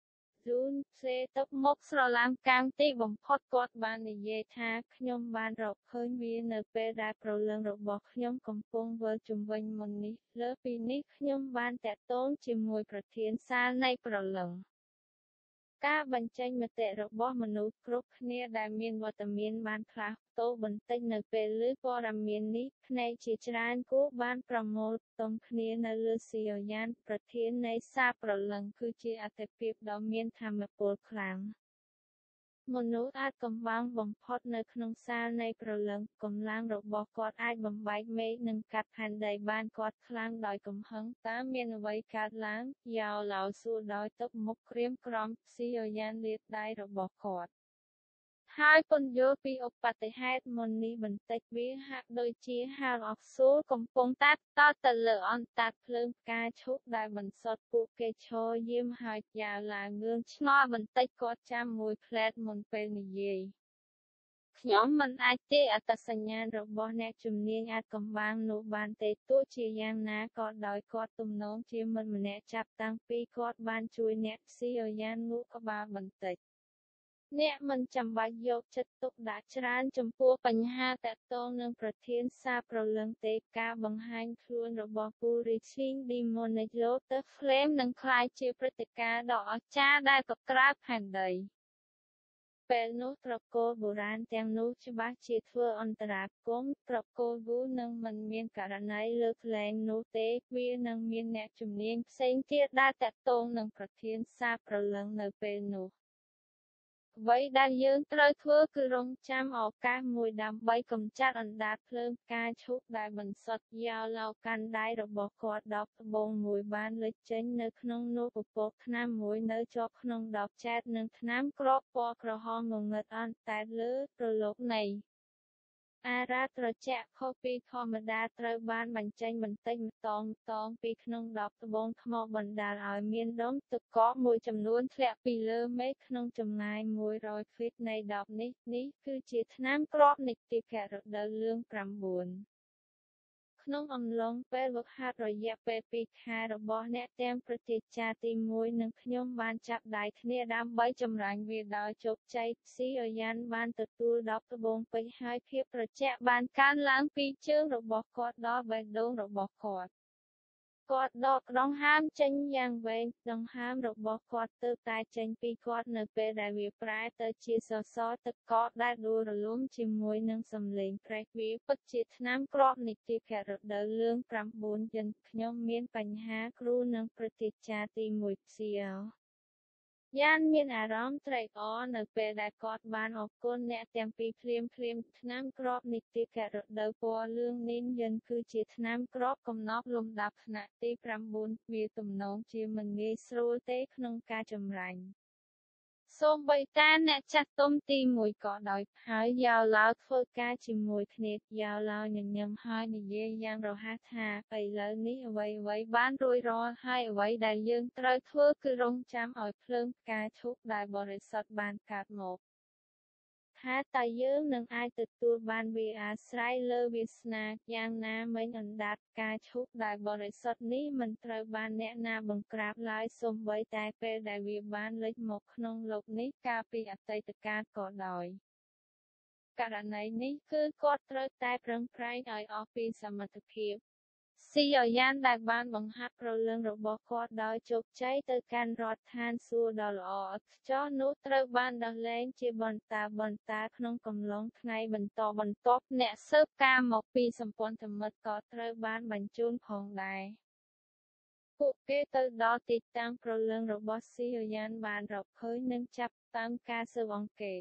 ជូនផ្សេទៅមុខស្រឡាំកាំងទីបំផុតគាត់បាននិយាយថាខ្ញុំបានរកឃើញវានៅពេលដែលប្រលឹងរបស់ខ្ញុំកំពុងវិលជុំវិញមុននេះលើពីនេះខ្ញុំបានតាក់ទងជាមួយប្រធានសាលនៃប្រលឹងការបញ្ចេញមតិរបស់មនុស្សគ្រប់គ្នាដែលមានវត្តមានបានផ្លាស់ប្តូរបន្តិចនៅពេលឮព័ត៌មាននេះភ្នែកជាច្រើនគូបានប្រមូលផ្តុំគ្នានៅលើស៊ីយ៉យ៉ានប្រធាននៃសារប្រលឹងគឺជាអត្ថិភាពដ៏មានថាមពលខ្លាំងមនុស្សអាចកំបាំងបំផុតនៅក្នុងសាលនៃប្រលឹងកម្លាំងរបស់គាត់អាចបំបែកមេឃនិងកាត់ផែនដីបានគាត់ខ្លាំងដោយកំហឹងតើមានអ្វីកើតឡើងយ៉ាវឡៅសួរដោយទឹកមុខក្រៀមក្រំស៊ីយ៉យ៉ានលាតដៃរបស់គាត់ហើយពន្យល់ពីឧបតិហេតុមុននេះបន្តិចវាហាក់ដូចជាហាលអហ្វស៊ូលកំពុងតែតទៅលើអណ្ដាតភ្លើងផ្កាឈូកដែលបន្សុទ្ធពួកគេឈរយាមហើយយ៉ាវឡើងងឿងឆ្ងល់បន្តិចគាត់ចាំមួយផ្លែតមុនពេលនិយាយខ្ញុំមិនអាចទាយអត្តសញ្ញាណរបស់អ្នកជំនាញអាចកំបាំងនោះបានទេទោះជាយ៉ាងណាក៏ដោយគាត់ទំនងជាមិត្តម្នាក់ចាប់តាំងពីគាត់បានជួយអ្នកស៊ីយ៉យ៉ានងក់ក្បាលបន្តិចអ្នកមិនចាំបាច់យកចិត្តទុកដាក់ច្រើនចំពោះបញ្ហាតាក់ទងនឹងប្រធានសារប្រលឹងទេការបង្ហាញខ្លួនរបស់ពូរីឈីងឌីម៉ូនិចឡូទ័សហ្វ្លេមនឹងក្លាយជាព្រឹត្តិការណ៍ដ៏អស្ចារ្យដែលកក្រើកផែនដីពេលនោះត្រកូលបុរាណទាំងនោះច្បាស់ជាធ្វើអន្តរាគមន៍ត្រកូលវូនឹងមិនមានករណីលើកលែងនោះទេវានឹងមានអ្នកជំនាញផ្សេងទៀតដែលតាក់ទងនឹងប្រធានសារប្រលឹងនៅពេលនោះអ្វីដែលយើងត្រូវធ្វើគឺរង់ចាំឱកាសមួយដើម្បីកម្ចាត់អណ្ដាតភ្លើងផ្កាឈូកដែលបន្សុទ្ធយ៉ាវឡៅកាន់ដៃរបស់គាត់ដបត្បូងមួយបានលេចចេញនៅក្នុងនោះពពកថ្នាំមួយនៅជាប់ក្នុងដបចែកនិងថ្នាំគ្រាប់ពណ៌ក្រហមងងឹតអន្តែលើប្រឡូកនៃអារ៉ាត្រជាក់ខុសពីធម្មតាត្រូវបានបញ្ចេញបន្តិចម្តងម្តងពីក្នុងដបត្បូងថ្មបណ្ដាលឲ្យមានដុំទឹកកកមួយចំនួនធ្លាក់ពីលើមេឃក្នុងចម្ងាយមួយរយហ្វីតនៃដបនេះនេះគឺជាថ្នាំគ្រាប់នីតិភៈរដូវលឿងប្រាំបួនក្នុងអំឡុងពេលហ្វឹកហាត់រយៈពេលពីរខែរបស់អ្នកទាំងប្រតិចាទីមួយនិងខ្ញុំបានចាប់ដៃគ្នាដើម្បីចម្រាញ់វាដោយជោគជ័យស៊ីយ៉យ៉ានបានទទួលដបត្បូងពេជ្រហើយភាពត្រជាក់បានកើនឡើងពីជើងរបស់គាត់ដល់បេះដូងរបស់គាត់គាត់ដកដង្ហើមចេញយ៉ាងវែងដង្ហើមរបស់គាត់ទើបតែចេញពីគាត់នៅពេលដែលវាប្រែទៅជាសសរទឹកកកដែលដួលរលំជាមួយនឹងសំឡេងប្រេះវាពិតជាថ្នាំគ្រាប់នីតិភៈរដូវលឿងប្រាំបួនយិនខ្ញុំមានបញ្ហាគ្រូនឹងព្រឹត្តិការណ៍ទីមួយផ្សៀវយ៉ានមានអារម្មណ៍ត្រេកអរនៅពេលដែលគាត់បានអរគុណអ្នកទាំងពីរភ្លាមភ្លាមថ្នាំគ្រាប់នីតិភៈរដូវពណ៌លឿងនេះយិនគឺជាថ្នាំគ្រាប់កំណប់លំដាប់ថ្នាក់ទីប្រាំបួនវាទំនងជាមិនងាយស្រួលទេក្នុងការចម្រាញ់សូម្បីតែអ្នកចាស់ទុំទីមួយក៏ដោយហើយយ៉ាវឡៅធ្វើការជាមួយគ្នាយ៉ាវឡៅញញឹមហើយនិយាយយ៉ាងរហ័សថាឥឡូវនេះអ្វីអ្វីបានរួចរាល់ហើយអ្វីដែលយើងត្រូវធ្វើគឺរង់ចាំឲ្យភ្លើងផ្កាឈូកដែលបរិសុទ្ធបានកើតមកថាតើយើងនឹងអាចទទួលបានវាអាស្រ័យលើវាសនាយ៉ាងណាមិញអណ្ដាតផ្កាឈូកដែលបរិសុទ្ធនេះមិនត្រូវបានអ្នកណាបង្ក្រាបឡើយសូម្បីតែពេលដែលវាបានលេចមកក្នុងโลกនេះកាលពីអតីតកាលក៏ដោយករណីនេះគឺគាត់ត្រូវតែប្រឹងប្រែងឲ្យអស់ពីសមត្ថភាពស៊ីយ៉យ៉ានដែលបានបង្ហាត់ប្រលឹងរបស់គាត់ដោយជោគជ័យទៅកាន់រដ្ឋឋានសួគ៌ដ៏ល្អឥតខ្ចោះនោះត្រូវបានដោះលែងជាបន្តបន្តក្នុងកំឡុងថ្ងៃបន្តបន្ទាប់អ្នកស៊ើបការមកពីសម្ព័ន្ធមិត្តក៏ត្រូវបានបញ្ជូនផងដែរពួកគេទៅដល់ទីតាំងប្រលឹងរបស់ស៊ីយ៉យ៉ានបានរកឃើញនិងចាប់តាមការស៊ើបអង្កេត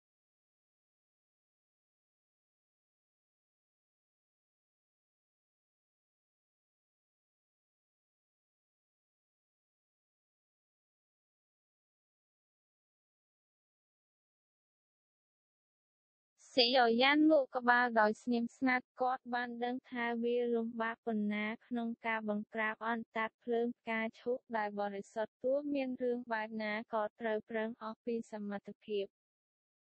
ស៊ីយ៉យ៉ានងក់ក្បាលដោយស្ងៀមស្ងាត់គាត់បានដឹងថាវាលំបាកប៉ុណ្ណាក្នុងការបង្ក្រាបអណ្ដាតភ្លើងផ្កាឈូកដែលបរិសុទ្ធទោះមានរឿងបែបណាក៏ត្រូវប្រឹងអស់ពីសមត្ថភាព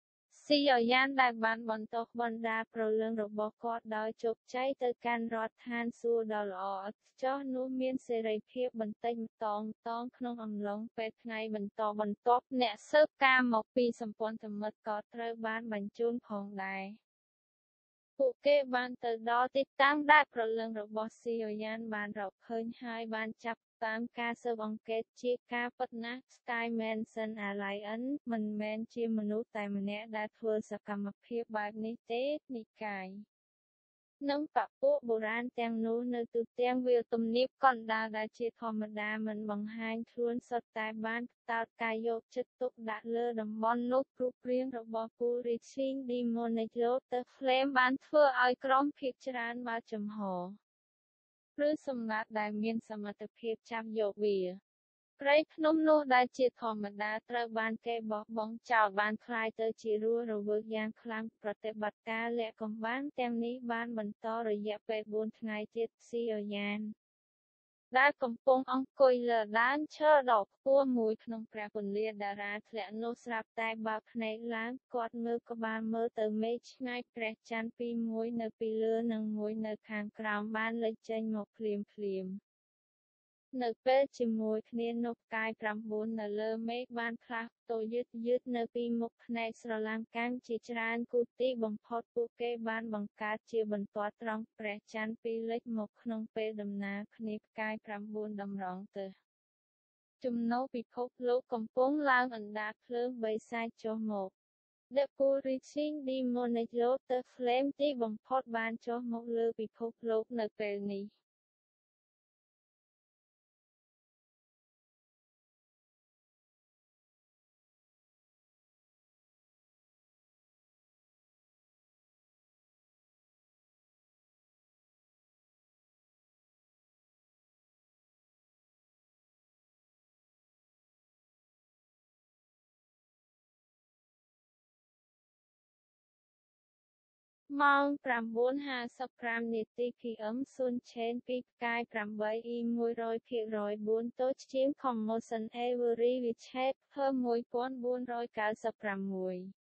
ស៊ីអយ៉ានដែលបានបន្តបណ្ដាប្រលឹងរបស់គាត់ដោយជោគជ័យទៅកាន់រដ្ឋឋានសួគ៌ដ៏ល្អឥតខ្ចោះនោះមានសេរីភាពបន្តិចម្តងៗក្នុងអំឡុងពេលថ្ងៃបន្តបន្ទាប់អ្នកស៊ើបការណ៍មកពីសម្ព័ន្ធមិត្តក៏ត្រូវបានបញ្ជូនផងដែរពួកគេបានទៅដល់ទីតាំងដែលប្រលឹងរបស់ស៊ីអយ៉ានបានរកឃើញហើយបានចាប់តាមការស៊ើបអង្កេតជាការពិតណាស់ Sky Manson Alliance មិនមែនជាមនុស្សតែម្នាក់ដែលធ្វើសកម្មភាពបែបនេះទេនិកាយនិងបពួកបុរាណទាំងនោះនៅទូទាំងវាលទំនាបកណ្ដាលដែលជាធម្មតាមិនបង្ហាញខ្លួនសុទ្ធតែបានផ្តោតការយកចិត្តទុកដាក់លើតំបន់នោះរូបរាងរបស់ Purification Demonic Lotus Flame បានធ្វើឲ្យក្រុមភាគច្រើនបើកចំហឬសម្ងាត់ដែលមានសមត្ថភាពចាប់យកវាព្រៃភ្នំនោះដែលជាធម្មតាត្រូវបានគេបោះបង់ចោលបានคล้ายទៅជារស់រវើកយ៉ាងខ្លាំងប្រតិបត្តិការលាក់កំបាំងទាំងនេះបានបន្តរយៈពេលបួនថ្ងៃទៀតស៊ីអយ៉ានដែលកំពុងអង្គុយលើដើមឈើដ៏ខ្ពស់មួយក្នុងព្រះពន្លាតារាធ្លាក់នោះស្រាប់តែបើកភ្នែកឡើងគាត់មើលក្បាលមើលទៅមេឃឆ្ងាយព្រះច័ន្ទពីរមួយនៅពីលើនិងមួយនៅខាងក្រោមបានលេចចេញមកភ្លាមភ្លាមនៅពេលជាមួយគ្នានោះផ្កាយប្រាំបួននៅលើមេឃបានផ្លាស់ប្តូរយឺតយឺតនៅពីមុខភ្នែកស្រឡាំងកាំងជាច្រើនគូទីបំផុតពួកគេបានបង្កើតជាបន្ទាត់ត្រង់ព្រះច័ន្ទពីរលេចមកក្នុងពេលដំណើរគ្នាផ្កាយប្រាំបួនតម្រង់ទៅចំណូលពិភពលោកកំពុងឡើងអណ្ដាតភ្លើងបីសាយចុះមក The Purification Demonic Lotus Flame ទីបំផុតបានចុះមកលើពិភពលោកនៅពេលនេះម៉ោង ប្រាំបួនហាសិបប្រាំ នាទី ភី អឹម ស៊ុនឆេនពីផ្កាយប្រាំបីអ៊ី មួយរយភាគរយបួនតូចជាង Commotion Avery Richard Per មួយពាន់បួនរយកៅសិបប្រាំមួយ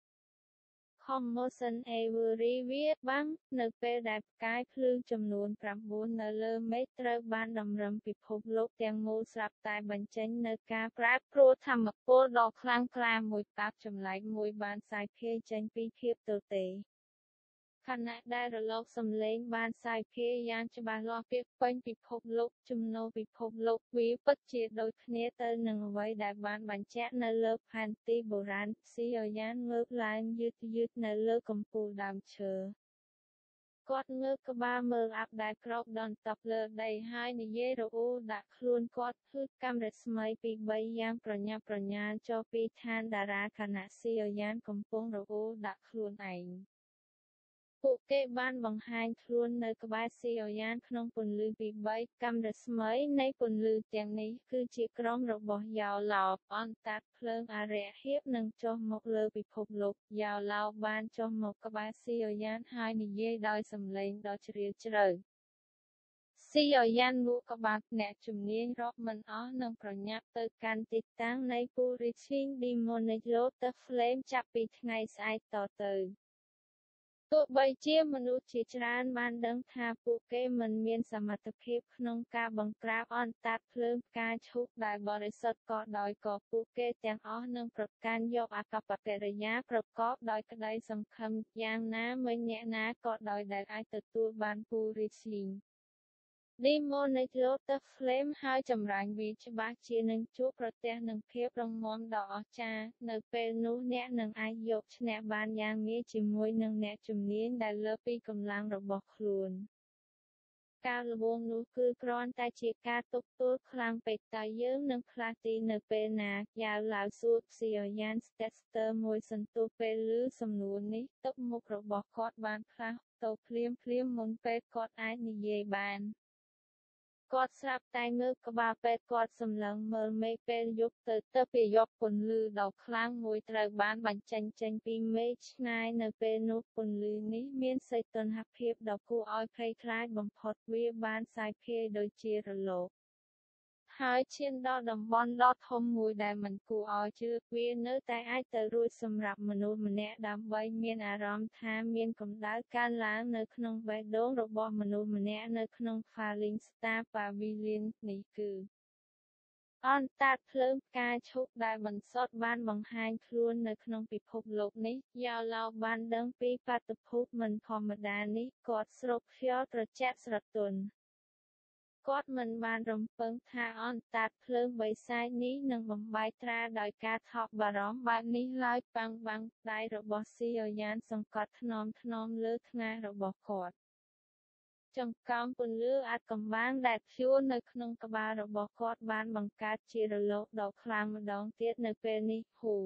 Commotion Avery វាបាំងនៅពេលដែលផ្កាយភ្លើងចំនួនប្រាំបួននៅលើមេឃត្រូវបានតម្រឹមពិភពលោកទាំងមូលស្រាប់តែបញ្ចេញនូវការប្រែប្រួលថាមពលដ៏ខ្លាំងក្លាមួយតាប់ចម្លែកមួយបានសាយភាយចេញពីភាពទទេខណៈដែលរលកសំឡេងបានសាយភាយយ៉ាងច្បាស់លាស់ពាសពេញពិភពលោកចំណូលពិភពលោកវាពិតជាដូចគ្នាទៅនឹងអ្វីដែលបានបញ្ជាក់នៅលើផែនទីបុរាណស៊ីអយ៉ានងើបឡើងយឺតយឺតនៅលើកំពូលដើមឈើគាត់ងើបក្បាលមើលអាប់ដែលគ្របដណ្ដប់លើដីហើយនិយាយរអ៊ូដាក់ខ្លួនគាត់គឺកាំរស្មីពីរបីយ៉ាងប្រញាប់ប្រញាល់ចុះពីឋានតារាខណៈស៊ីអយ៉ានកំពុងរអ៊ូដាក់ខ្លួនឯងពួកគេបានបង្ហាញខ្លួននៅក្បែរស៊ីអយ៉ានក្នុងពន្លឺពីរបីកាំរស្មីនៃពន្លឺទាំងនេះគឺជាក្រុមរបស់យ៉ោឡោអន្តតាតភ្លើងអរិយភាពនឹងចុះមកលើពិភពលោកយ៉ោឡោបានចុះមកក្បែរស៊ីអយ៉ានហើយនិយាយដោយសំឡេងដ៏ជ្រាលជ្រៅស៊ីអយ៉ានងក់ក្បាលអ្នកជំនាញរាប់មិនអស់នឹងប្រញាប់ទៅកាន់ទីតាំងនៃ Purification Demonic Lotus Flame ចាប់ពីថ្ងៃស្អែកតទៅទោះបីជាមនុស្សជាច្រើនបានដឹងថាពួកគេមិនមានសមត្ថភាពក្នុងការបង្ក្រាបអណ្ដាតភ្លើងផ្កាឈូកដែលបរិសុទ្ធក៏ដោយក៏ពួកគេទាំងអស់នឹងប្រកាន់យកអាកប្បកិរិយាប្រកបដោយក្តីសង្ឃឹមយ៉ាងណាមិញអ្នកណាក៏ដោយដែលអាចទទួលបានពូរីស៊ីងDemonic Lotus Flame ហើយចម្រាញ់វាច្បាស់ជានឹងជួបប្រទះនឹងភាពរឹងមាំដ៏អស្ចារ្យនៅពេលនោះអ្នកនឹងអាចយកឈ្នះបានយ៉ាងងាយជាមួយនឹងអ្នកជំនាញដែលលើសពីកម្លាំងរបស់ខ្លួនការល្បួងនោះគឺគ្រាន់តែជាការទប់ទល់ខ្លាំងពេកតើយើងនឹងផ្លាស់ទីនៅពេលណាយ៉ាវឡាវសួរស៊ីអយ៉ានស្តេស្ទ័រមួយសន្ទុះពេលឮសំណួរនេះទឹកមុខរបស់គាត់បានផ្លាស់ប្តូរភ្លាមភ្លាមមុនពេលគាត់អាចនិយាយបានគាត់ស្រាប់តែងើបក្បាលពេលគាត់សម្លឹងមើលមេឃពេលយប់ទៅទៅពីយប់ពន្លឺដ៏ខ្លាំងមួយត្រូវបានបញ្ចេញចេញពីមេឃឆ្ងាយនៅពេលនោះពន្លឺនេះមានសីតុណ្ហភាពដ៏គួរឲ្យភ័យខ្លាចបំផុតវាបានសាយភាយដូចជារលកហើយឈានដល់តំបន់ដ៏ធំមួយដែលមិនគួរឲ្យជឿវានៅតែអាចទៅរួចសម្រាប់មនុស្សម្នាក់ដើម្បីមានអារម្មណ៍ថាមានកម្ដៅកើនឡើងនៅក្នុងបេះដូងរបស់មនុស្សម្នាក់នៅក្នុង Falling Star Pavilion នេះគឺអណ្ដាតភ្លើងផ្កាឈូកដែលបន្សុទ្ធបានបង្ហាញខ្លួននៅក្នុងពិភពលោកនេះយ៉ាឡោបានដឹងពីបាតុភូតមិនធម្មតានេះគាត់ស្រូបខ្យល់ត្រជាក់ស្រទន់គាត់មិនបានរំពឹងថាអណ្ដាតភ្លើងបិសាចនេះនឹងបំបែកត្រាដោយការថប់បារម្ភបែបនេះឡើយប៉ាំងបាំងដៃរបស់ស៊ីអយ៉ានសង្កត់ថ្នមថ្នមលើថ្ងាសរបស់គាត់ចង្កោមពន្លឺអាថ៌កំបាំងដែលព្យួរនៅក្នុងក្បាលរបស់គាត់បានបង្កើតជារលកដ៏ខ្លាំងម្ដងទៀតនៅពេលនេះហ៊ូ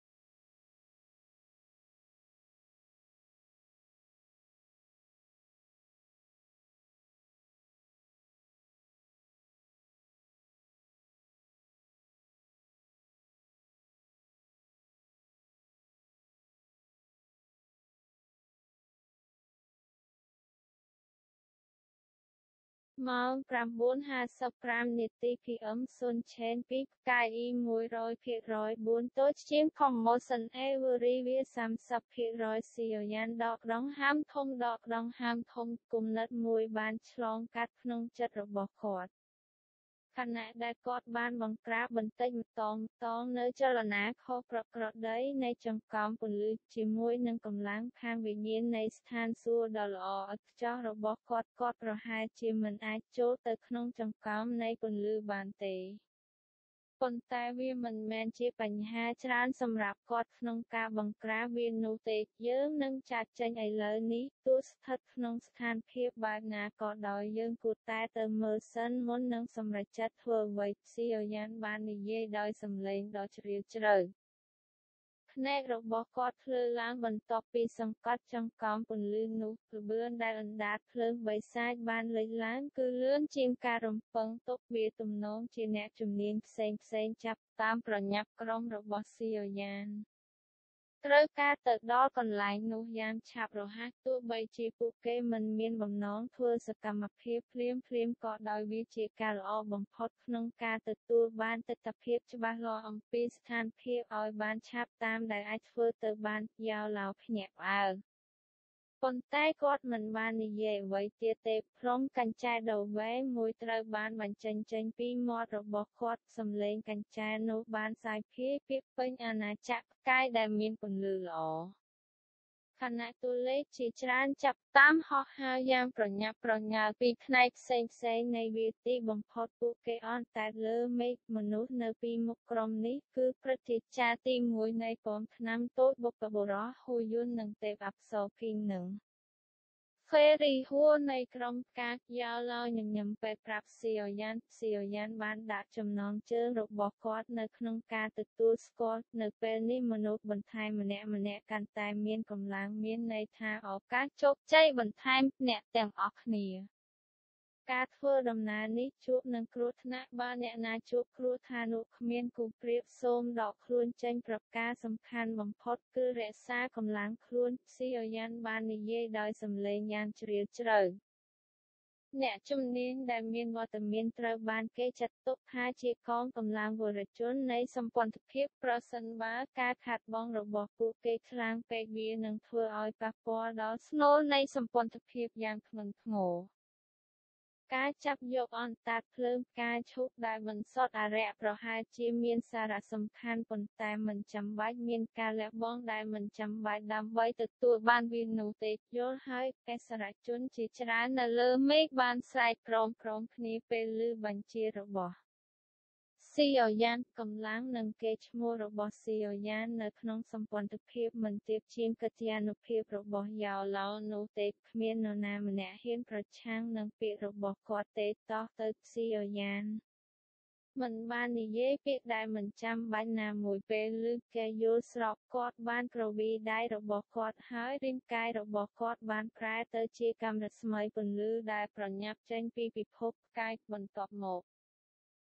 ម៉ោង ប្រាំបួនហាសិបប្រាំ នាទី ពី អឹម ស៊ុន ឆេន ពី ផ្កាយ អ៊ី មួយរយភាគរយបួន តូចជាង Promotion Every វា សាមសិបភាគរយ ស៊ីអយ៉ានដកដង្ហើមធំដកដង្ហើមធំគំនិតមួយបានឆ្លងកាត់ក្នុងចិត្តរបស់គាត់ខណៈដែលគាត់បានបង្ក្រាបបន្តិចម្តងម្តងនូវចលនាខុសប្រក្រតីនៃចង្កោមពន្លឺជាមួយនឹងកម្លាំងខាងវិញ្ញាណនៃស្ថានសួគ៌ដ៏ល្អឥតខ្ចោះរបស់គាត់គាត់ប្រហែលជាមិនអាចចូលទៅក្នុងចង្កោមនៃពន្លឺបានទេប៉ុន្តែវាមិនមែនជាបញ្ហាច្រើនសម្រាប់គាត់ក្នុងការបង្ក្រាបវានោះទេយើងនឹងចាកចេញឥឡូវនេះទោះស្ថិតក្នុងស្ថានភាពបែបណាក៏ដោយយើងគួរតែទៅមើលសិនមុននឹងសម្រេចចិត្តធ្វើអ្វីស៊ីអយ៉ានបាននិយាយដោយសំឡេងដ៏ជ្រាលជ្រៅភ្នែករបស់គាត់ភ្លឺឡើងបន្ទាប់ពីសង្កត់ចង្កោមពន្លឺនោះល្បឿនដែលអណ្ដាតភ្លើងបិសាចបានលេចឡើងគឺលឿនជាងការរំពឹងទុកវាទំនងជាអ្នកជំនាញផ្សេងៗចាប់តាមប្រញាប់ក្រុមរបស់ស៊ីអយ៉ានត្រូវការទៅដល់កន្លែងនោះយ៉ាងឆាប់រហ័សទោះបីជាពួកគេមិនមានបំណងធ្វើសកម្មភាពភ្លាមៗក៏ដោយវាជាការល្អបំផុតក្នុងការទទួលបានទិដ្ឋភាពច្បាស់លាស់អំពីស្ថានភាពឲ្យបានឆាប់តាមដែលអាចធ្វើទៅបានយ៉ាវឡោភ្ញាក់ផ្អើលប៉ុន្តែគាត់មិនបាននិយាយអ្វីទៀតទេព្រមកញ្ចែដ៏វែងមួយត្រូវបានបញ្ចេញចេញពីមាត់របស់គាត់សំឡេងកញ្ចែនោះបានសាយភាយពាក្យពេញអាណាចក្រផ្កាយដែលមានពន្លឺល្អខណៈតួលេខជាច្រើនចាប់តាមហោះហើរយ៉ាងប្រញាប់ប្រញាល់ពីផ្នែកផ្សេងៗនៃវាទីបំផុតពួកគេអណ្តែតលើមេឃមនុស្សនៅពីមុខក្រុមនេះគឺព្រឹទ្ធាចារ្យទីមួយនៃប៉មថ្នាំតូចបុព្វបុរសហ៊ូយុននិងទេពអប្សរភីងនឹងហ្វេរីហួរនៃក្រុមផ្កាយ៉ាឡោញញឹមពេលប្រាប់ស៊ីអយ៉ានស៊ីអយ៉ានបានដាក់ចំណងជើងរបស់គាត់នៅក្នុងការទទួលស្គាល់នៅពេលនេះមនុស្សបន្ថែមម្នាក់ម្នាក់កាន់តែមានកម្លាំងមានន័យថាឱកាសជោគជ័យបន្ថែមអ្នកទាំងអស់គ្នាការធ្វើដំណើរនេះជួបនឹងគ្រោះថ្នាក់បើអ្នកណាជួបគ្រោះថ្នាក់នោះគ្មានគូប្រៀបសូមដកខ្លួនចេញប្រការសំខាន់បំផុតគឺរក្សាកម្លាំងខ្លួនស៊ីអយ៉ានបាននិយាយដោយសំឡេងយ៉ាងជ្រាលជ្រៅអ្នកជំនាញដែលមានវត្តមានត្រូវបានគេចាត់ទុកថាជាកងកម្លាំងវរជននៃសម្ព័ន្ធភាពប្រសិនបើការខាតបង់របស់ពួកគេខ្លាំងពេកវានឹងធ្វើឲ្យប៉ះពាល់ដល់ស្នូលនៃសម្ព័ន្ធភាពយ៉ាងធ្ងន់ធ្ងរការចាប់យកអណ្ដាតភ្លើងផ្កាឈូកដែលបន្សុទ្ធអារក្សប្រហែលជាមានសារៈសំខាន់ប៉ុន្តែមិនចាំបាច់មានការលះបង់ដែលមិនចាំបាច់ដើម្បីទទួលបានវានោះទេយល់ហើយបេសកជនជាច្រើននៅលើមេឃបានស្រែកក្រោមៗគ្នាពេលឮបញ្ជារបស់ស៊ីអយ៉ានកម្លាំងនិងកេរ្តិ៍ឈ្មោះរបស់ស៊ីអយ៉ាននៅក្នុងសម្ព័ន្ធភាពមិនទាបជាងកិត្យានុភាពរបស់យ៉ាវឡោនោះទេគ្មាននរណាម្នាក់ហ៊ានប្រឆាំងនឹងពាក្យរបស់គាត់ទេតោះទៅស៊ីអយ៉ានមិនបាននិយាយពាក្យដែលមិនចាំបាច់ណាមួយពេលឮគេយល់ស្របគាត់បានក្រវីដៃរបស់គាត់ហើយរាងកាយរបស់គាត់បានប្រែទៅជាកាំរស្មីពន្លឺដែលប្រញាប់ចេញពីពិភពផ្កាយបន្ទាប់មក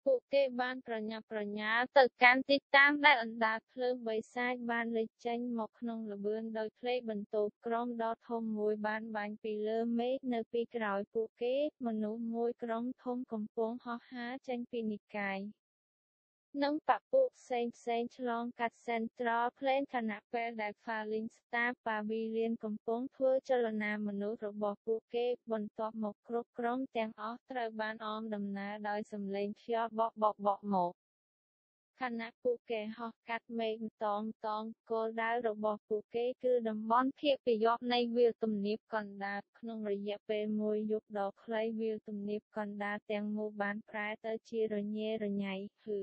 ពួកគេបានប្រញាប់ប្រញាល់ទៅកាន់ទីតាំងដែលអណ្ដាតភ្លើងបិសាចបានលេចចេញមកក្នុងល្បឿនដោយផ្លេកបន្ទោក្រុមដ៏ធំមួយបានបាញ់ពីលើមេឃនៅពីក្រោយពួកគេមនុស្សមួយក្រុមធំកំពុងហោះហើរចេញពីនិកាយនិងបពុផ្សេងផ្សេងឆ្លងកាត់ Central Plain ខណៈពេលដែល Falling Star Pavilion កំពុងធ្វើចលនាមនុស្សរបស់ពួកគេបន្ទាប់មកគ្រប់ក្រុមទាំងអស់ត្រូវបានអមដំណើរដោយសំឡេងខ្យល់បក់បក់បក់មកខណៈពួកគេហោះកាត់មេឃម្តងម្តងគោលដៅរបស់ពួកគេគឺតំបន់ភាគពាយព្យនៃវាលទំនាបកណ្ដាលក្នុងរយៈពេលមួយយប់ដ៏ខ្លីវាលទំនាបកណ្ដាលទាំងមូលបានប្រែទៅជារញ៉េរញ៉ៃគឺ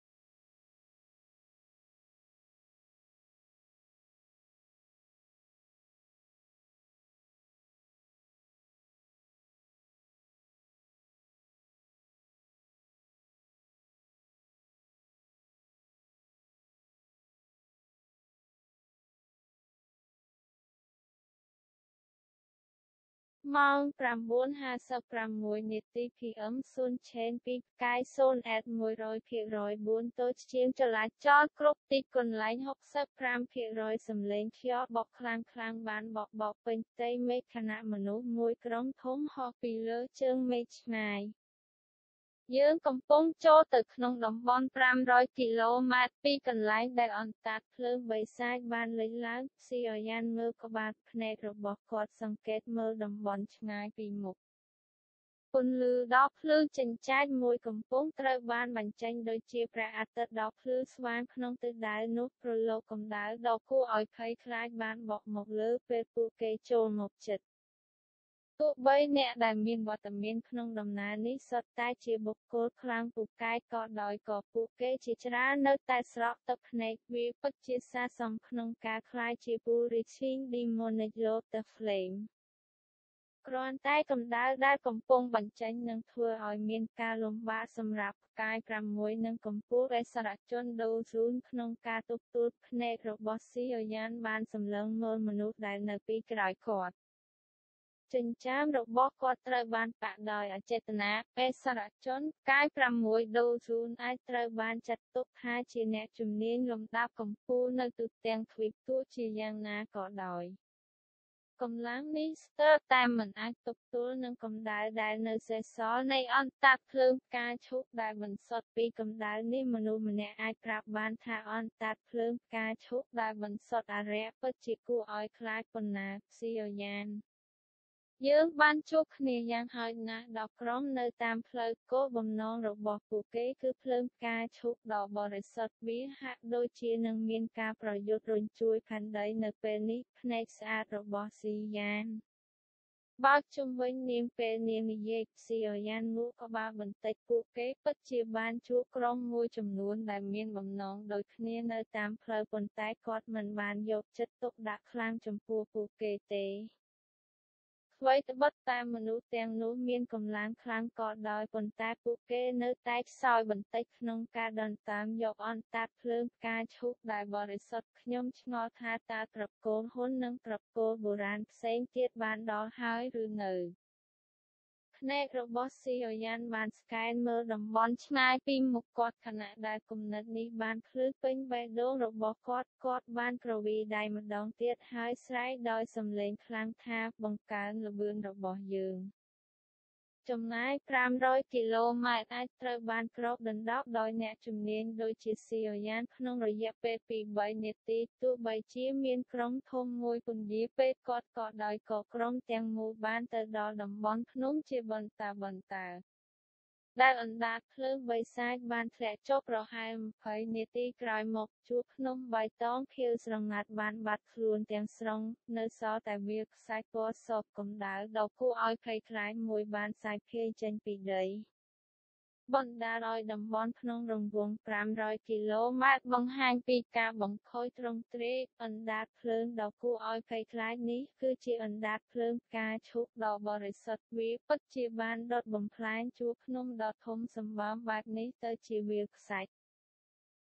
ម៉ោង ប្រាំបួនហាសិបប្រាំមួយ នាទី ភី អឹម ស៊ុន ឆេន ពីផ្កាយ សូន អេត មួយរយភាគរយបួន តូចជាងចរាចរណ៍គ្រប់ទីកន្លែង ហុកសិបប្រាំភាគរយ សំឡេងខ្យល់បក់ខ្លាំងៗបានបក់បោកពេញផ្ទៃមេឃខណៈមនុស្សមួយក្រុមធំហោះពីលើជើងមេឃឆ្ងាយ យើងកំពុងចូលទៅក្នុងតំបន់ប្រាំរយគីឡូម៉ែត្រពីកន្លែងដែលអណ្ដាតភ្លើងបិសាចបានលេចឡើង ស៊ីអយ៉ានមើលក្បាលភ្នែករបស់គាត់សង្កេតមើលតំបន់ឆ្ងាយពីមុខ ពន្លឺដ៏ភ្លឺចិញ្ចាចមួយកំពុងត្រូវបានបញ្ចេញដូចជាព្រះអាទិត្យដ៏ភ្លឺស្វាងក្នុងទិសដៅនោះព្រលកកម្ដៅដ៏គួរឲ្យភ័យខ្លាចបានបក់មកលើពេលពួកគេចូលមកជិត ទោះបីអ្នកដែលមានវត្តមានក្នុងដំណើរនេះសុទ្ធតែជាបុគ្គលខ្លាំងពូកែក៏ដោយក៏ពួកគេជាច្រើននៅតែស្រក់ទឹកភ្នែកវាពិតជាស័ក្តិសមក្នុងការក្លាយជា Purifying Demonic Lord the Flame គ្រាន់តែកម្ដៅដែលកំពុងបញ្ចេញនឹងធ្វើឲ្យមានការលំបាកសម្រាប់ផ្កាយប្រាំមួយនិងកម្ពុជាអិសរជនដូស៊ូនក្នុងការទប់ទល់ភ្នែករបស់ស៊ីអយ៉ានបានសម្លឹងមើលមនុស្សដែលនៅពីក្រោយគាត់ ចិញ្ចើមរបស់គាត់ត្រូវបានប៉ាក់ដោយអចេតនាបេសរជនផ្កាយប្រាំមួយដូស៊ូនអាចត្រូវបានចាត់ទុកថាជាអ្នកជំនាញលំដាប់កំពូលនៅទូទាំងទ្វីបទោះជាយ៉ាងណាក៏ដោយ កម្លាំងនេះស្ទើរតែមិនអាចទប់ទល់នឹងកម្ដៅដែលនៅសេសសល់នៃអណ្ដាតភ្លើងផ្កាឈូកដែលបន្សុទ្ធពីកម្ដៅនេះមនុស្សម្នាក់អាចប្រាប់បានថាអណ្ដាតភ្លើងផ្កាឈូកដែលបន្សុទ្ធអារក្សពិតជាគួរឲ្យខ្លាចប៉ុណ្ណាស៊ីអយ៉ាន យើងបានជួបគ្នាយ៉ាងហោចណាស់ដល់ក្រុមនៅតាមផ្លូវគោលបំណងរបស់ពួកគេគឺភ្លើងផ្កាឈូកដ៏បរិសុទ្ធវាហាក់ដូចជានឹងមានការប្រយុទ្ធរុញជួយផែនដីនៅពេលនេះភ្នែកស្អាតរបស់ស៊ីយ៉ាន បើកជុំវិញនាងពេលនាងនិយាយស៊ីអយ៉ានងក់ក្បាលបន្តិចពួកគេពិតជាបានជួបក្រុមមួយចំនួនដែលមានបំណងដូចគ្នានៅតាមផ្លូវប៉ុន្តែគាត់មិនបានយកចិត្តទុកដាក់ខ្លាំងចំពោះពួកគេទេ អ្វីត្បិតតែមនុស្សទាំងនោះមានកម្លាំងខ្លាំងក៏ដោយប៉ុន្តែពួកគេនៅតែខ្សោយបន្តិចក្នុងការដណ្ដើមយកអណ្ដាតភ្លើងផ្កាឈូកដែលបរិសុទ្ធខ្ញុំឆ្ងល់ថាតើត្រកូលហ៊ុននិងត្រកូលបុរាណផ្សេងទៀតបានដល់ហើយឬនៅ ភ្នែករបស់ស៊ីអយ៉ានបានស្កែនមើលតំបន់ឆ្ងាយពីមុខគាត់ខណៈដែលគំនិតនេះបានភ្លឺពេញបេះដូងរបស់គាត់គាត់បានគ្រវីដៃម្ដងទៀតហើយស្រែកដោយសំឡេងខ្លាំងថាបង្កើនល្បឿនរបស់យើង ចម្ងាយប្រាំរយគីឡូម៉ែត្រអាចត្រូវបានគ្របដណ្ដប់ដោយអ្នកជំនាញដូចជាស៊ីអយ៉ានក្នុងរយៈពេលពីរបីនាទីទោះបីជាមានក្រុមធំមួយពន្យាពេលគាត់ក៏ដោយក៏ក្រុមទាំងមូលបានទៅដល់តំបន់ភ្នំជាបន្តបន្ទាប់ ដែលអណ្ដាតភ្លើងបិសាចបានធ្លាក់ចុះប្រហែលម្ភៃនាទីក្រោយមកជួរភ្នំបៃតងខៀវស្រងាត់បានបាត់ខ្លួនទាំងស្រុងនៅសល់តែវាលខ្សាច់ពណ៌សកម្ដៅដ៏គួរឲ្យភ័យខ្លាចមួយបានសាយភាយចេញពីដី បណ្ដាលឲ្យតំបន់ក្នុងរង្វង់ប្រាំរយគីឡូម៉ែត្របង្ហាញពីការបង្ខូចទ្រង់ទ្រាយអណ្ដាតភ្លើងដ៏គួរឲ្យភ័យខ្លាចនេះគឺជាអណ្ដាតភ្លើងផ្កាឈូកដ៏បរិសុទ្ធវាពិតជាបានដុតបំផ្លាញជួរភ្នំដ៏ធំសម្បើមបែបនេះទៅជាវាលខ្សាច់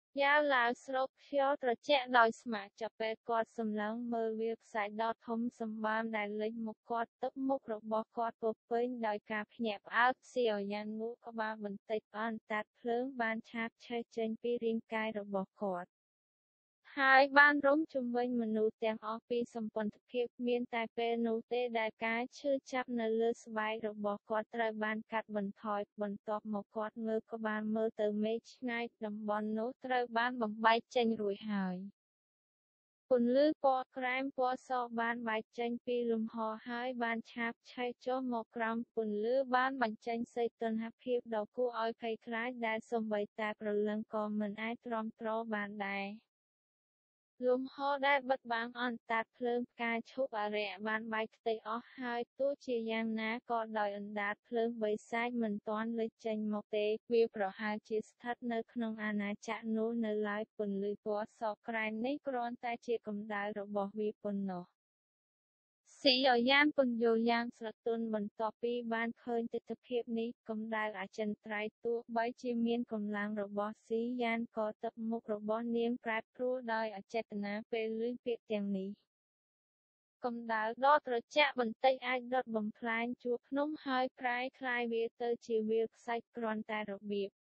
យ៉ាវឡាវស្រូបខ្យល់ត្រជាក់ដោយស្ម័គ្រចាប់ពេលគាត់សម្លឹងមើលវាលខ្សាច់ដ៏ធំសម្បើមដែលលេចមកគាត់ទឹកមុខរបស់គាត់ពោរពេញដោយការភ្ញាក់ផ្អើលស៊ីអយ៉ាងងក់ក្បាលបន្តិចអណ្តាតភ្លើងបានឆាបឆេះចេញពីរាងកាយរបស់គាត់ហើយបានរុំជំវិញមនុស្សទាំងអស់ពីសម្ព័ន្ធភាពមានតែពេលនោះទេដែលការឈឺចាប់នៅលើស្បែករបស់គាត់ត្រូវបានកាត់បន្ថយបន្ទាប់មកគាត់ងើបក្បាលមើលទៅមេឃឆ្ងាយតំបន់នោះត្រូវបានបំបែកចេញរួចហើយពន្លឺពណ៌ក្រែមពណ៌សបានបែកចេញពីលំហហើយបានឆាបឆេះចុះមកក្រោមពន្លឺបានបញ្ចេញសីតុណ្ហភាពដ៏គួរឲ្យភ័យខ្លាចដែលសូម្បីតែព្រលឹងក៏មិនអាចទ្រាំទ្របានដែរលំហដែលបិទបាំងអណ្តាតភ្លើងផ្កាឈូកអារក្សបានបែកខ្ទេចអស់ហើយទោះជាយ៉ាងណាក៏ដោយអណ្តាតភ្លើងបិសាចមិនទាន់លេចចេញមកទេវាប្រហែលជាស្ថិតនៅក្នុងអាណាចក្រនោះនៅឡើយពន្លឺពណ៌សក្រែមនេះគ្រាន់តែជាកម្ដៅរបស់វាប៉ុណ្ណោះស៊ីអយ៉ានពន្យល់យ៉ាងស្រទន់បន្ទាប់ពីបានឃើញទិដ្ឋភាពនេះកម្ដៅអចិន្ត្រៃយ៍ទោះបីជាមានកម្លាំងរបស់ស៊ីយ៉ានក៏ទឹកមុខរបស់នាងប្រែប្រួលដោយអចេតនាពេលឮពាក្យទាំងនេះកម្ដៅដ៏ត្រជាក់បន្តិចអាចដុតបំផ្លាញជួរភ្នំហើយប្រែក្លាយវាទៅជាវាលខ្សាច់គ្រាន់តែរបៀប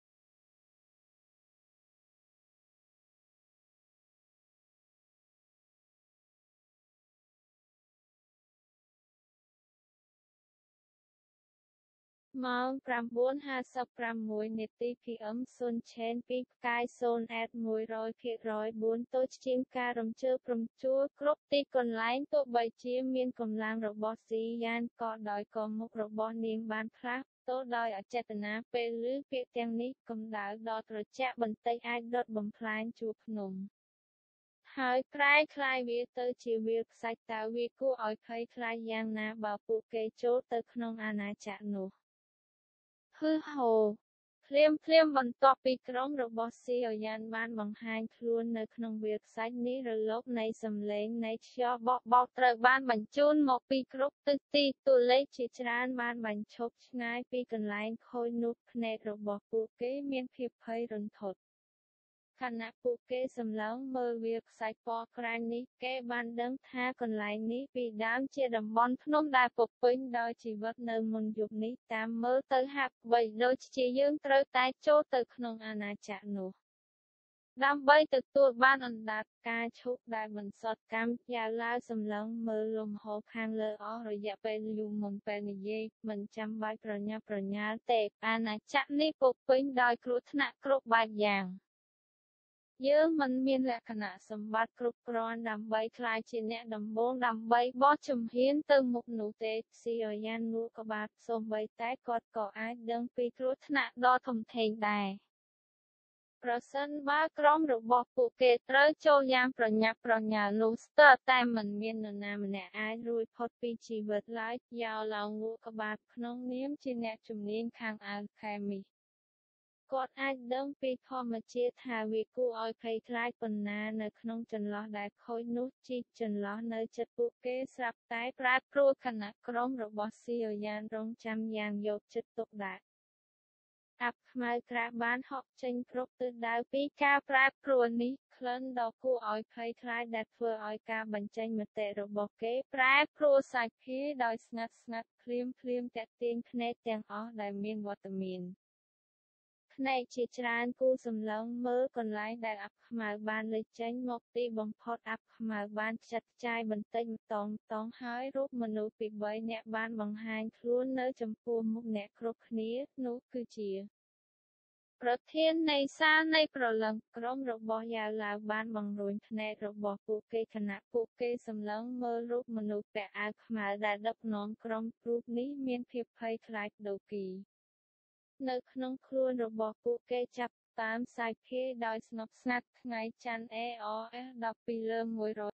ម៉ោង ប្រាំបួនហាសិបប្រាំមួយ នាទី ភី អឹម សុន ឆេន ពី ផ្កាយ សូន អេត មួយរយភាគរយបួន តូចជាងការរំជើបរំជួលគ្រប់ទីកន្លែងទោះបីជាមានកម្លាំងរបស់ស៊ីយ៉ានក៏ដោយក៏មុខរបស់នាងបានផ្លាស់ប្តូរដោយអចេតនាពេលឮពាក្យទាំងនេះកម្ដៅដ៏ត្រជាក់បន្តិចអាចដុតបំផ្លាញជួរភ្នំហើយប្រែក្លាយវាទៅជាវាលខ្សាច់តើវាគួរឲ្យភ័យខ្លាចយ៉ាងណាបើពួកគេចូលទៅក្នុងអាណាចក្រនោះហឺហូភ្លាមភ្លាមបន្ទាប់ពីក្រុមរបស់ស៊ីអយ៉ានបានបង្ហាញខ្លួននៅក្នុងវាលខ្សាច់នេះរលកនៃសំឡេងនៃខ្យល់បក់បោកត្រូវបានបញ្ជូនមកពីគ្រប់ទិសទីតួលេខជាច្រើនបានបញ្ឈប់ឆ្ងាយពីកន្លែងខូចនោះភ្នែករបស់ពួកគេមានភាពភ័យរន្ធត់ខណៈពួកគេសម្លឹងមើលវាលខ្សាច់ពណ៌ក្រែមនេះគេបានដឹងថាកន្លែងនេះពីដើមជាតំបន់ភ្នំដែលពោរពេញដោយជីវិតនៅមុនយុគនេះតាមមើលទៅហាក់បីដូចជាយើងត្រូវតែចូលទៅក្នុងអាណាចក្រនោះដើម្បីទទួលបានអណ្ដាតផ្កាឈូកដែលបន្សុទ្ធកម្មយ៉ាវឡាវសម្លឹងមើលលំហូរខាងលើអស់រយៈពេលយូរមុនពេលនិយាយមិនចាំបាច់ប្រញាប់ប្រញាល់ទេអាណាចក្រនេះពោរពេញដោយគ្រោះថ្នាក់គ្រប់បែបយ៉ាងយើងមិនមានលក្ខណៈសម្បត្តិគ្រប់គ្រាន់ដើម្បីក្លាយជាអ្នកដំបូងដើម្បីបោះជំហានទៅមុខនោះទេស៊ីអយ៉ានងក់ក្បាលសូម្បីតែគាត់ក៏អាចដឹងពីគ្រោះថ្នាក់ដ៏ធំធេងដែរប្រសិនបើក្រុមរបស់ពួកគេត្រូវចូលយ៉ាងប្រញាប់ប្រញាល់នោះស្ទើរតែមិនមាននរណាម្នាក់អាចរួចផុតពីជីវិតឡើយយ៉ាវឡោងងក់ក្បាលក្នុងនាមជាអ្នកជំនាញខាងអាល់ខេមីគាត់អាចដឹងពីធម្មជាតិថាវាគួរឲ្យភ័យខ្លាចប៉ុណ្ណានៅក្នុងចន្លោះដែលខូចនោះជីកចន្លោះនៅជិតពួកគេស្រាប់តែប្រែប្រួលខណៈក្រុមរបស់ស៊ីអយ៉ានរងចាំយ៉ាងយកចិត្តទុកដាក់អាប់ខ្មៅក្រាស់បានហក់ចេញគ្រប់ទិសដៅពីការប្រែប្រួលនេះក្លិនដ៏គួរឲ្យភ័យខ្លាចដែលធ្វើឲ្យការបញ្ចេញមតិរបស់គេប្រែប្រួលសាច់ភាដោយស្ងាត់ស្ងាត់ភ្លាមភ្លាមទាក់ទាញភ្នែកទាំងអស់ដែលមានវត្តមានភ្នែកជាច្រើនគូសម្លឹងមើលកន្លែងដែលអាប់ខ្មៅបានលេចចេញមកទីបំផុតអាប់ខ្មៅបានខ្ចាត់ខ្ចាយបន្តិចម្តងម្តងហើយរូបមនុស្សពីរបីនាក់បានបង្ហាញខ្លួននៅចំពោះមុខអ្នកគ្រប់គ្នានោះគឺជាប្រធាននៃសាលនៃព្រលឹងក្រុមរបស់យ៉ាវឡាវបានបង្រួញភ្នែករបស់ពួកគេខណៈពួកគេសម្លឹងមើលរូបមនុស្សពាក់អាវខ្មៅដែលដឹកនាំក្រុមរូបនេះមានភាពភ័យខ្លាចដូគីនៅក្នុងខ្លួនរបស់ពួកគេចាប់តាមសាច់ភាដោយស្ងប់ស្ងាត់ថ្ងៃច័ន្ទ អេ អ អេស ដប់ពីលើមួយរយ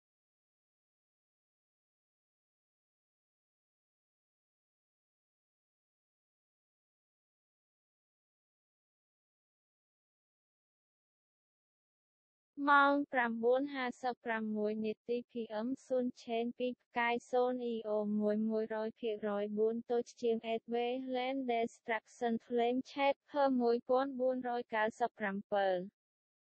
ម៉ោង ប្រាំបួនហាសិបប្រាំមួយ នាទី ភី អឹម សុន ឆេន ពី ផ្កាយ សូន អ៊ី អូ មួយ មួយរយភាគរយបួន តូចជាង អេត វេ ឡេន ដេស្ត្រាក់សិន ហ្វ្លេម ឆេត ភើ មួយពាន់បួនរយកៅសិបប្រាំពិល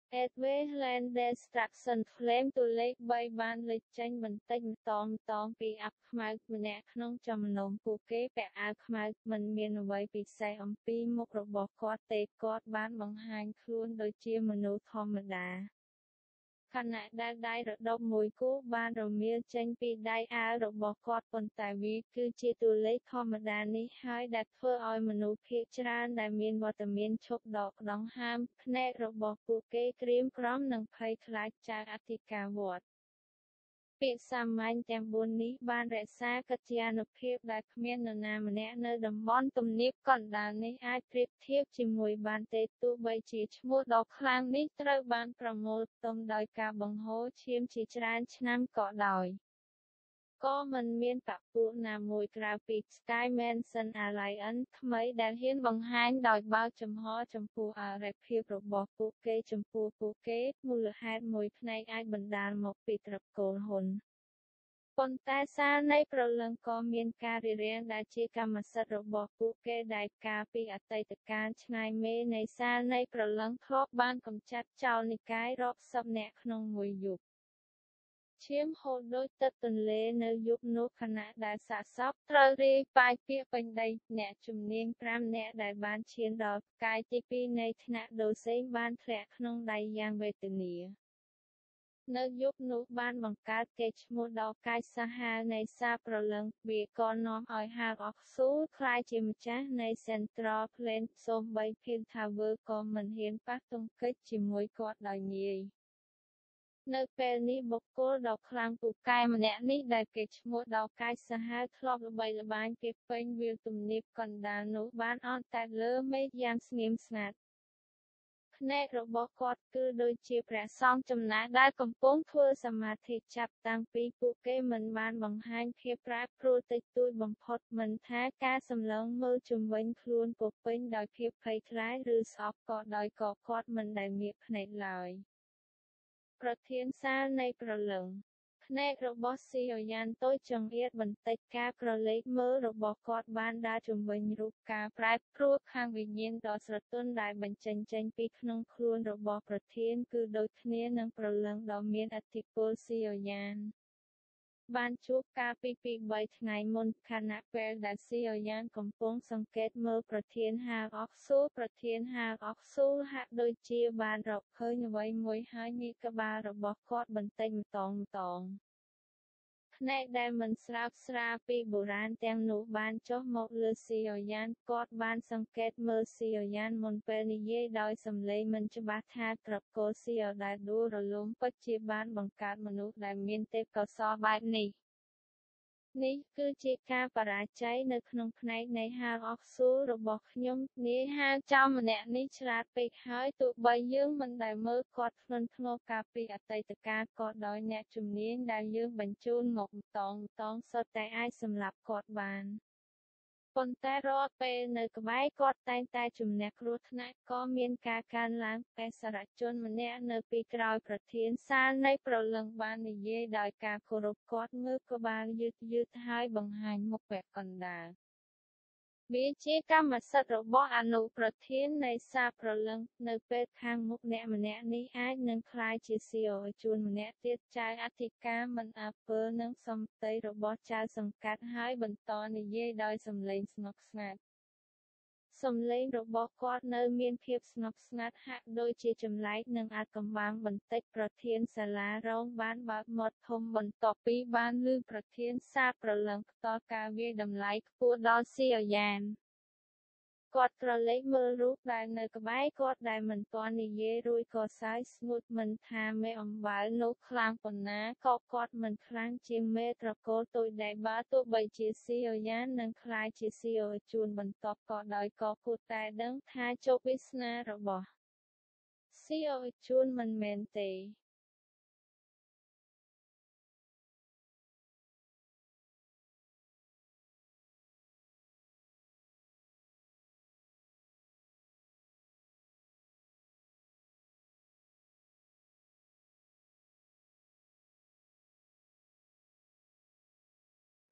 Edward Destruction Flame ទូលេខបីបានលេចចេញបន្តិចម្តងម្តងពីអាប់ខ្មៅម្នាក់ក្នុងចំណោមពួកគេពាក់អាវខ្មៅមិនមានអ្វីពិសេសអំពីមុខរបស់គាត់ទេគាត់បានបង្ហាញខ្លួនដូចជាមនុស្សធម្មតាខណៈដែលដៃរដុបមួយគូបានរមៀលចេញពីដៃអាវរបស់គាត់ប៉ុន្តែវាគឺជាតួលេខធម្មតានេះហើយដែលធ្វើឲ្យមនុស្សភាគច្រើនដែលមានវត្តមានឈប់ដកដង្ហើមភ្នែករបស់ពួកគេក្រៀមក្រំនិងភ័យខ្លាចចៅអធិការវត្តពាក្យសាមញ្ញទាំងបួននេះបានរក្សាកិត្យានុភាពដែលគ្មាននរណាម្នាក់នៅតំបន់ទំនាបកណ្ដាលនេះអាចប្រៀបធៀបជាមួយបានទេទោះបីជាឈ្មោះដ៏ខ្លាំងនេះត្រូវបានប្រមូលផ្តុំដោយការបង្ហូរឈាមជាច្រើនឆ្នាំក៏ដោយក៏មិនមានបព្វពួកណាមួយក្រៅពី Sky Mansion Alliance ថ្មីដែលហ៊ានបង្ហាញដោយបើកចំហចំពោះអរិយភាពរបស់ពួកគេចំពោះពួកគេមូលហេតុមួយផ្នែកអាចបណ្ដាលមកពីត្រកូលហ៊ុនប៉ុន្តែសារនៃព្រលឹងក៏មានការរារាំងដែលជាកម្មសិទ្ធិរបស់ពួកគេដែលកាលពីអតីតកាលឆ្ងាយមេនៃសារនៃព្រលឹងធ្លាប់បានកម្ចាត់ចោលនិកាយរាប់សិបនាក់ក្នុងមួយយប់ឈាមហូរដូចទឹកទន្លេនៅយប់នោះខណៈដែលសាកសពត្រូវរាយប៉ាយពាក្យពេញដីអ្នកជំនាញប្រាំនាក់ដែលបានឈានដល់ផ្កាយទីពីរនៃថ្នាក់ដូសេងបានធ្លាក់ក្នុងដៃយ៉ាងវេទនានៅយប់នោះបានបង្កើតកេរ្តិ៍ឈ្មោះដ៏កាចសាហាវនៃសារព្រលឹងវាក៏នាំឲ្យហាងអុកស៊ូក្លាយជាម្ចាស់នៃ Central Plain សូម្បី Pin Tower ក៏មិនហ៊ានប៉ះទង្គិចជាមួយគាត់ដោយងាយនៅពេលនេះបុគ្គលដ៏ខ្លាំងពូកែម្នាក់នេះដែលគេឈ្មោះដ៏កាចសាហាវធ្លាប់ល្បីល្បាញគេពេញវាលទំនាបកណ្ដាលនោះបានអន្តែតលើមេឃយ៉ាងស្ងៀមស្ងាត់ភ្នែករបស់គាត់គឺដូចជាព្រះសង្ឃចំណាស់ដែលកំពុងធ្វើសមាធិចាប់តាំងពីពួកគេមិនបានបង្ហាញភាពប្រែប្រួលតិចតួចបំផុតមិនថាការសម្លឹងមើលជុំវិញខ្លួនពោពេញដោយភាពភ័យខ្លាចឬស្អប់ក៏ដោយក៏គាត់មិនដែលងាកភ្នែកឡើយប្រធានសាលនៃព្រលឹងភ្នែករបស់ស៊ីអូយ៉ានតូចចង្អៀតបន្តិចការក្រឡេកមើលរបស់គាត់បានដើរជុំវិញរូបការប្រែប្រួលខាងវិញ្ញាណដ៏ស្រទន់ដែលបញ្ចេញចេញពីក្នុងខ្លួនរបស់ប្រធានគឺដូចគ្នានឹងព្រលឹងដ៏មានឥទ្ធិពលស៊ីអូយ៉ានបានជួបកាលពីពីរបីថ្ងៃមុនខណៈពេលដែលស៊ីអូយ៉ានកំពុងសង្កេតមើលប្រធានហាងអុកស៊ូប្រធានហាងអុកស៊ូហាក់ដូចជាបានរកឃើញអ្វីមួយហើយងាកក្បាលរបស់គាត់បន្តិចម្តងម្តងភ្នែកដែលមិនស្រើបស្រាលពីបុរាណទាំងនោះបានចុះមកលើស៊ីអូយ៉ានគាត់បានសង្កេតមើលស៊ីអូយ៉ានមុនពេលនិយាយដោយសំឡេងមិនច្បាស់ថាត្រកូលស៊ីអូដែលដួលរលំពិតជាបានបង្កើតមនុស្សដែលមានទេពកោសល្យបែបនេះនេះគឺជាការបរាជ័យនៅក្នុងផ្នែកនៃហាងអុកស៊ូរបស់ខ្ញុំនាយហាងចោមម្នាក់នេះឆ្លាតពេកហើយទោះបីយើងមិនដែលមើលគាត់ធ្ងន់ធ្ងរកាលពីអតីតកាលក៏ដោយអ្នកជំនាញដែលយើងបញ្ជូនមកម្តងម្តងសុទ្ធតែអាចសម្លាប់គាត់បានប៉ុន្តែរាល់ពេលនៅក្បែរគាត់តែងតែជំនះគ្រោះថ្នាក់ក៏មានការកើនឡើងបេសកជនម្នាក់នៅពីក្រោយប្រធានសាលនៃព្រលឹងបាននិយាយដោយការគោរពគាត់ងើបក្បាលយឺតយឺតហើយបង្ហាញមុខពាក់កណ្ដាលវាជាកម្មសិទ្ធិរបស់អនុប្រធាននៃសារព្រលឹងនៅពេលខាងមុខអ្នកម្នាក់នេះអាចនឹងក្លាយជាស៊ីអូជួនម្នាក់ទៀតចៅអធិការមិនអើពើនឹងសម្ដីរបស់ចៅសង្កាត់ហើយបន្តនិយាយដោយសំឡេងស្ងប់ស្ងាត់សំឡេងរបស់គាត់នៅមានភាពស្ងប់ស្ងាត់ហាក់ដូចជាចម្លែកនឹងអាថ៌កំបាំងបន្តិចប្រធានសាលារងបានបើកមាត់ធំបន្ទាប់ពីបានឮប្រធានសារព្រលឹងផ្ដល់ការវាយតម្លៃខ្ពស់ដល់ស៊ីអូយ៉ានគាត់ក្រឡេកមើលរូបដែលនៅក្បែរគាត់ដែលមិនទាន់និយាយរួចក៏សើចស្ងួតមិនថាមេអំបៅនោះខ្លាំងប៉ុណ្ណាក៏គាត់មិនខ្លាំងជាងមេត្រកូលតូចដែលបើទោះបីជាស៊ីអូយ៉ាននឹងក្លាយជាស៊ីអូជួនបន្ទាប់ក៏ដោយក៏គួរតែដឹងថាជោគវាសនារបស់ស៊ីអូជួនមិនមែនទេ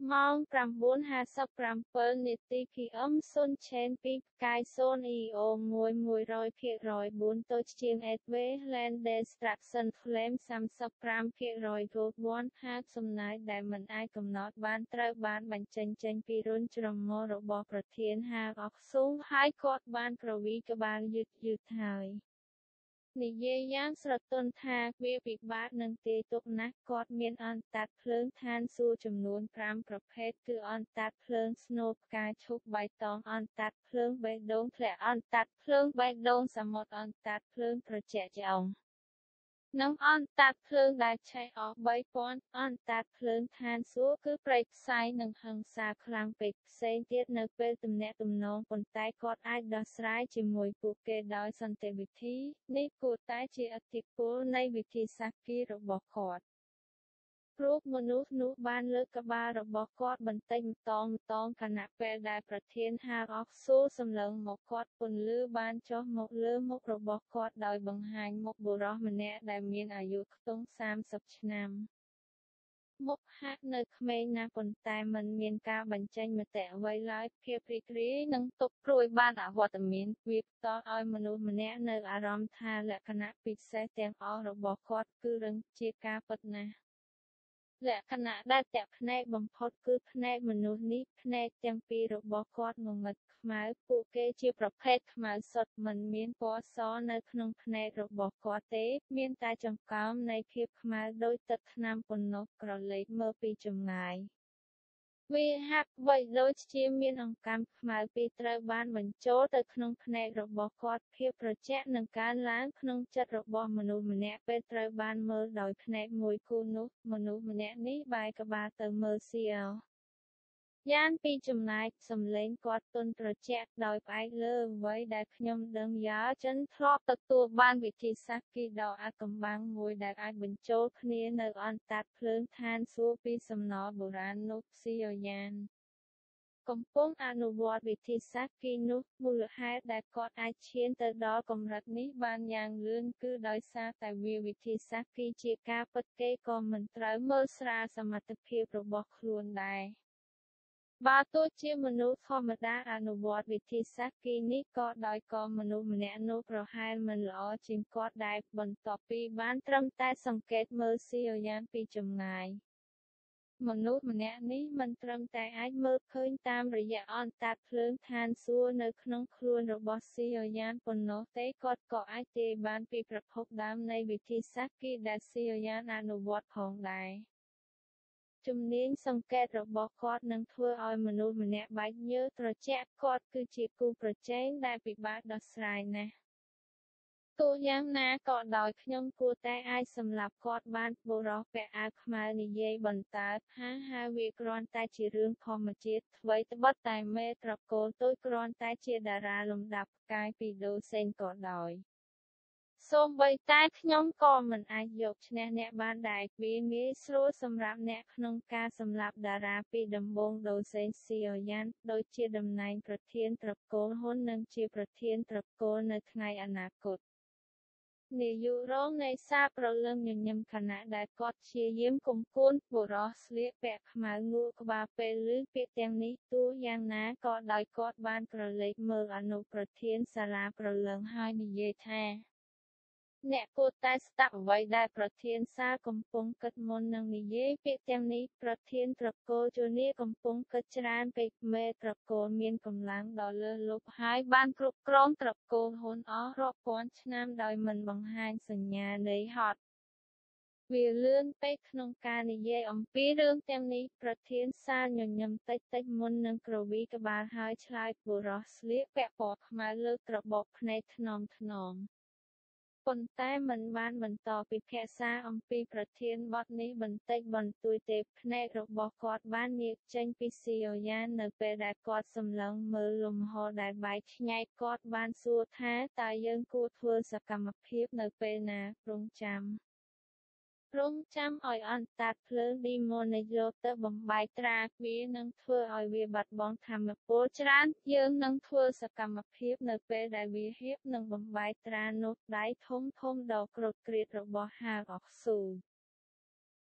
ម៉ោង ប្រាំបួនហាសិបប្រាំពីរ នាទី ភី អឹម សុន ឆេន ពី ផ្កាយ សូន អ៊ី អូ មួយ មួយរយភាគរយ បួន តូចជាង អេត វេ ឡែន ដេ ស្ត្រាក់សិន ហ្វ្លេម សាមសិបប្រាំភាគរយ ហ្គោល វ៉ន ហាប សំណាយដែលមិនអាចកំណត់បានត្រូវបានបញ្ចេញចេញពីរន្ធច្រមុះរបស់ប្រធានហាប អុក ស៊ូ ហើយគាត់បានគ្រវីក្បាលយឺតៗហើយ និយាយយ៉ាងស្រទន់ថា វាពិបាកនឹងទាយទុកណាស់ គាត់មានអណ្ដាតភ្លើងឋានសួគ៌ចំនួនប្រាំប្រភេទ គឺអណ្ដាតភ្លើងស្នូលផ្កាឈូកបៃតង អណ្ដាតភ្លើងបេះដូងធ្លាក់ អណ្ដាតភ្លើងបេះដូងសមុទ្រ អណ្ដាតភ្លើងត្រជាក់ឆ្អុង និងអណ្ដាតភ្លើងដែលឆេះអស់បីពាន់ អណ្ដាតភ្លើងឋានសួគ៌គឺព្រៃផ្សៃនិងហិង្សាខ្លាំងពេក ផ្សេងទៀតនៅពេលទំនាក់ទំនង ប៉ុន្តែគាត់អាចដោះស្រាយជាមួយពួកគេដោយសន្តិវិធី នេះគួរតែជាឥទ្ធិពលនៃវិធីសាស្ត្រគីរបស់គាត់ ព្រោះមនុស្សនោះបានលើកក្បាលរបស់គាត់បន្តិចម្តងៗ ខណៈពេលដែលប្រធានហាប អុក ស៊ូ សម្លឹងមកគាត់ ពន្លឺបានចុះមកលើមុខរបស់គាត់ដោយបង្ហាញមុខបុរសម្នាក់ដែលមានអាយុខ្ទង់សាមសិបឆ្នាំ មុខហាក់នៅក្មេងណាស់ ប៉ុន្តែមិនមានការបញ្ចេញមតិអ្វីឡើយ ភាពរីករាយនិងទុក្ខព្រួយបានអវត្តមាន វាផ្តល់ឲ្យមនុស្សម្នាក់នូវអារម្មណ៍ថាលក្ខណៈពិសេសទាំងអស់របស់គាត់គឺរឹងជាការពិតណាស់ លក្ខណៈដែលទាក់ភ្នែកបំផុតគឺភ្នែកមនុស្សនេះ ភ្នែកទាំងពីររបស់គាត់ងងឹតខ្មៅ ពួកគេជាប្រភេទខ្មៅសុទ្ធ មិនមានពណ៌សនៅក្នុងភ្នែករបស់គាត់ទេ មានតែចង្កោមនៃភាពខ្មៅដូចទឹកថ្នាំប៉ុណ្ណោះ ក្រឡេកមើលពីចម្ងាយ វាហាក់បីដូចជាមានអង្កាំខ្មៅពីរត្រូវបានបញ្ចូលទៅក្នុងភ្នែករបស់គាត់ ភាពត្រជាក់នឹងកើនឡើងក្នុងចិត្តរបស់មនុស្សម្នាក់ពេលត្រូវបានមើលដោយភ្នែកមួយគូនោះ មនុស្សម្នាក់នេះបែរក្បាលទៅមើលសៀលយ៉ាងពីចម្ងាយ សំឡេងគាត់ទន់ត្រជាក់ ដោយផ្អែកលើអ្វីដែលខ្ញុំដឹង យ៉ា ចិនធ្លាប់ទទួលបានវិធីសាស្ត្រគីដ៏អាថ៌កំបាំងមួយដែលអាចបញ្ចូលគ្នានូវអណ្ដាតភ្លើងឋានសួគ៌ពីសំណល់បុរាណនោះ ស៊ីអយ៉ាន កំពុងអនុវត្តវិធីសាស្ត្រគីនោះ មូលហេតុដែលគាត់អាចឈានទៅដល់កម្រិតនេះបានយ៉ាងលឿនគឺដោយសារតែវាវិធីសាស្ត្រគីជាការពិត គេក៏មិនត្រូវមើលស្រាលសមត្ថភាពរបស់ខ្លួនដែរ បើទោះជាមនុស្សធម្មតាអនុវត្តវិធីសាស្ត្រគីនេះក៏ដោយក៏មនុស្សម្នាក់នោះប្រហែលមិនល្អជាងគាត់ដែរ បន្ទាប់ពីបានត្រឹមតែសង្កេតមើលសៀលយ៉ាងពីចម្ងាយ មនុស្សម្នាក់នេះមិនត្រឹមតែអាចមើលឃើញតាមរយៈអណ្ដាតភ្លើងឋានសួគ៌នៅក្នុងខ្លួនរបស់សៀលយ៉ានប៉ុណ្ណោះទេ គាត់ក៏អាចទាយបានពីប្រភពដើមនៃវិធីសាស្ត្រគីដែលសៀលយ៉ានអនុវត្តផងដែរ ជំនាញសង្កេតរបស់គាត់នឹងធ្វើឲ្យមនុស្សម្នាក់បែកញើសត្រជាក់ គាត់គឺជាគូប្រជែងដែលពិបាកដោះស្រាយណាស់ ទោះយ៉ាងណាក៏ដោយខ្ញុំគួរតែអាចសម្លាប់គាត់បាន បុរសពាក់អាវខ្មៅនិយាយបន្តើប ហាហា វាគ្រាន់តែជារឿងធម្មជាតិ ថ្វីត្បិតតែមេត្រកូលតូចគ្រាន់តែជាតារាលំដាប់ផ្កាយពីដូសេនក៏ដោយ សូម្បីតែខ្ញុំក៏មិនអាចយកឈ្នះអ្នកបានដែរ វាងាយស្រួលសម្រាប់អ្នកក្នុងការសម្លាប់តារាពីដំបូងដូសេន សៀលយ៉ាន ដូចជាតំណែងប្រធានត្រកូលហ៊ុននិងជាប្រធានត្រកូលនៅថ្ងៃអនាគត នាយករងនេសាទព្រលឹងញញឹមខណៈដែលគាត់ព្យាយាមគុំកួន បុរសស្លៀកពាក់ខ្មៅងក់ក្បាលពេលឮពាក្យទាំងនេះ ទោះយ៉ាងណាក៏ដោយគាត់បានក្រឡេកមើលអនុប្រធានសាលាព្រលឹងហើយនិយាយថា អ្នកគួរតែស្ដាប់អ្វីដែលប្រធានសាលកំពុងគិតមុននឹងនិយាយពាក្យទាំងនេះ ប្រធានត្រកូលជូនីកំពុងគិតច្រើនពេក មេត្រកូលមានកម្លាំងដ៏លើសលប់ហើយបានគ្រប់គ្រងត្រកូលហ៊ុនអស់រាប់ពាន់ឆ្នាំដោយមិនបង្ហាញសញ្ញាន័យហត់ វាលឿនពេកក្នុងការនិយាយអំពីរឿងទាំងនេះ ប្រធានសាលញញឹមតិចៗមុននឹងគ្រវីក្បាលហើយឆ្លើយ បុរសស្លៀកពាក់ពណ៌ខ្មៅលើកត្របកភ្នែកថ្នមៗ ប៉ុន្តែមិនបានបន្តពិភាក្សាអំពីប្រធានបទនេះបន្តិចបន្តួចទេ ភ្នែករបស់គាត់បានងាកចេញពីសៀលយ៉ាននៅពេលដែលគាត់សម្លឹងមើលលំហដែលបែកខ្ញែក គាត់បានសួរថា តើយើងគួរធ្វើសកម្មភាពនៅពេលណា រង់ចាំ រង់ចាំឲ្យអណ្ដាតភ្លើងឌីម៉ូនិចយកទៅបំបែកត្រា វានឹងធ្វើឲ្យវាបាត់បង់ថាមពលច្រើន យើងនឹងធ្វើសកម្មភាពនៅពេលដែលវាហៀបនឹងបំបែកត្រានោះ ដៃធំៗដ៏គ្រោតគ្រាតរបស់ហាប អុក ស៊ូ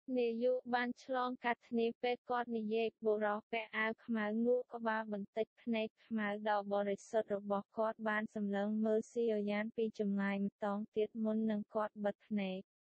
នាយកបានឆ្លងកាត់គ្នាពេលគាត់និយាយបុរសពាក់អាវខ្មៅងក់ក្បាលបន្តិចភ្នែកខ្មៅដ៏បរិសុទ្ធរបស់គាត់បានសម្លឹងមើលស៊ីអយ៉ានពីចម្ងាយម្តងទៀតមុននឹងគាត់បិទភ្នែក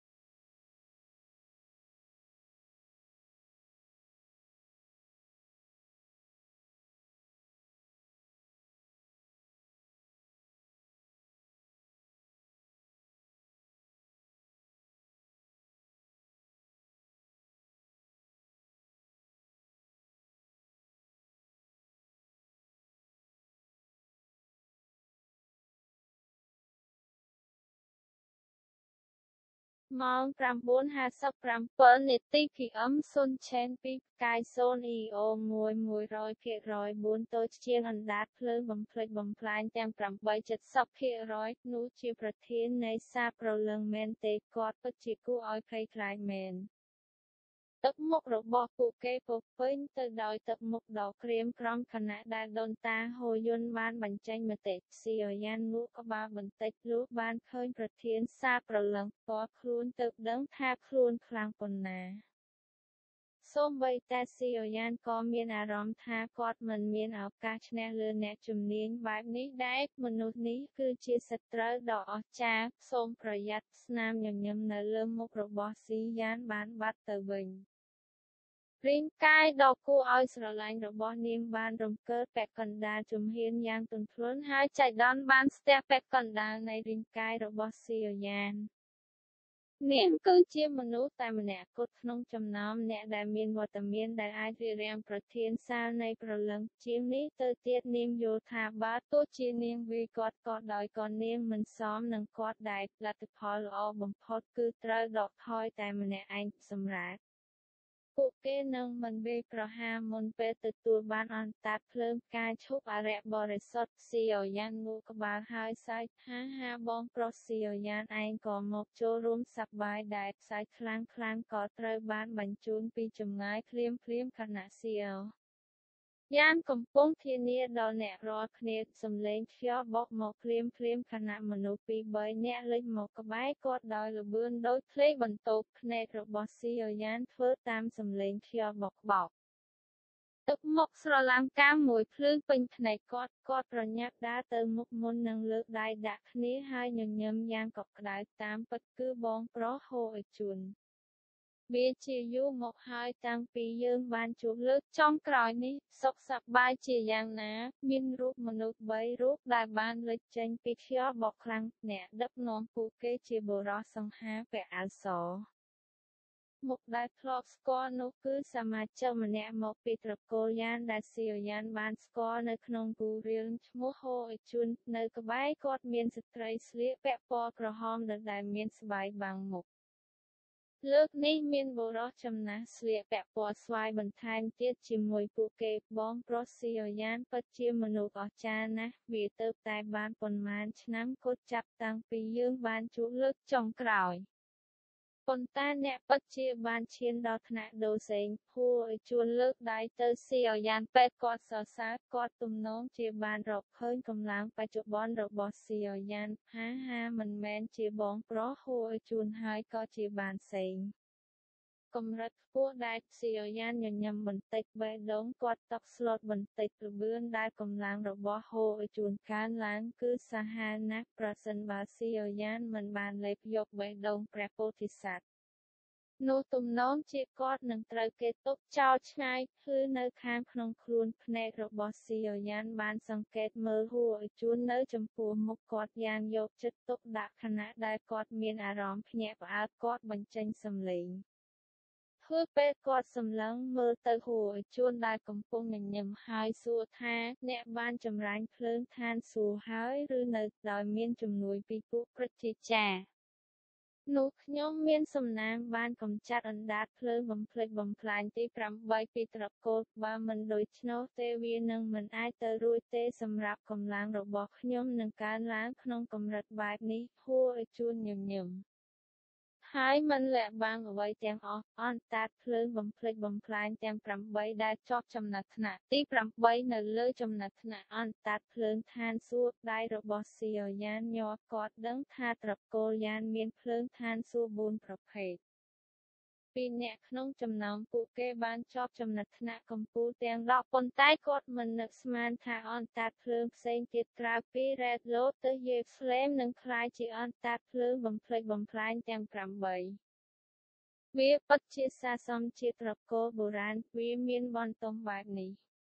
ម៉ោង ប្រាំបួនហាសិបប្រាំពីរ នាទី ភី អឹម ស៊ុន ឆេន ពី ផ្កាយ សូន អ៊ី អូ មួយ មួយរយភាគរយបួន តូចជាងអណ្ដាតភ្លើងបំផ្លិចបំផ្លាញទាំង ប្រាំបី ចិតសប់ភាគរយ នោះជាប្រធាននៃសារព្រលឹងមែនទេគាត់ពិតជាគួរឲ្យភ័យខ្លាចមែន ទឹកមុខរបស់ពួកគេពោរពេញទៅដោយទឹកមុខដ៏ក្រៀមក្រំខណៈដែលដូនតាហូយុនបានបញ្ចេញមតិស៊ីអយ៉ានងក់ក្បាលបន្តិចលុះបានឃើញប្រធានសារព្រលឹងផ្ទាល់ខ្លួនទើបដឹងថាខ្លួនខ្លាំងប៉ុណ្ណាសូម្បីតែស៊ីអយ៉ានក៏មានអារម្មណ៍ថាគាត់មិនមានឱកាសឈ្នះលើអ្នកជំនាញបែបនេះដែរមនុស្សនេះគឺជាសត្រូវដ៏អស្ចារ្យសូមប្រយ័ត្នស្នាមញញឹមនៅលើមុខរបស់ស៊ីយ៉ានបានបាត់ទៅវិញរាងកាយដ៏គួរឲ្យស្រឡាញ់របស់នាងបានរង្គើពាក់កណ្ដាលជំហានយ៉ាងទន់ភ្លន់ហើយចៃដន្យបានស្ទះពាក់កណ្ដាលនៃរាងកាយរបស់ស៊ីអយ៉ាននាងគឺជាមនុស្សតែម្នាក់គត់ក្នុងចំណោមអ្នកដែលមានវត្តមានដែលអាចរារាំងប្រធានសាលនៃព្រលឹងជាងនេះទៅទៀតនាងយល់ថាបើទោះជានាងវាយគាត់ក៏ដោយក៏នាងមិនសមនឹងគាត់ដែរលទ្ធផលល្អបំផុតគឺត្រូវដកថយតែម្នាក់ឯងសម្រាប់ពួកគេនឹងមិនវាយប្រហារមុនពេលទទួលបានអន្តាតភ្លើងផ្កាឈប់អរិយបរិសុទ្ធស៊ីអយ៉ានងក់ក្បាលហើយសើចថាហាបងប្រុសស៊ីអយ៉ានឯងក៏មកចូលរួមសប្បាយដែរផ្សាយខ្លាំងខ្លាំងក៏ត្រូវបានបញ្ជូនពីចម្ងាយភ្លាមភ្លាមខណៈស៊ីអយ៉ានកំពុងធានាដល់អ្នករាល់គ្នាសំឡេងខ្យល់បក់មកភ្លាមភ្លាមខណៈមនុស្សពីរបីនាក់លេចមកក្បែរគាត់ដោយល្បឿនដូចធ្លេបន្ទោបភ្នែករបស់ស៊ីអយ៉ានធ្វើតាមសំឡេងខ្យល់បក់បោកទឹកមុខស្រឡាំងកាមមួយភ្លឺពេញភ្នែកគាត់គាត់ប្រញាប់ដើរទៅមុខមុននឹងលើកដៃដាក់គ្នាហើយញញឹមយ៉ាងកក់ក្ដៅតាមពិតគឺបងប្រុសហូអេជុនវាជាយូរមកហើយតាំងពីយើងបានជួបលើកចុងក្រោយនេះសុខសប្បាយជាយ៉ាងណាមានរូបមនុស្សបីរូបដែលបានលេចចេញពីខ្យល់បក់ខ្លាំងអ្នកដឹកនាំពួកគេជាបុរសសង្ហាពាក់អាវសមុខដែលធ្លាប់ស្គាល់នោះគឺសមាជិកម្នាក់មកពីត្រកូលយ៉ានដែលស៊ីអយ៉ានបានស្គាល់នៅក្នុងគូរៀលឈ្មោះហូអេជុននៅក្បែរគាត់មានស្ត្រីស្លៀកពាក់ពណ៌ក្រហមដែលមានស្បែកបាំងមុខលើកនេះមានបុរសចំណាស់ស្លៀកពាក់ពណ៌ស្វាយបន្ថែមទៀតជាមួយពួកគេបងប្រុសស៊ីអយ៉ានពិតជាមនុស្សអស្ចារ្យណាស់វាទៅតែបានប៉ុន្មានឆ្នាំគត់ចាប់តាំងពីយើងបានជួបលើកចុងក្រោយប៉ុន្តែអ្នកពិតជាបានឈានដល់ថ្នាក់ដូសេងហួរឲ្យជួនលើកដៃទៅស៊ីអយ៉ានពេទ្យគាត់សរសើរគាត់ទំនងជាបានរកឃើញកម្លាំងបច្ចុប្បន្នរបស់ស៊ីអយ៉ានហាហាមិនមែនជាបងប្រុសហួរឲ្យជួនហើយក៏ជាបានសេងកម្រិតខ្ពស់ដែលស៊ីអយ៉ានញញឹមបន្តិចបេះដូងគាត់តក់ស្លុតបន្តិចល្បឿនដែលកម្លាំងរបស់ហូអេជួនកើនឡើងគឺសាហាវណាស់ប្រសិនបើស៊ីអយ៉ានមិនបានលេបយកបេះដូងព្រះពោធិសត្វនោះទំនងជាគាត់នឹងត្រូវគេទុកចោលឆ្ងាយគឺនៅខាងក្នុងខ្លួនភ្នែករបស់ស៊ីអយ៉ានបានសង្កេតមើលហួរឲ្យជួននៅចំពោះមុខគាត់យ៉ាងយកចិត្តទុកដាក់ខណៈដែលគាត់មានអារម្មណ៍ភ្ញាក់ផ្អើលគាត់បញ្ចេញសំឡេងធ្វើពេលគាត់សម្លឹងមើលទៅហួរឲ្យជួនដែលកំពុងញញឹមហើយសួរថាអ្នកបានចម្រាញ់ភ្លើងឋានសួគ៌ហើយឬនៅដោយមានជំនួយពីពួកព្រឹទ្ធាចារ្យនោះខ្ញុំមានសំណាងបានកម្ចាត់អណ្ដាតភ្លើងបំផ្លិចបំផ្លាញទីប្រាំបីពីត្រកូលបើមិនដូច្នោះទេវានឹងមិនអាចទៅរួចទេសម្រាប់កម្លាំងរបស់ខ្ញុំនឹងកើនឡើងក្នុងកម្រិតបែបនេះហួរឲ្យជួនញញឹមហើយមិនលាក់បាំងអ្វីទាំងអស់អន្តាតភ្លើងបំផ្លិចបំផ្លាញទាំងប្រាំបីដែលជាប់ចំណាត់ថ្នាក់ទីប្រាំបីនៅលើចំណាត់ថ្នាក់អន្តាតភ្លើងឋានសួគ៌ដៃរបស់ស៊ីអយ៉ានញ័រគាត់ដឹងថាត្រកូលយ៉ានមានភ្លើងឋានសួគ៌បួនប្រភេទពីរនាក់ក្នុងចំណោមពួកគេបានជាប់ចំណាត់ថ្នាក់កម្ពុជាទាំងដប់ប៉ុន្តែគាត់មិននឹកស្មានថាអណ្ដាតភ្លើងផ្សេងទៀតក្រៅពី Red Lotus Yellow Flame នឹងក្លាយជាអណ្ដាតភ្លើងបំផ្លិចបំផ្លាញទាំងប្រាំបី វាពិតជាស័ក្តិសមជាត្រកូលបុរាណវាមានបន្ទំបែបនេះ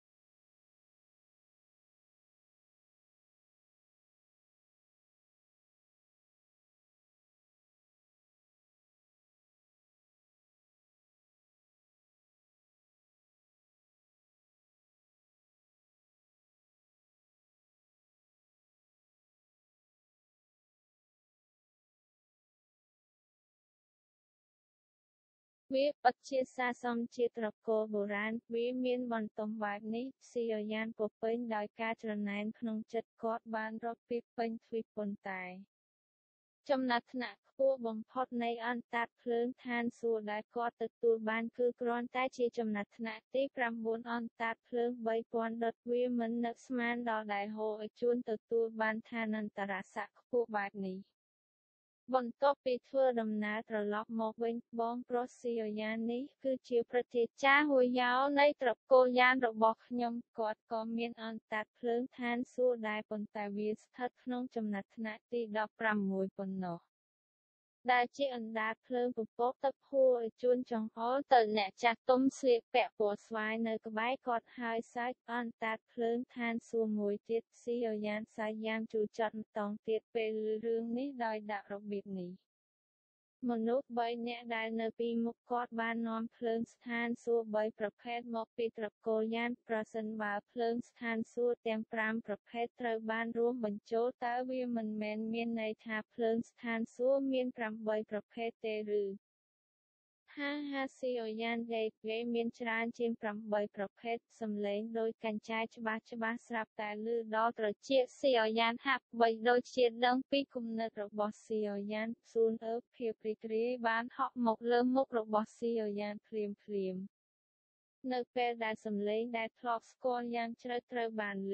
វាពិតជាស័ក្តិសមជាត្រកូលបុរាណវាមានបន្ទំបែបនេះស៊ីយ៉យ៉ានពោរពេញដោយការច្រណែនក្នុងចិត្តគាត់បានរត់ពីពេញទ្វីបប៉ុន្តែចំណាត់ថ្នាក់ខ្ពស់បំផុតនៃអណ្ដាតភ្លើងឋានសួគ៌ដែលគាត់ទទួលបានគឺគ្រាន់តែជាចំណាត់ថ្នាក់ទីប្រាំបួនអណ្ដាតភ្លើង បីពាន់ ដុតវាមិននឹកស្មានដល់ដែលហូអេជួនទទួលបានឋានន្តរស័ក្តិខ្ពស់បែបនេះ បន្ទាប់ពីធ្វើដំណើរត្រឡប់មកវិញបងប្រុសស៊ីយ៉យ៉ាននេះគឺជាព្រឹទ្ធាចារ្យហួសយ៉ោនៃត្រកូលយ៉ានរបស់ខ្ញុំគាត់ក៏មានអណ្ដាតភ្លើងឋានសួគ៌ដែរប៉ុន្តែវាស្ថិតក្នុងចំណាត់ថ្នាក់ទីដប់ប្រាំមួយប៉ុណ្ណោះ ដែលជាអណ្ដាតភ្លើងពពកទឹកហួរឲ្យជួនចង្អុលទៅអ្នកចាស់ទុំស្លៀកពាក់ពណ៌ស្វាយនៅក្បែរគាត់ហើយសាច់អណ្ដាតភ្លើងឋានសួគ៌មួយទៀតស៊ីយ៉យ៉ានសាយយ៉ាងជូរចត់ម្តងទៀតពេលឮរឿងនេះដោយដាក់របៀបនេះ មនុស្សបីនាក់ដែលនៅពីមុខគាត់បាននាំភ្លើងស្ថានសួគ៌បីប្រភេទមកពីត្រកូលយ៉ានប្រសិនបើភ្លើងស្ថានសួគ៌ទាំងប្រាំប្រភេទត្រូវបានរួមបញ្ចូលតើវាមិនមែនមានន័យថាភ្លើងស្ថានសួគ៌មានប្រាំបីប្រភេទទេឬ ហាហាស៊ីយ៉យ៉ានដេកគេមានច្រើនជាងប្រាំបីប្រភេទសំឡេងដោយកញ្ចាយច្បាស់ច្បាស់ស្រាប់តែឮដល់ត្រចៀកស៊ីយ៉យ៉ានហាក់បីដូចជាដឹងពីគំនិតរបស់ស៊ីយ៉យ៉ានសួនអើភាពរីករាយបានហក់មកលើមុខរបស់ស៊ីយ៉យ៉ានភ្លាមភ្លាម នៅពេលដែលសំឡេងដែលធ្លាប់ស្គាល់យ៉ាងជ្រៅត្រូវបានឮ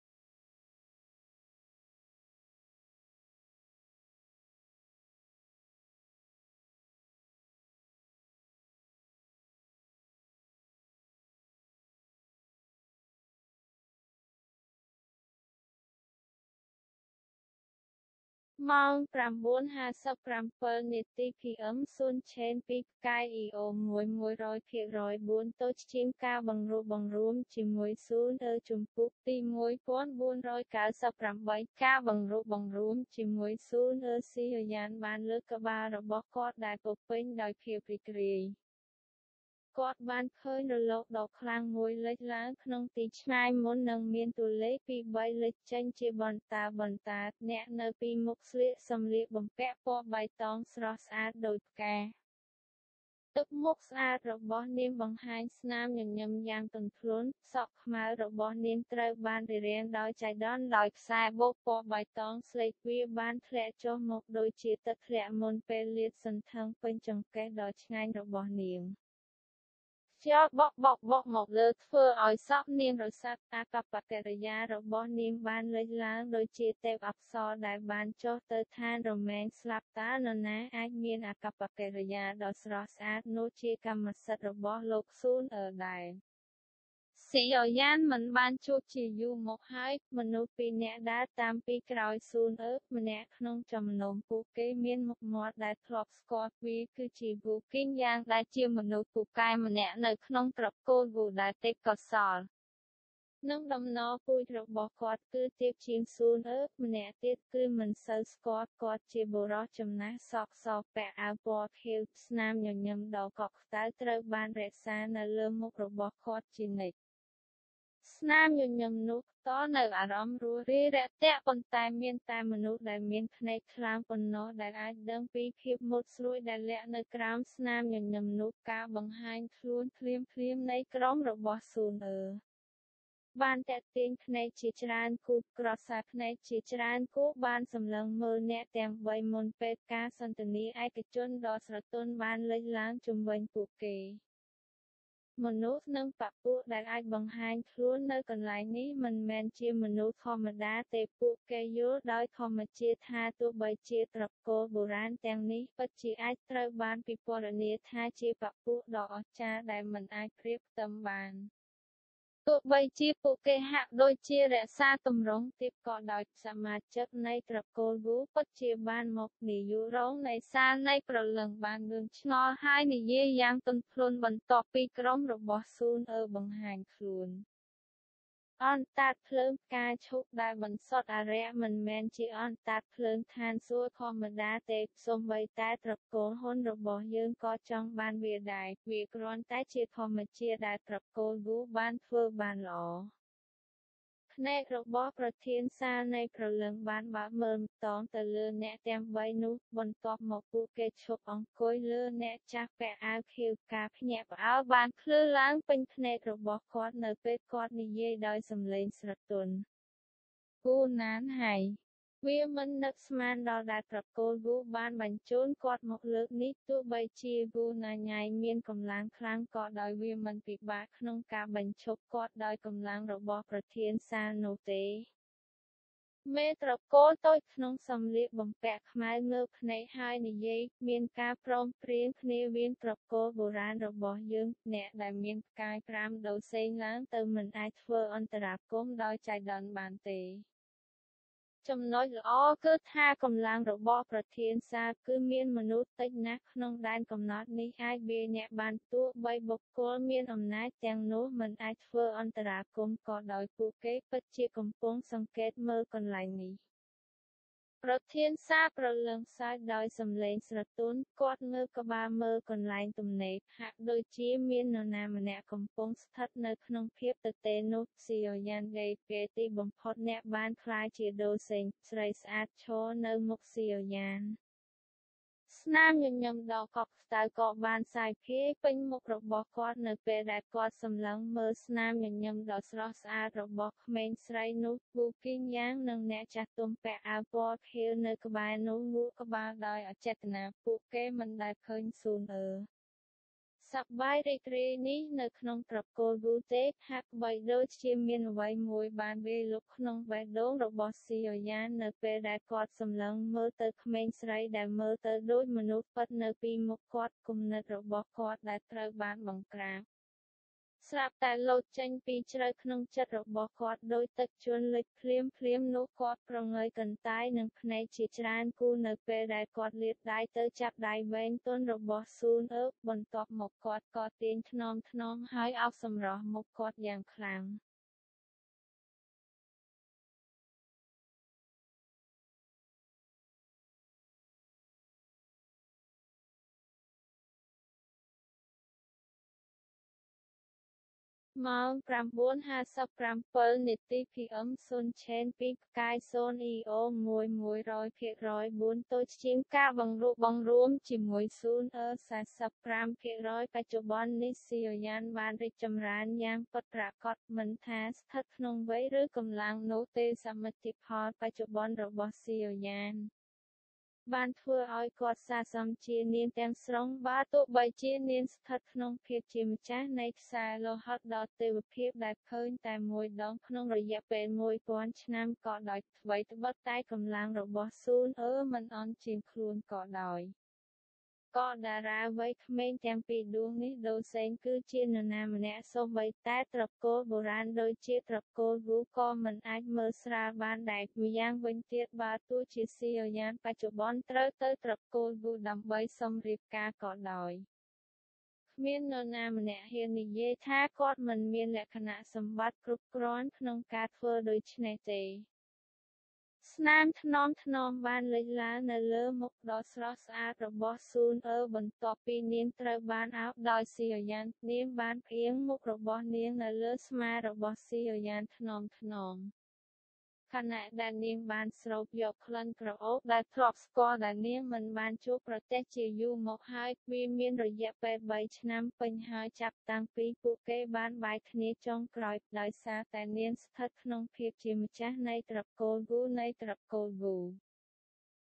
ម៉ោង ប្រាំបួនហាសិបប្រាំពីរ នាទី ភី អឹម ស៊ុនឆេនពីផ្កាយ អ៊ី អូ មួយ មួយរយភាគរយបួន តូចជាងការបង្រួបបង្រួមជាមួយស៊ូនអឺជំពូកទីមួយពាន់បួនរយកៅសិបប្រាំបី ការបង្រួបបង្រួមជាមួយស៊ូនអឺស៊ីយ៉យ៉ានបានលើកក្បាលរបស់គាត់ដែលពោរពេញដោយភាពរីករាយ គាត់បានឃើញរលកដ៏ខ្លាំងមួយលេចឡើងក្នុងទីឆ្ងាយមុននឹងមានតួលេខពីរបីលេចចេញជាបន្តើរបន្តើរអ្នកនៅពីមុខស្លៀកសម្លៀកបំពាក់ពណ៌បៃតងស្រស់ស្អាតដូចផ្កា ទឹកមុខស្អាតរបស់នាងបង្ហាញស្នាមញញឹមយ៉ាងទន់ភ្លន់ សក់ខ្មៅរបស់នាងត្រូវបានរារាំងដោយចៃដន្យដោយខ្សែបូកពណ៌បៃតងស្លេកវាបានធ្លាក់ចុះមកដូចជាទឹកធ្លាក់មុនពេលលាតសន្ធឹងពេញចង្កេះដ៏ឆ្ងាញ់របស់នាង ខ្យល់បក់បក់បក់មកលើធ្វើឲ្យសក់នាងរសាត់អាកប្បកិរិយារបស់នាងបានលេចឡើងដូចជាទេពអប្សរដែលបានចុះទៅឋានរមែងស្លាប់តើនរណាអាចមានអាកប្បកិរិយាដ៏ស្រស់ស្អាតនោះជាកម្មសិទ្ធិរបស់លោកស៊ូនអឺដែរ ស៊ីយ៉យ៉ានមិនបានជួបជាយូរមកហើយមនុស្សពីរនាក់ដើរតាមពីក្រោយស៊ូនអឺម្នាក់ក្នុងចំណោមពួកគេមានមុខមាត់ដែលធ្លាប់ស្គាល់វាគឺជាវូគីងយ៉ាងដែលជាមនុស្សពូកែម្នាក់នៅក្នុងត្រកូលវូដែលទេពកោសល្យ និងដំណរពូជរបស់គាត់គឺទាបជាងស៊ូនអឺម្នាក់ទៀតគឺមិនសូវស្គាល់គាត់ជាបុរសចំណាស់សក់សពាក់អាវពណ៌ខៀវស្នាមញញឹមដ៏កក់ក្តៅត្រូវបានរក្សានៅលើមុខរបស់គាត់ជានិច្ច ស្នាមញញឹមនោះផ្តល់នូវអារម្មណ៍រួសរាយរាក់ទាក់ប៉ុន្តែមានតែមនុស្សដែលមានភ្នែកថ្លើមប៉ុណ្ណោះដែលអាចដឹងពីភាពមុតស្រួយដែលលាក់នៅក្រោមស្នាមញញឹមនោះការបង្ហាញខ្លួនភ្លាមភ្លាមនៃក្រុមរបស់ស៊ូនអឺ បានតាក់ទាញភ្នែកជាច្រើនគូក្រសាភ្នែកជាច្រើនគូបានសម្លឹងមើលអ្នកទាំងបីមុនពេលការសន្ទនាឯកជនដ៏ស្រទន់បានលេចឡើងជុំវិញពួកគេមនុស្សនិងបព្វដែលអាចបង្ហាញខ្លួននៅកន្លែងនេះមិនមែនជាមនុស្សធម្មតាទេពួកគេយល់ដោយធម្មជាតិថាទោះបីជាត្រកូលបុរាណទាំងនេះពិតជាអាចត្រូវបានពិពណ៌នាថាជាបព្វដ៏អស្ចារ្យដែលមិនអាចប្រៀបផ្ទឹមបានទោះបីជាពួកគេហាក់ដូចជារក្សាទម្រង់ទាបក៏ដោយសមាជិកនៃត្រកូលវូពិតជាបានមកនាយករងនៃសាលនៃព្រលឹងបានងឿងឆ្ងល់ហើយនិយាយយ៉ាងទន់ភ្លន់បន្ទាប់ពីក្រុមរបស់ស៊ូនអឺបង្ហាញខ្លួនអណ្តាតភ្លើងផ្កាឈូកដែលបន្សុទ្ធអារក្សមិនមែនជាអណ្តាតភ្លើងឋានសួគ៌ធម្មតាទេសូម្បីតែត្រកូលហ៊ុនរបស់យើងក៏ចង់បានវាដែរវាគ្រាន់តែជាធម្មជាតិដែលត្រកូលវូបានធ្វើបានល្អភ្នែករបស់ប្រធានសាលនៃព្រលឹងបានបើកមើលម្តងទៅលើអ្នកទាំងបីនោះបន្ទាប់មកពួកគេឈប់អង្គុយលើអ្នកចាស់ពាក់អាវខៀវការភ្ញាក់ផ្អើលបានភ្លឺឡើងពេញភ្នែករបស់គាត់នៅពេលគាត់និយាយដោយសំឡេងស្រទន់គូណានហៃវាមិននឹកស្មានដល់ដែលត្រកូលវូបានបញ្ជូនគាត់មកលើកនេះទោះបីជាវូណាញ៉ៃមានកម្លាំងខ្លាំងក៏ដោយវាមិនពិបាកក្នុងការបញ្ឈប់គាត់ដោយកម្លាំងរបស់ប្រធានសាលនោះទេមេត្រកូលតូចក្នុងសម្លៀកបំពាក់ខ្មៅងើបភ្នែកហើយនិយាយមានការព្រមព្រៀងគ្នាវៀនត្រកូលបុរាណរបស់យើងអ្នកដែលមានផ្កាយប្រាំដូវសេងឡើងទៅមិនអាចធ្វើអន្តរាគមន៍ដោយចៃដន្យបានទេចំណុចល្អគឺថាកម្លាំងរបស់ប្រធានសាលគឺមានមនុស្សតិចណាស់ក្នុងដែនកំណត់នេះអាចវាយអ្នកបានទោះបីបុគ្គលមានអំណាចទាំងនោះមិនអាចធ្វើអន្តរាគមន៍ក៏ដោយពួកគេពិតជាកំពុងសង្កេតមើលកន្លែងនេះប្រធានសាលប្រលឹងសើចដោយសំឡេងស្រទន់គាត់ងើបក្បាលមើលកន្លែងទំនេរហាក់ដូចជាមាននរណាម្នាក់កំពុងស្ថិតនៅក្នុងភាពទទេនោះស៊ីយ៉យ៉ានដេពេលទីបំផុតអ្នកបានក្លាយជាដូសេងស្រីស្អាតឈរនៅមុខស៊ីយ៉យ៉ានស្នាមញញឹមដ៏កក់ក្តៅក៏បានសាយភាយពេញមុខរបស់គាត់នៅពេលដែលគាត់សម្លឹងមើលស្នាមញញឹមដ៏ស្រស់ស្អាតរបស់ក្មេងស្រីនោះពូគីងយ៉ាងនិងអ្នកចាស់ទុំពាក់អាវពណ៌ខៀវនៅក្បែរនោះងក់ក្បាលដោយអចេតនាពួកគេមិនដែលឃើញស៊ូនអឺសប្បាយរីករាយនេះនៅក្នុងត្រកូលវូទេហាក់បីដូចជាមានអ្វីមួយបានវាយលុកក្នុងបេះដូងរបស់ស៊ីយ៉យ៉ាននៅពេលដែលគាត់សម្លឹងមើលទៅក្មេងស្រីដែលមើលទៅដូចមនុស្សពិតនៅពីមុខគាត់គំនិតរបស់គាត់ដែលត្រូវបានបង្ក្រាបស្រាប់តែលោតចេញពីជ្រៅក្នុងចិត្តរបស់គាត់ដោយទឹកជន់លិចភ្លាមភ្លាមនោះគាត់ប្រងើយកន្តាយនឹងភ្នែកជាច្រើនគូនៅពេលដែលគាត់លាតដៃទៅចាប់ដៃវែងទន់របស់ស៊ូនអឺបន្ទាប់មកគាត់ក៏ទាញថ្នមថ្នមហើយអោបសម្រស់មុខគាត់យ៉ាងខ្លាំងម៉ោង ប្រាំបួនហាសិបប្រាំពីរ នាទី ភី អឹម ស៊ុន ឆេន ពី ផ្កាយ សូន អ៊ី អូ មួយ មួយរយភាគរយបួន តូចជាងការបង្រួបបង្រួមជាមួយស៊ូន អឺ សែនសិបប្រាំភាគរយ បច្ចុប្បន្ននេះស៊ីយ៉យ៉ានបានរីកចម្រើនយ៉ាងពិតប្រាកដមិនថាស្ថិតក្នុងវ័យឬកម្លាំងនោះទេសមិទ្ធផលបច្ចុប្បន្នរបស់ស៊ីយ៉យ៉ានបានធ្វើឲ្យគាត់ស័ក្តិសមជានាងទាំងស្រុងបើទោះបីជានាងស្ថិតក្នុងភាពជាម្ចាស់នៃខ្សែលោហិតដ៏ទេវភាពដែលឃើញតែមួយដងក្នុងរយៈពេលមួយពាន់ឆ្នាំក៏ដោយថ្វីត្បិតតែកម្លាំងរបស់ស៊ូនអឺមិនអន់ជាងខ្លួនក៏ដោយក៏តារាវ័យក្មេងទាំងពីរដួងនេះដូសេងគឺជានរណាម្នាក់សូម្បីតែត្រកូលបុរាណដូចជាត្រកូលវូក៏មិនអាចមើលស្រាលបានដែរម្យ៉ាងវិញទៀតបើទោះជាស៊ីយ៉យ៉ានបច្ចុប្បន្នត្រូវទៅត្រកូលវូដើម្បីសុំរៀបការក៏ដោយគ្មាននរណាម្នាក់ហ៊ាននិយាយថាគាត់មិនមានលក្ខណៈសម្បត្តិគ្រប់គ្រាន់ក្នុងការធ្វើដូច្នេះទេស្នាមថ្នមថ្នមបានលេចឡើងនៅលើមុខដ៏ស្រស់ស្អាតរបស់ស៊ូនអឺបន្ទាប់ពីនាងត្រូវបានអោបដោយស៊ីយ៉យ៉ាននាងបានផ្អៀងមុខរបស់នាងនៅលើស្មារបស់ស៊ីយ៉យ៉ានថ្នមថ្នមខណៈដែលនាងបានស្រូបយកក្លិនក្រអូបដែលធ្លាប់ស្គាល់ដែលនាងមិនបានជួបប្រទះជាយូរមកហើយវាមានរយៈពេលបីឆ្នាំពេញហើយចាប់តាំងពីពួកគេបានបែកគ្នាចុងក្រោយដោយសារតែនាងស្ថិតក្នុងភាពជាម្ចាស់នៃត្រកូលវូនៃត្រកូលវូ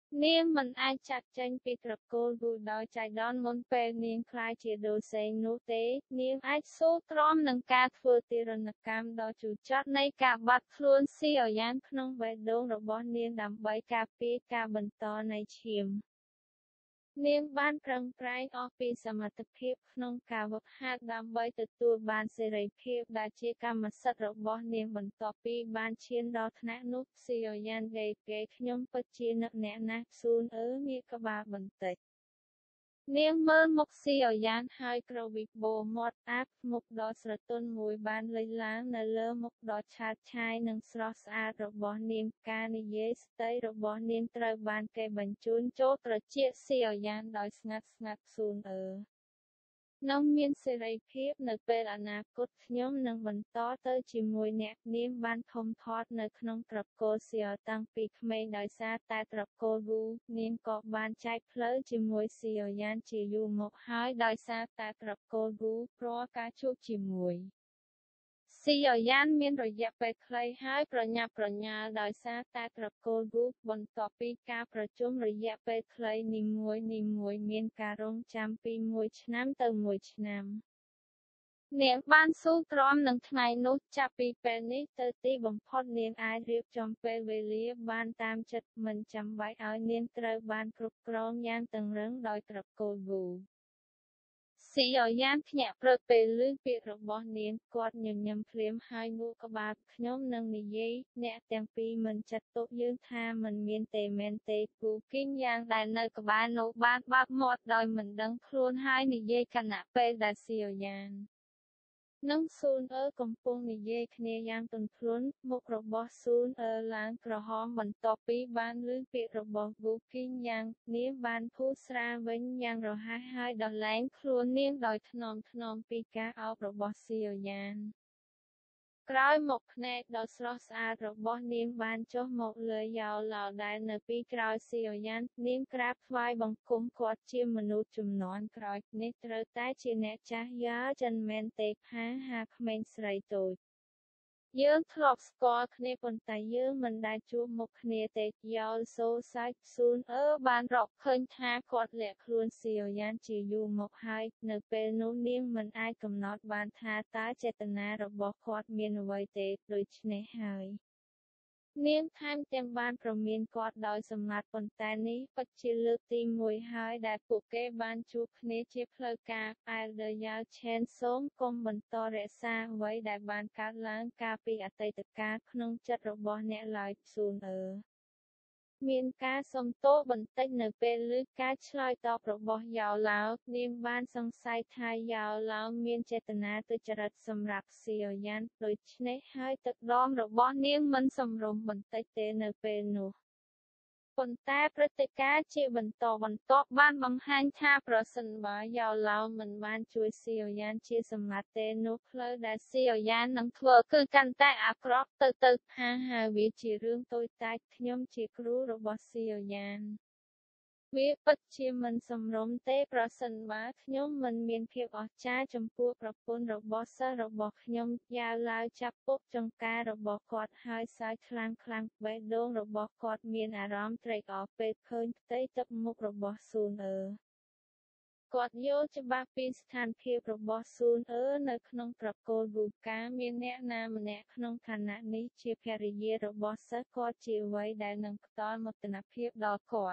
នាងមិនអាចចាត់ចែងពីត្រកូលវូដោយចៃដន្យមុនពេលនាងក្លាយជាដូសេងនោះទេ នាងអាចស៊ូទ្រាំនឹងការធ្វើទារុណកម្មដ៏ជូរចត់នៃការបាត់ខ្លួនស៊ីអយ៉ានក្នុងបេះដូងរបស់នាងដើម្បីការពារការបន្តនៃឈាម នាងបានប្រឹងប្រែងអស់ពីសមត្ថភាពក្នុងការហ្វឹកហាត់ដើម្បីទទួលបានសេរីភាពដែលជាកម្មសិទ្ធិរបស់នាងបន្ទាប់ពីបានឈានដល់ថ្នាក់នោះស៊ីអយ៉ានហ្គេហ្គេខ្ញុំពិតជានឹកអ្នកណាស់ស៊ូនអើងាកក្បាលបន្តិច នាងមើលមុខស៊ីអយ៉ានហើយក្រវិបបូរមាត់អាបមុខដ៏ស្រទន់មួយបានលេចឡើងនៅលើមុខដ៏ឆើតឆាយនិងស្រស់ស្អាតរបស់នាងការនិយាយស្តីរបស់នាងត្រូវបានគេបញ្ជូនចូលត្រចៀកស៊ីអយ៉ានដោយស្ងាត់ស្ងាត់ស៊ូនអើ នឹងមានសេរីភាពនៅពេលអនាគតខ្ញុំនឹងបន្តទៅជាមួយអ្នកនាងបានធំធាត់នៅក្នុងត្រកូលសៀលតាំងពីក្មេងដោយសារតែត្រកូលវូនាងក៏បានចែកផ្លូវជាមួយសៀលយ៉ានជាយូរមកហើយដោយសារតែត្រកូលវូព្រោះការជួបជាមួយស៊ីអយ៉ានមានរយៈពេលខ្លីហើយប្រញាប់ប្រញាល់ដោយសារតែត្រកូលវូបន្ទាប់ពីការប្រជុំរយៈពេលខ្លីនីមួយនីមួយមានការរង់ចាំពីមួយឆ្នាំទៅមួយឆ្នាំ នាងបានស៊ូទ្រាំនឹងថ្ងៃនោះចាប់ពីពេលនេះទៅទីបំផុតនាងអាចរៀបចំពេលវេលាបានតាមចិត្តមិនចាំបាច់ឲ្យនាងត្រូវបានគ្រប់គ្រងយ៉ាងតឹងរ៉ឹងដោយត្រកូលវូ ស៊ីអយ៉ានភ្ញាក់ព្រឹកពេលឮពាក្យរបស់នាងគាត់ញញឹមភ្លាមហើយងក់ក្បាលខ្ញុំនឹងនិយាយអ្នកទាំងពីរមិនចាត់ទុកយើងថាមិនមានទេមែនទេគូគីងយ៉ាងដែលនៅក្បែរនោះបានបើកមាត់ដោយមិនដឹងខ្លួនហើយនិយាយខណៈពេលដែលស៊ីអយ៉ាន និងស៊ូនអើកំពុងនិយាយគ្នាយ៉ាងទន់ភ្លន់មុខរបស់ស៊ូនអើឡើងក្រហមបន្ទាប់ពីបានឮពាក្យរបស់វូគីងយ៉ាងនាងបានធូរស្រាលវិញយ៉ាងរហ័សហើយដោះលែងខ្លួននាងដោយថ្នមថ្នមពីការអោបរបស់ស៊ីអយ៉ាន ក្រោយមកភ្នែកដ៏ស្រស់ស្អាតរបស់នាងបានចុះមកលើយ៉ោឡោដែលនៅពីក្រោយស៊ីអយ៉ាននាងក្រាបថ្វាយបង្គំគាត់ជាមនុស្សជំនាន់ក្រោយនេះត្រូវតែជាអ្នកចាស់យ៉ាចិនមែនទេផាហាក្មេងស្រីតូច យើងធ្លាប់ស្គាល់គ្នាប៉ុន្តែយើងមិនដែលជួបមុខគ្នាទេយ៉ោលសូសាច់ស៊ូនអើបានរកឃើញថាគាត់លាក់ខ្លួនស៊ីអយ៉ានជាយូរមកហើយនៅពេលនោះនាងមិនអាចកំណត់បានថាតើចេតនារបស់គាត់មានអ្វីទេដូច្នេះហើយ នាងថែមទាំងបានប្រមានគាត់ដោយសម្ងាត់ប៉ុន្តែនេះពិតជាលើកទីមួយហើយដែលពួកគេបានជួបគ្នាជាផ្លូវការ Elder Yao Chen សូមគុំបន្តរក្សាអ្វីដែលបានកើតឡើងកាលពីអតីតកាលក្នុងចិត្តរបស់អ្នកឡើយស៊ូនអើ មានការសុំទោសបន្តិចនៅពេលឮការឆ្លើយតបរបស់យ៉ោឡោនាងបានសង្ស័យថាយ៉ោឡោមានចេតនាទុច្ចរិតសម្រាប់ស៊ីអយ៉ានដូច្នេះហើយទឹកដមរបស់នាងមិនសម្រុំបន្តិចទេនៅពេលនោះ ប៉ុន្តែព្រឹត្តិការណ៍ជាបន្តបន្ទាប់បានបង្ហាញថាប្រសិនបើយ៉ោឡោមិនបានជួយស៊ីអយ៉ានជាសម្ងាត់ទេនោះផ្លូវដែលស៊ីអយ៉ាននឹងធ្វើគឺកាន់តែអាក្រក់ទៅទៅថាហើយវាជារឿងតូចតាចខ្ញុំជាគ្រូរបស់ស៊ីអយ៉ាន វាពិតជាមិនសម្រុំទេប្រសិនបើខ្ញុំមិនមានភាពអស្ចារ្យចំពោះប្រពន្ធរបស់សិស្សរបស់ខ្ញុំយ៉ាវឡាវចាប់ពុកចង្ការរបស់គាត់ហើយសើចខ្លាំងខ្លាំងបេះដូងរបស់គាត់មានអារម្មណ៍ត្រេកអរពេលឃើញផ្ទៃទឹកមុខរបស់ស៊ូនអើ គាត់យល់ច្បាស់ពីស្ថានភាពរបស់ស៊ូនអើនៅក្នុងត្រកូលវូកាមានអ្នកណាម្នាក់ក្នុងឋានៈនេះជាភរិយារបស់សិស្សគាត់ជាអ្វីដែលនឹងផ្ដល់មោទនភាពដល់គាត់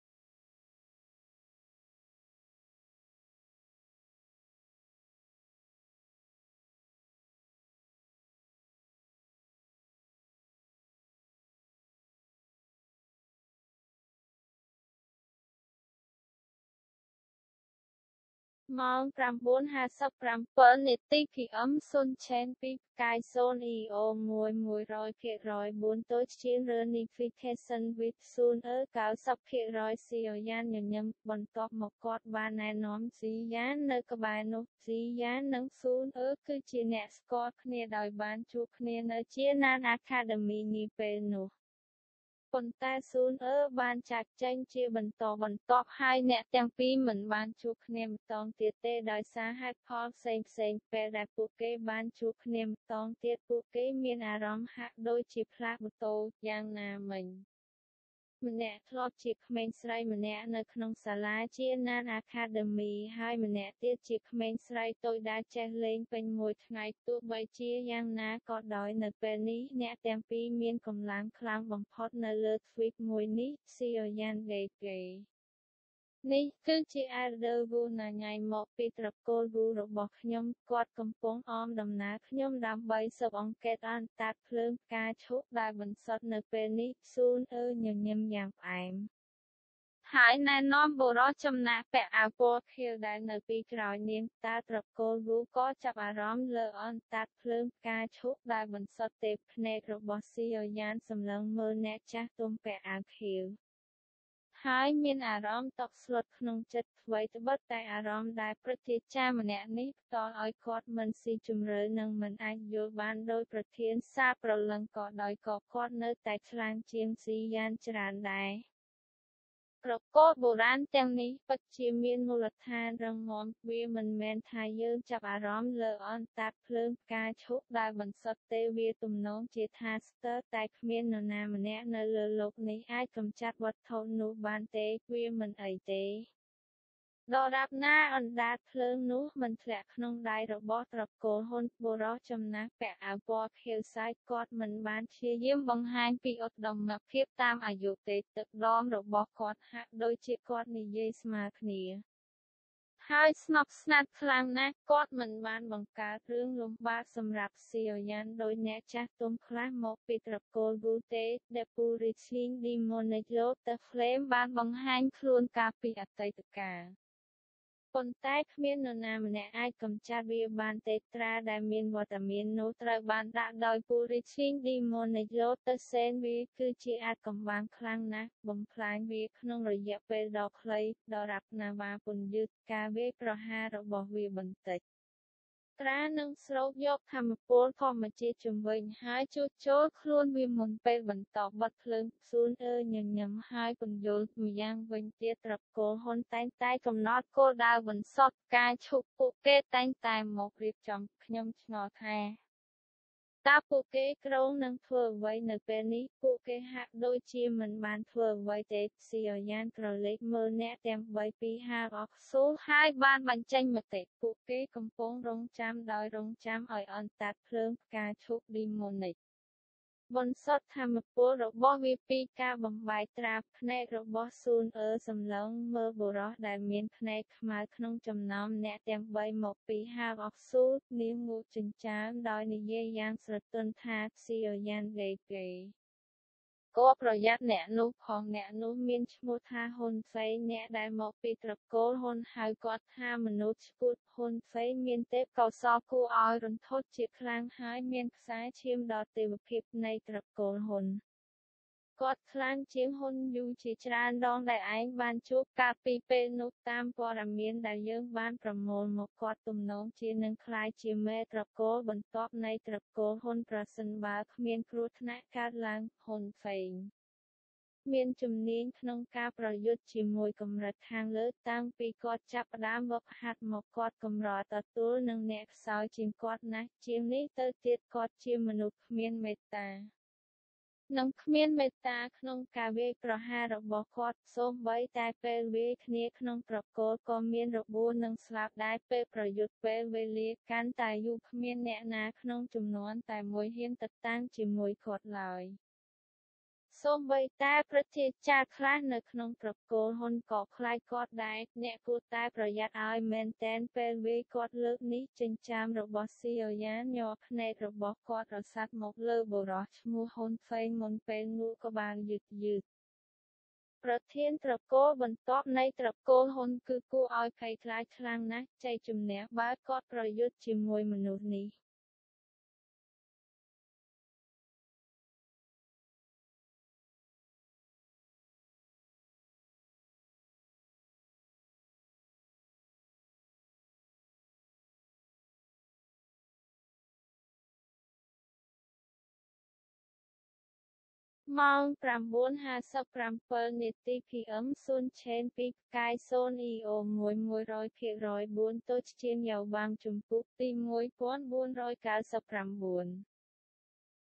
ម៉ោង ប្រាំបួនហាសិបប្រាំប្រាំ នាទី ភី អឹម ស៊ុន ឆេន ពី ផ្កាយ សូន អ៊ី អូ មួយ មួយរយភាគរយបួន តូចជាង Reunification with ស៊ូន អើ កៅសិបភាគរយ ស៊ីអយ៉ាន ញញឹម បន្ទាប់មកគាត់បានណែនាំស៊ីយ៉ាននៅក្បែរនោះ ស៊ីយ៉ាននិងស៊ូន អើ គឺជាអ្នកស្គាល់គ្នាដោយបានជួបគ្នានៅជា ណាន Academy នាពេលនោះ ប៉ុន្តែស៊ូនអើបានចាកចេញជាបន្តបន្ទាប់ហើយអ្នកទាំងពីរមិនបានជួបគ្នាម្តងទៀតទេដោយសារហេតុផលផ្សេងផ្សេងពេលដែលពួកគេបានជួបគ្នាម្តងទៀតពួកគេមានអារម្មណ៍ហាក់ដូចជាផ្លាស់ប្តូរយ៉ាងណាមិញម្នាក់ធ្លាប់ជាក្មេងស្រីម្នាក់នៅក្នុងសាលាជា Nan Academy ហើយម្នាក់ទៀតជាក្មេងស្រីតូចដែលចេះលេងពេញមួយថ្ងៃទោះបីជាយ៉ាងណាក៏ដោយនៅពេលនេះអ្នកទាំងពីរមានកម្លាំងខ្លាំងបំផុតនៅលើទ្វីបមួយនេះ Xiaoyan Gege នេះគឺជា Elder Wu ណាញ៉ៃមកពីត្រកូល Wu របស់ខ្ញុំគាត់កំពុងអមដំណើរខ្ញុំដើម្បីស៊ើបអង្កេតអណ្តាតភ្លើងផ្កាឈូកដែលបន្សុទ្ធនៅពេលនេះស៊ូនអើញញឹមយ៉ាងផ្អែមហើយណែនាំបុរសចំណាក់ពាក់អាវពណ៌ខៀវដែលនៅពីក្រោយនាងតើត្រកូល Wu ក៏ចាប់អារម្មណ៍លើអណ្តាតភ្លើងផ្កាឈូកដែលបន្សុទ្ធទេភ្នែករបស់ស៊ីយ៉ូយ៉ានសម្លឹងមើលអ្នកចាស់ទុំពាក់អាវខៀវហើយមានអារម្មណ៍តក់ស្លុតក្នុងចិត្តថ្វីត្បិតតែអារម្មណ៍ដែលព្រឹទ្ធាចារ្យម្នាក់នេះផ្ដល់ឲ្យគាត់មិនស៊ីជម្រៅនិងមិនអាចយល់បានដោយប្រធានសារព្រលឹងក៏ដោយក៏គាត់នៅតែខ្លាំងជាងស៊ីយ៉ានច្រើនដែរប្រកបបុរាណទាំងនេះពិតជាមានមូលដ្ឋានរឹងមាំវាមិនមែនថាយើងចាប់អារម្មណ៍លើអណ្តាតភ្លើងផ្កាឈូកដែលបន្សុទ្ធទេវាទំនងជាថាស្ទើរតែគ្មាននរណាម្នាក់នៅលើលោកនេះអាចកម្ចាត់វត្ថុនោះបានទេវាមិនអីទេដរាបណាអណ្តាតភ្លើងនោះមិនធ្លាក់ក្នុងដៃរបស់ត្រកូលហ៊ុនបុរសចំណាស់ពាក់អាវពណ៌ខៀវសាយគាត់មិនបានព្យាយាមបង្ហាញពីឧត្តមភាពតាមអាយុទេទឹកដមរបស់គាត់ហាក់ដូចជាគាត់និយាយស្មើគ្នាហើយស្ងប់ស្ងាត់ខ្លាំងណាស់គាត់មិនបានបង្កើតរឿងលំបាកសម្រាប់សៀយ៉ានដោយអ្នកចាស់ទុំខ្លះមកពីត្រកូលវូទេ The Purifying Demonic Lotus Flame បានបង្ហាញខ្លួនកាលពីអតីតកាលប៉ុន្តែគ្មាននរណាម្នាក់អាចកម្ចាត់វាបានទេត្រាដែលមានវត្តមាននោះត្រូវបានដាក់ដោយ Purifying Demonic Lotus Sen វាគឺជាអាចកម្បាំងខ្លាំងណាស់បំផ្លាញវាក្នុងរយៈពេលដ៏ខ្លីដរាបណាវាពន្យឺតការវាយប្រហាររបស់វាបន្តិចត្រានឹងស្រូបយកធម្មពលធម្មជាតិជំវិញហើយជួសជុលខ្លួនវាមុនពេលបន្តបិទភ្លើងស៊ូនអើញញឹមហើយពន្យល់ម្យ៉ាងវិញទៀតត្រកូលហ៊ុនតែងតែកំណត់គោលដៅបន្សុទ្ធការឈប់ពួកគេតែងតែមករៀបចំខ្ញុំឆ្ងល់ថាតើពួកគេក្រងនឹងធ្វើអ្វីនៅពេលនេះពួកគេហាក់ដូចជាមិនបានធ្វើអ្វីទេសៀយ៉ានក្រឡេកមើលអ្នកទាំងបីពីហាអកស៊ូលហើយបានបញ្ចេញមតិពួកគេកំពុងរង់ចាំដោយរង់ចាំឲ្យអណ្តាតភ្លើងផ្កាឈូកឌីម៉ូនិកបន្សុទ្ធធម្មពលរបស់វាពីការបំបាយត្រាភ្នែករបស់ស៊ូនអើសម្លឹងមើលបុរសដែលមានភ្នែកខ្មៅក្នុងចំណោមអ្នកទាំងបីមកពីហាវអកស៊ូលនាងងូកចិញ្ចើមដោយនិយាយយ៉ាងស្រទន់ថាស៊ីយ៉ូយ៉ានលេកេក៏ប្រយ័ត្នអ្នកនោះផងអ្នកនោះមានឈ្មោះថាហ៊ុនហ្វេងអ្នកដែលមកពីត្រកូលហ៊ុនហៅគាត់ថាមនុស្សឈួតហ៊ុនហ្វេងមានទេពកោសល្យគួរឲ្យរន្ធត់ជាខ្លាំងហើយមានខ្សែឈាមដ៏ទេវភាពនៃត្រកូលហ៊ុនគាត់ខ្លាំងជាងហ៊ុនយូជាច្រើនដងដែលឯងបានជួបកាលពីពេលនោះតាមព័ត៌មានដែលយើងបានប្រមូលមកគាត់ទំនងជានឹងក្លាយជាមេត្រកូលបន្ទាប់នៃត្រកូលហ៊ុនប្រសិនបើគ្មានគ្រោះថ្នាក់កើតឡើងហ៊ុនហ្វេងមានជំនាញក្នុងការប្រយុទ្ធជាមួយកម្រិតខាងលើតាំងពីគាត់ចាប់ផ្ដើមវឹកហាត់មកគាត់កម្រទទួលនឹងអ្នកខ្សោយជាងគាត់ណាស់ជាងនេះទៅទៀតគាត់ជាមនុស្សគ្មានមេត្តានិងគ្មានមេត្តាក្នុងការវាយប្រហាររបស់គាត់សូម្បីតែពេលវាយគ្នាក្នុងត្រកូលក៏មានរបួសនិងស្លាប់ដែរពេលប្រយុទ្ធពេលវេលាកាន់តែយូរគ្មានអ្នកណាក្នុងចំនួនតែមួយហ៊ានទៅតាំងជាមួយគាត់ឡើយសូម្បីតែព្រឹទ្ធាចារ្យខ្លះនៅក្នុងត្រកូលហ៊ុនក៏ខ្លាចគាត់ដែរអ្នកគួរតែប្រយ័ត្នឲ្យមែនទែនពេលវាយគាត់លើកនេះចិញ្ចាមរបស់ស៊ីយ៉ូយ៉ានញ័រភ្នែករបស់គាត់រសាត់មកលើបុរសឈ្មោះហ៊ុនហ្វេងមុនពេលងក់ក្បាលយឺតយឺតប្រធានត្រកូលបន្ទាប់នៃត្រកូលហ៊ុនគឺគួរឲ្យភ័យខ្លាចខ្លាំងណាស់ជ័យជំនះបើគាត់ប្រយុទ្ធជាមួយមនុស្សនេះម៉ោង ប្រាំបួនហាសិបប្រាំពីរ នាទី ភី អឹម ស៊ុនឆេនពីផ្កាយសូន អ៊ី អូ មួយ មួយរយភាគរយបួន តូចជាងយ៉ាវបាំងជំពូកទី មួយពាន់បួនរយเก้าสิบเก้า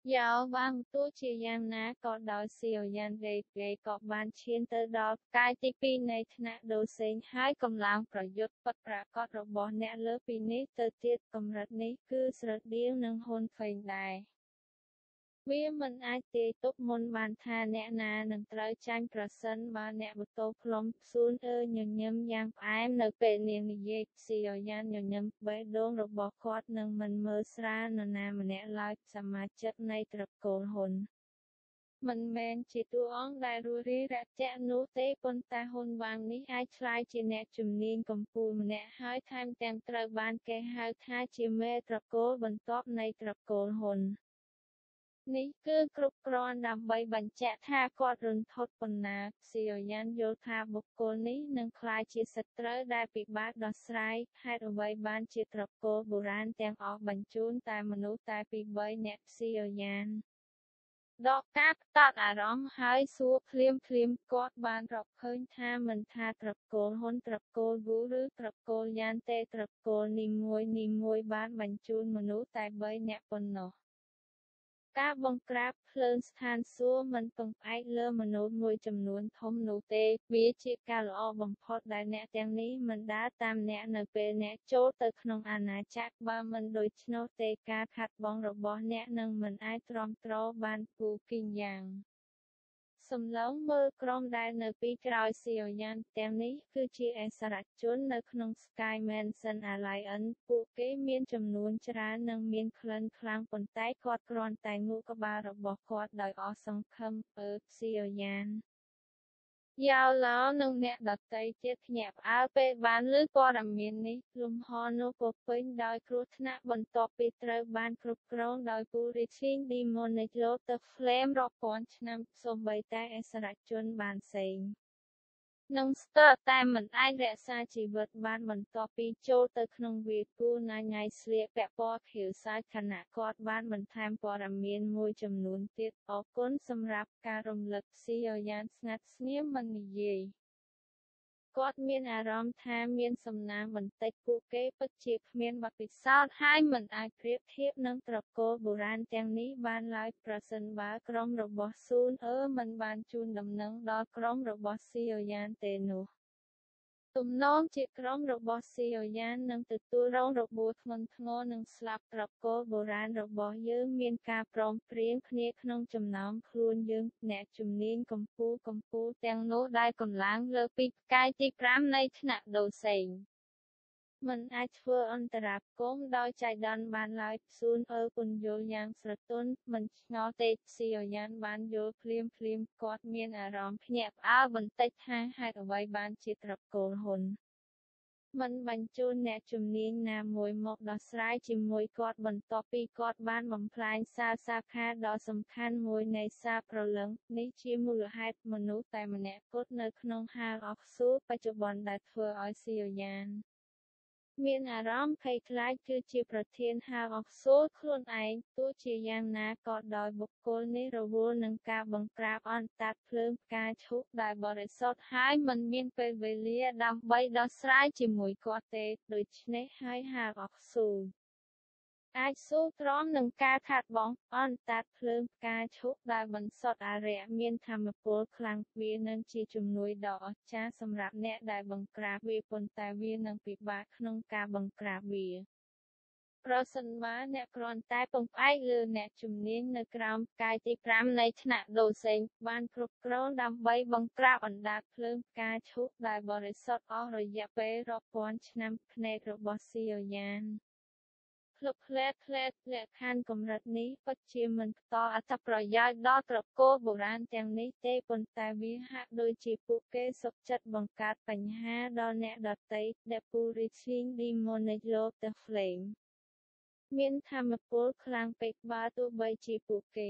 Giáo vang tu chỉ yang ná có đòi siêu yang rê rê có ban chiên tơ đo cái tí pi này thna đồ sinh hai cầm langប្រយុទ្ធបတ်ប្រាកដរបស់អ្នកលើពីនេះទៅទៀតកម្រិតនេះគឺស្រដៀងនឹងហ៊ុនហ្វេងដែរវាមិនអាចទាយទុកមុនបានថាអ្នកណានឹងត្រូវចាញ់ប្រសិនបើអ្នកបតោផ្លុំសួនអើញញឹមយ៉ាងផ្អែមនៅពេលនាងនិយាយស៊ីយ៉ានញញឹមបេះដូងរបស់គាត់នឹងមិនមើលស្រាលនរណាម្នាក់ឡើយសមាជិកនៃត្រកូលហ៊ុនមិនមែនជាតួអង្គដែលរួសរាយរាក់ទាក់នោះទេប៉ុន្តែហ៊ុនវ៉ាងនេះអាចក្លាយជាអ្នកជំនាញកំពូលម្នាក់ហើយថែមទាំងត្រូវបានគេហៅថាជាមេត្រកូលបន្ទាប់នៃត្រកូលហ៊ុននេះគឺគ្រប់គ្រាន់ដើម្បីបញ្ជាក់ថាគាត់រន្ធត់ប៉ុណ្ណាស៊ីយ៉ានយល់ថាបុគ្គលនេះនឹងក្លាយជាសត្រូវដែលពិបាកដោះស្រាយហេតុអ្វីបានជាត្រកូលបុរាណទាំងអស់បញ្ជូនតែមនុស្សតែពីរបីនាក់ស៊ីយ៉ានដកការផ្ដោតអារម្មណ៍ហើយសួរភ្លាមភ្លាមគាត់បានរកឃើញថាមិនថាត្រកូលហ៊ុនត្រកូលវូឬត្រកូលយ៉ានទេត្រកូលនីមួយនីមួយបានបញ្ជូនមនុស្សតែបីនាក់ប៉ុណ្ណោះការបង្ក្រាបភ្លើងស្ថានសួគ៌មិនពឹងផ្អែកលើមនុស្សមួយចំនួនធំនោះទេវាជាការល្អបំផុតដែលអ្នកទាំងនេះមិនដើរតាមអ្នកនៅពេលអ្នកចូលទៅក្នុងអាណាចក្របើមិនដូច្នោះទេការខាត់បងរបស់អ្នកនឹងមិនអាចទ្រាំទ្របានគូគីងយ៉ាងសំឡេងមើលក្រុមដែលនៅពីក្រោយស៊ីយ៉ានទាំងនេះគឺជាអសរជននៅក្នុង Sky Mansion Alliance ពួកគេមានចំនួនច្រើននិងមានក្លិនខ្លាំងប៉ុន្តែគាត់គ្រាន់តែងក់ក្បាលរបស់គាត់ដោយអស់សង្ឃឹមអឺស៊ីយ៉ានយ៉ាវឡោនិងអ្នកដទៃទៀតភ្ញាក់ផ្អើលពេលបានឮព័ត៌មាននេះលំហនោះពោរពេញដោយគ្រោះថ្នាក់បន្ទាប់ពីត្រូវបានគ្រប់គ្រងដោយពូរីឈីងឌីម៉ូនិចឡូទៅហ្វ្លេមរាប់ពាន់ឆ្នាំសូម្បីតែអសរជនបានសេងនឹងស្ទើរតែមិនអាចរក្សាជីវិតបានបន្ទាប់ពីចូលទៅក្នុងវាលគូណាញ៉ៃស្លៀកពាក់ពណ៌ខៀវសាច់ខណៈគាត់បានបន្ថែមព័ត៌មានមួយចំនួនទៀតអរគុណសម្រាប់ការរំលឹកស៊ីយ៉ានស្ងាត់ស្ងៀមមិននិយាយគាត់មានអារម្មណ៍ថាមានសំណាងបន្តិចពួកគេពិតជាគ្មានបទពិសោធន៍ហើយមិនអាចប្រៀបធៀបនឹងត្រកូលបុរាណទាំងនេះបានឡើយប្រសិនបើក្រុមរបស់ស៊ូនអឺមិនបានជូនដំណឹងដល់ក្រុមរបស់ស៊ីយ៉ានទេនោះទំនងជាក្រុមរបស់ស៊ីយ៉ាននឹងទទួលរងរបួសធ្ងន់ធ្ងរនិងស្លាប់ត្រកូលបុរាណរបស់យើងមានការព្រមព្រៀងគ្នាក្នុងចំណោមខ្លួនយើងអ្នកជំនាញកម្ពុជាកម្ពុជាទាំងនោះដែលកម្លាំងលើពីផ្កាយទីប្រាំនៃថ្នាក់ដូសេងមិនអាចធ្វើអន្តរាគមន៍ដោយចៃដន្យបានឡើយស៊ូនអឺពន្យល់យ៉ាងស្រទន់មិនឆ្ងល់ទេស៊ីយ៉ានបានយល់ភ្លាមភ្លាមគាត់មានអារម្មណ៍ភ្ញាក់ផ្អើលបន្តិចថាហេតុអ្វីបានជាត្រកូលហ៊ុនមិនបញ្ជូនអ្នកជំនាញណាមួយមកដោះស្រាយជាមួយគាត់បន្ទាប់ពីគាត់បានបំផ្លាញសាលសាខាដ៏សំខាន់មួយនៃសាលព្រលឹងនេះជាមូលហេតុមនុស្សតែម្នាក់គត់នៅក្នុងហាលអុកស៊ូបច្ចុប្បន្នដែលធ្វើឲ្យស៊ីយ៉ានមានអារម្មណ៍ភ័យខ្លាចគឺជាប្រធានហាលអុកស៊ូខ្លួនឯងទោះជាយ៉ាងណាក៏ដោយបុគ្គលនេះរវល់នឹងការបង្ក្រាបអណ្តាតភ្លើងផ្កាឈូកដែលបរិសុទ្ធហើយមិនមានពេលវេលាដើម្បីដោះស្រាយជាមួយគាត់ទេដូច្នេះហើយហាលអុកស៊ូអាចស៊ូទ្រាំនឹងការខាត់បងអណ្តាតភ្លើងផ្កាឈូកដែលបន្សុទ្ធអរិយមានថាមពលខ្លាំងវានឹងជាជំនួយដ៏អស្ចារ្យសម្រាប់អ្នកដែលបង្ក្រាបវាប៉ុន្តែវានឹងពិបាកក្នុងការបង្ក្រាបវាប្រសិនបើអ្នកគ្រាន់តែពឹងផ្អែកលើអ្នកជំនាញនៅក្រោមផ្កាយទីប្រាំនៃថ្នាក់ដូសេងបានគ្រប់គ្រងដើម្បីបង្ក្រាបអណ្តាតភ្លើងផ្កាឈូកដែលបរិសុទ្ធអស់រយៈពេលរាប់ពាន់ឆ្នាំភ្នែករបស់ស៊ីយ៉ានភ្លុកភ្លែតភ្លែតលក្ខខណ្ឌកម្រិតនេះពិតជាមិនផ្ដល់អត្ថប្រយោជន៍ដល់ត្រកូលបុរាណទាំងនេះទេប៉ុន្តែវាហាក់ដូចជាពួកគេសុខចិត្តបង្កើតបញ្ហាដល់អ្នកដទៃដែលពូរីឈីងឌីម៉ូនិចឡូទៅហ្វ្លេមមានថាមពលខ្លាំងពេកបើទោះបីជាពួកគេ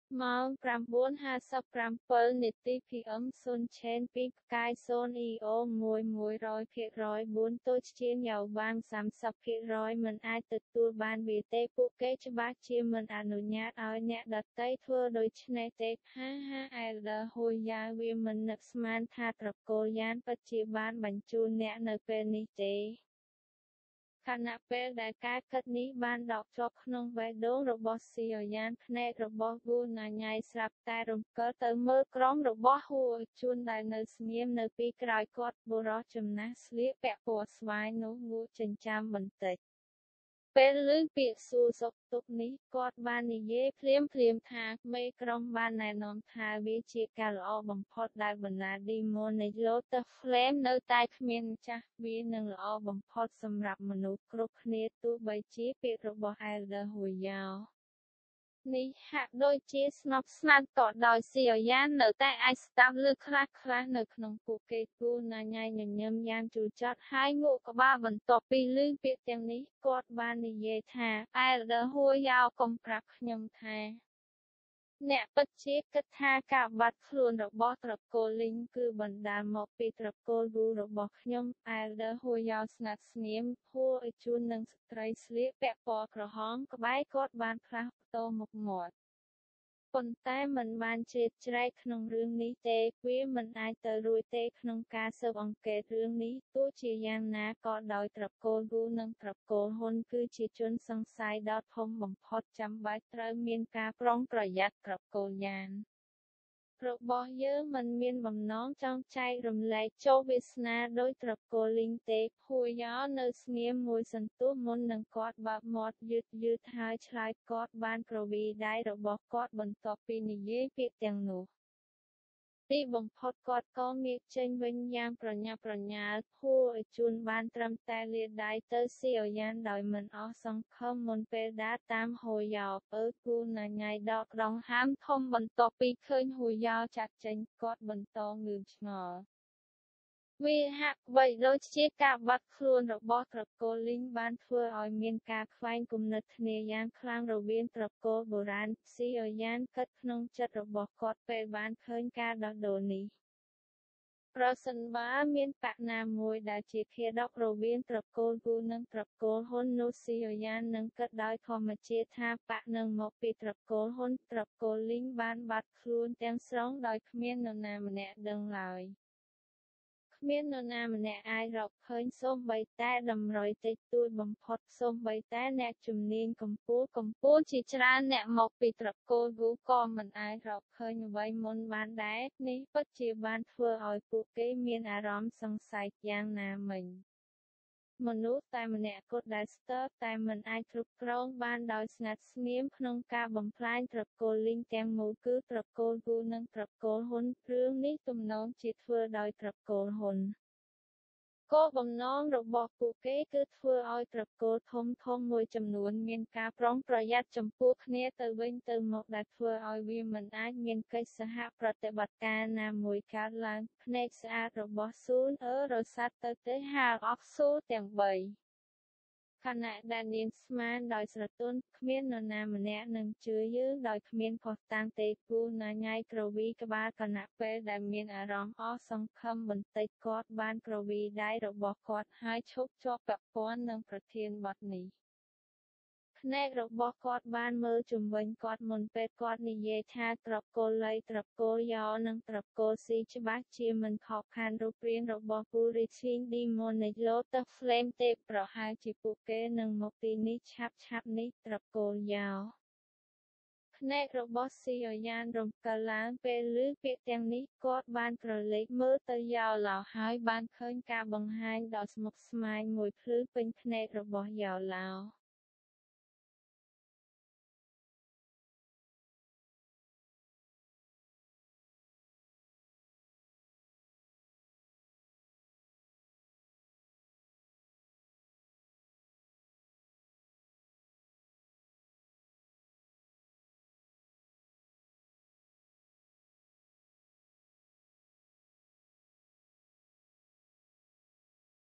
ម៉ោង ប្រាំបួនហាសិបប្រាំពីរ នាទី ភី អឹម ស៊ុន ឆេន ពី ផ្កាយ សូន អ៊ី អូ មួយ មួយរយភាគរយ បួន តូចជាង យ៉ាវ៉ាង សាមសិបភាគរយ មិនអាចទទួលបានវាទេ ពួកគេច្បាស់ជាមិនអនុញ្ញាតឲ្យអ្នកដទៃធ្វើដូច្នេះទេ ហាហា អែលដឺ ហ៊ូយ៉ាវ វាមិននឹកស្មានថាត្រកូលយ៉ានពិតជាបានបញ្ជូនអ្នកនៅពេលនេះទេ ខណៈពេលដែលការគិតនេះបានដក់ជាប់ក្នុងបេះដូងរបស់ស៊ីអយ៉ាន ភ្នែករបស់វ៉ូណាញ៉ៃស្រាប់តែរំកិលទៅមើលក្រុមរបស់ហ៊ូអ៊ឺជួនដែលនៅស្ងៀមនៅពីក្រោយគាត់ បុរសចំណាស់ស្លៀកពាក់ពណ៌ស្វាយនោះងក់ចិញ្ចាំបន្តិច ពេលឮពាក្យសួរសុខទុក្ខនេះ គាត់បាននិយាយភ្លាមៗថា មេក្រុមបានណែនាំថាវាជាការល្អបំផុតដែលបណ្ដាឌីម៉ូនិច ឡូទ័ស ហ្វ្លេម នៅតែគ្មានម្ចាស់ វានឹងល្អបំផុតសម្រាប់មនុស្សគ្រប់គ្នាទោះបីជាពាក្យរបស់អែលដឺ ហ៊ូយ៉ាវ នេះហាក់ដូចជាស្ងប់ស្ងាត់ក៏ដោយស៊ីអយ៉ាននៅតែអាចស្ដាប់ឮខ្លះៗនៅក្នុងពួកគេ វ៉ូណាញ៉ៃញញឹមយ៉ាងជូរចត់ហើយងក់ក្បាលបន្ទាប់ពីឮពាក្យទាំងនេះ គាត់បាននិយាយថា អែលដឺ ហ៊ូយ៉ាវ កុំប្រាប់ខ្ញុំថា អ្នកពិតជាគិតថាការបាត់ខ្លួនរបស់ត្រកូលលីងគឺបណ្ដាលមកពីត្រកូលវ៉ូរបស់ខ្ញុំ អែលដឺ ហ៊ូយ៉ាវ ស្ងាត់ស្ងៀម ហ៊ូអ៊ឺជួននិងស្ត្រីស្លៀកពាក់ពណ៌ក្រហមក្បែរគាត់បានផ្លាស់ប្តូរមុខមាត់ ប៉ុន្តែមិនបានជ្រៀតជ្រែកក្នុងរឿងនេះទេ វាមិនអាចទៅរួចទេក្នុងការស៊ើបអង្កេតរឿងនេះ ទោះជាយ៉ាងណាក៏ដោយត្រកូលវ៉ូនិងត្រកូលហ៊ុនគឺជាជនសង្ស័យដ៏ធំបំផុតចាំបាច់ត្រូវមានការប្រុងប្រយ័ត្នត្រកូលយ៉ាន របស់យើងមិនមានបំណងចង់ចែករំលែកជោគវាសនាដោយត្រកូលលីងទេ ហ៊ូយ៉ាវនៅស្ងៀមមួយសន្ទុះមុននឹងគាត់បើកមាត់យឺតៗហើយឆ្លើយគាត់បានគ្រវីដៃរបស់គាត់បន្ទាប់ពីនិយាយពាក្យទាំងនោះ ទីបំផុតគាត់ក៏ងាកចេញវិញយ៉ាងប្រញាប់ប្រញាល់ ហ៊ូអ៊ឺជួនបានត្រឹមតែលាដៃទៅស៊ីអយ៉ានដោយមិនអស់សង្ឃឹមមុនពេលដើរតាមហ៊ូយ៉ាវ អឺ វ៉ូណាញ៉ៃដកដង្ហើមធំបន្ទាប់ពីឃើញហ៊ូយ៉ាវចាកចេញ គាត់បន្តងឿងឆ្ងល់ វាហាក់បីដូចជាការបាត់ខ្លួនរបស់ត្រកូលលីងបានធ្វើឲ្យមានការខ្វែងគំនិតគ្នាយ៉ាងខ្លាំងរវាងត្រកូលបុរាណ ស៊ីអយ៉ានគិតក្នុងចិត្តរបស់គាត់ពេលបានឃើញការដោះដូរនេះ ប្រសិនបើមានបក្សណាមួយដែលជាខៀវដករវាងត្រកូលវ៉ូនិងត្រកូលហ៊ុននោះស៊ីអយ៉ាននឹងគិតដោយធម្មជាតិថាបក្សនឹងមកពីត្រកូលហ៊ុន ត្រកូលលីងបានបាត់ខ្លួនទាំងស្រុងដោយគ្មាននរណាម្នាក់ដឹងឡើយ គ្មាននរណាម្នាក់អាចរកឃើញសូម្បីតែតម្រុយតិចតួចបំផុតសូម្បីតែអ្នកជំនាញកំពូលកំពូលជាច្រើនអ្នកមកពីត្រកូលវ៉ូក៏មិនអាចរកឃើញអ្វីមុនបានដែរ នេះពិតជាបានធ្វើឲ្យពួកគេមានអារម្មណ៍សង្ស័យយ៉ាងណាមិញ មនុស្សតែម្នាក់គត់ដែលស្ទើរតែមិនអាចគ្រប់គ្រងបានដោយស្ងាត់ស្ងៀមក្នុងការបំផ្លាញត្រកូលលីងទាំងមូលគឺត្រកូលវ៉ូនិងត្រកូលហ៊ុន រឿងនេះទំនងជាធ្វើដោយត្រកូលហ៊ុន គោលបំណងរបស់ពួកគេគឺធ្វើឲ្យត្រកូលធំៗមួយចំនួនមានការប្រុងប្រយ័ត្នចំពោះគ្នាទៅវិញទៅមកដែលធ្វើឲ្យវាមិនអាចមានកិច្ចសហប្រតិបត្តិការណាមួយកើតឡើង ភ្នែកស្អាតរបស់ស៊ូន អឺ រសាត់ទៅទេហាលអស់ស៊ូទាំងបី ខណៈដែលនាងស្មានដោយស្រទន់ គ្មាននរណាម្នាក់នឹងជឿយើងដោយគ្មានភស្តុតាងទេ វ៉ូណាញ៉ៃគ្រវីក្បាលខណៈពេលដែលមានអារម្មណ៍អស់សង្ឃឹមបន្តិចគាត់បានគ្រវីដៃរបស់គាត់ហើយឈប់ជាប់ពាក់ព័ន្ធនឹងប្រធានបទនេះ ភ្នែករបស់គាត់បានមើលជុំវិញគាត់មុនពេលគាត់និយាយថាត្រកូលលី ត្រកូលយ៉និងត្រកូលស៊ីច្បាស់ជាមិនខកខានរូបរាងរបស់ពូរីឈីងឌីម៉ូនិច ឡូទ័ស ហ្វ្លេមទេប្រហែលជាពួកគេនឹងមកទីនេះឆាប់ៗនេះត្រកូលយ៉ ភ្នែករបស់ស៊ីអយ៉ានរំកិលឡើងពេលឮពាក្យទាំងនេះគាត់បានក្រឡេកមើលទៅយ៉ឡោហើយបានឃើញការបង្ហាញដ៏ស្មុគស្មាញមួយភ្លឺពេញភ្នែករបស់យ៉ឡោ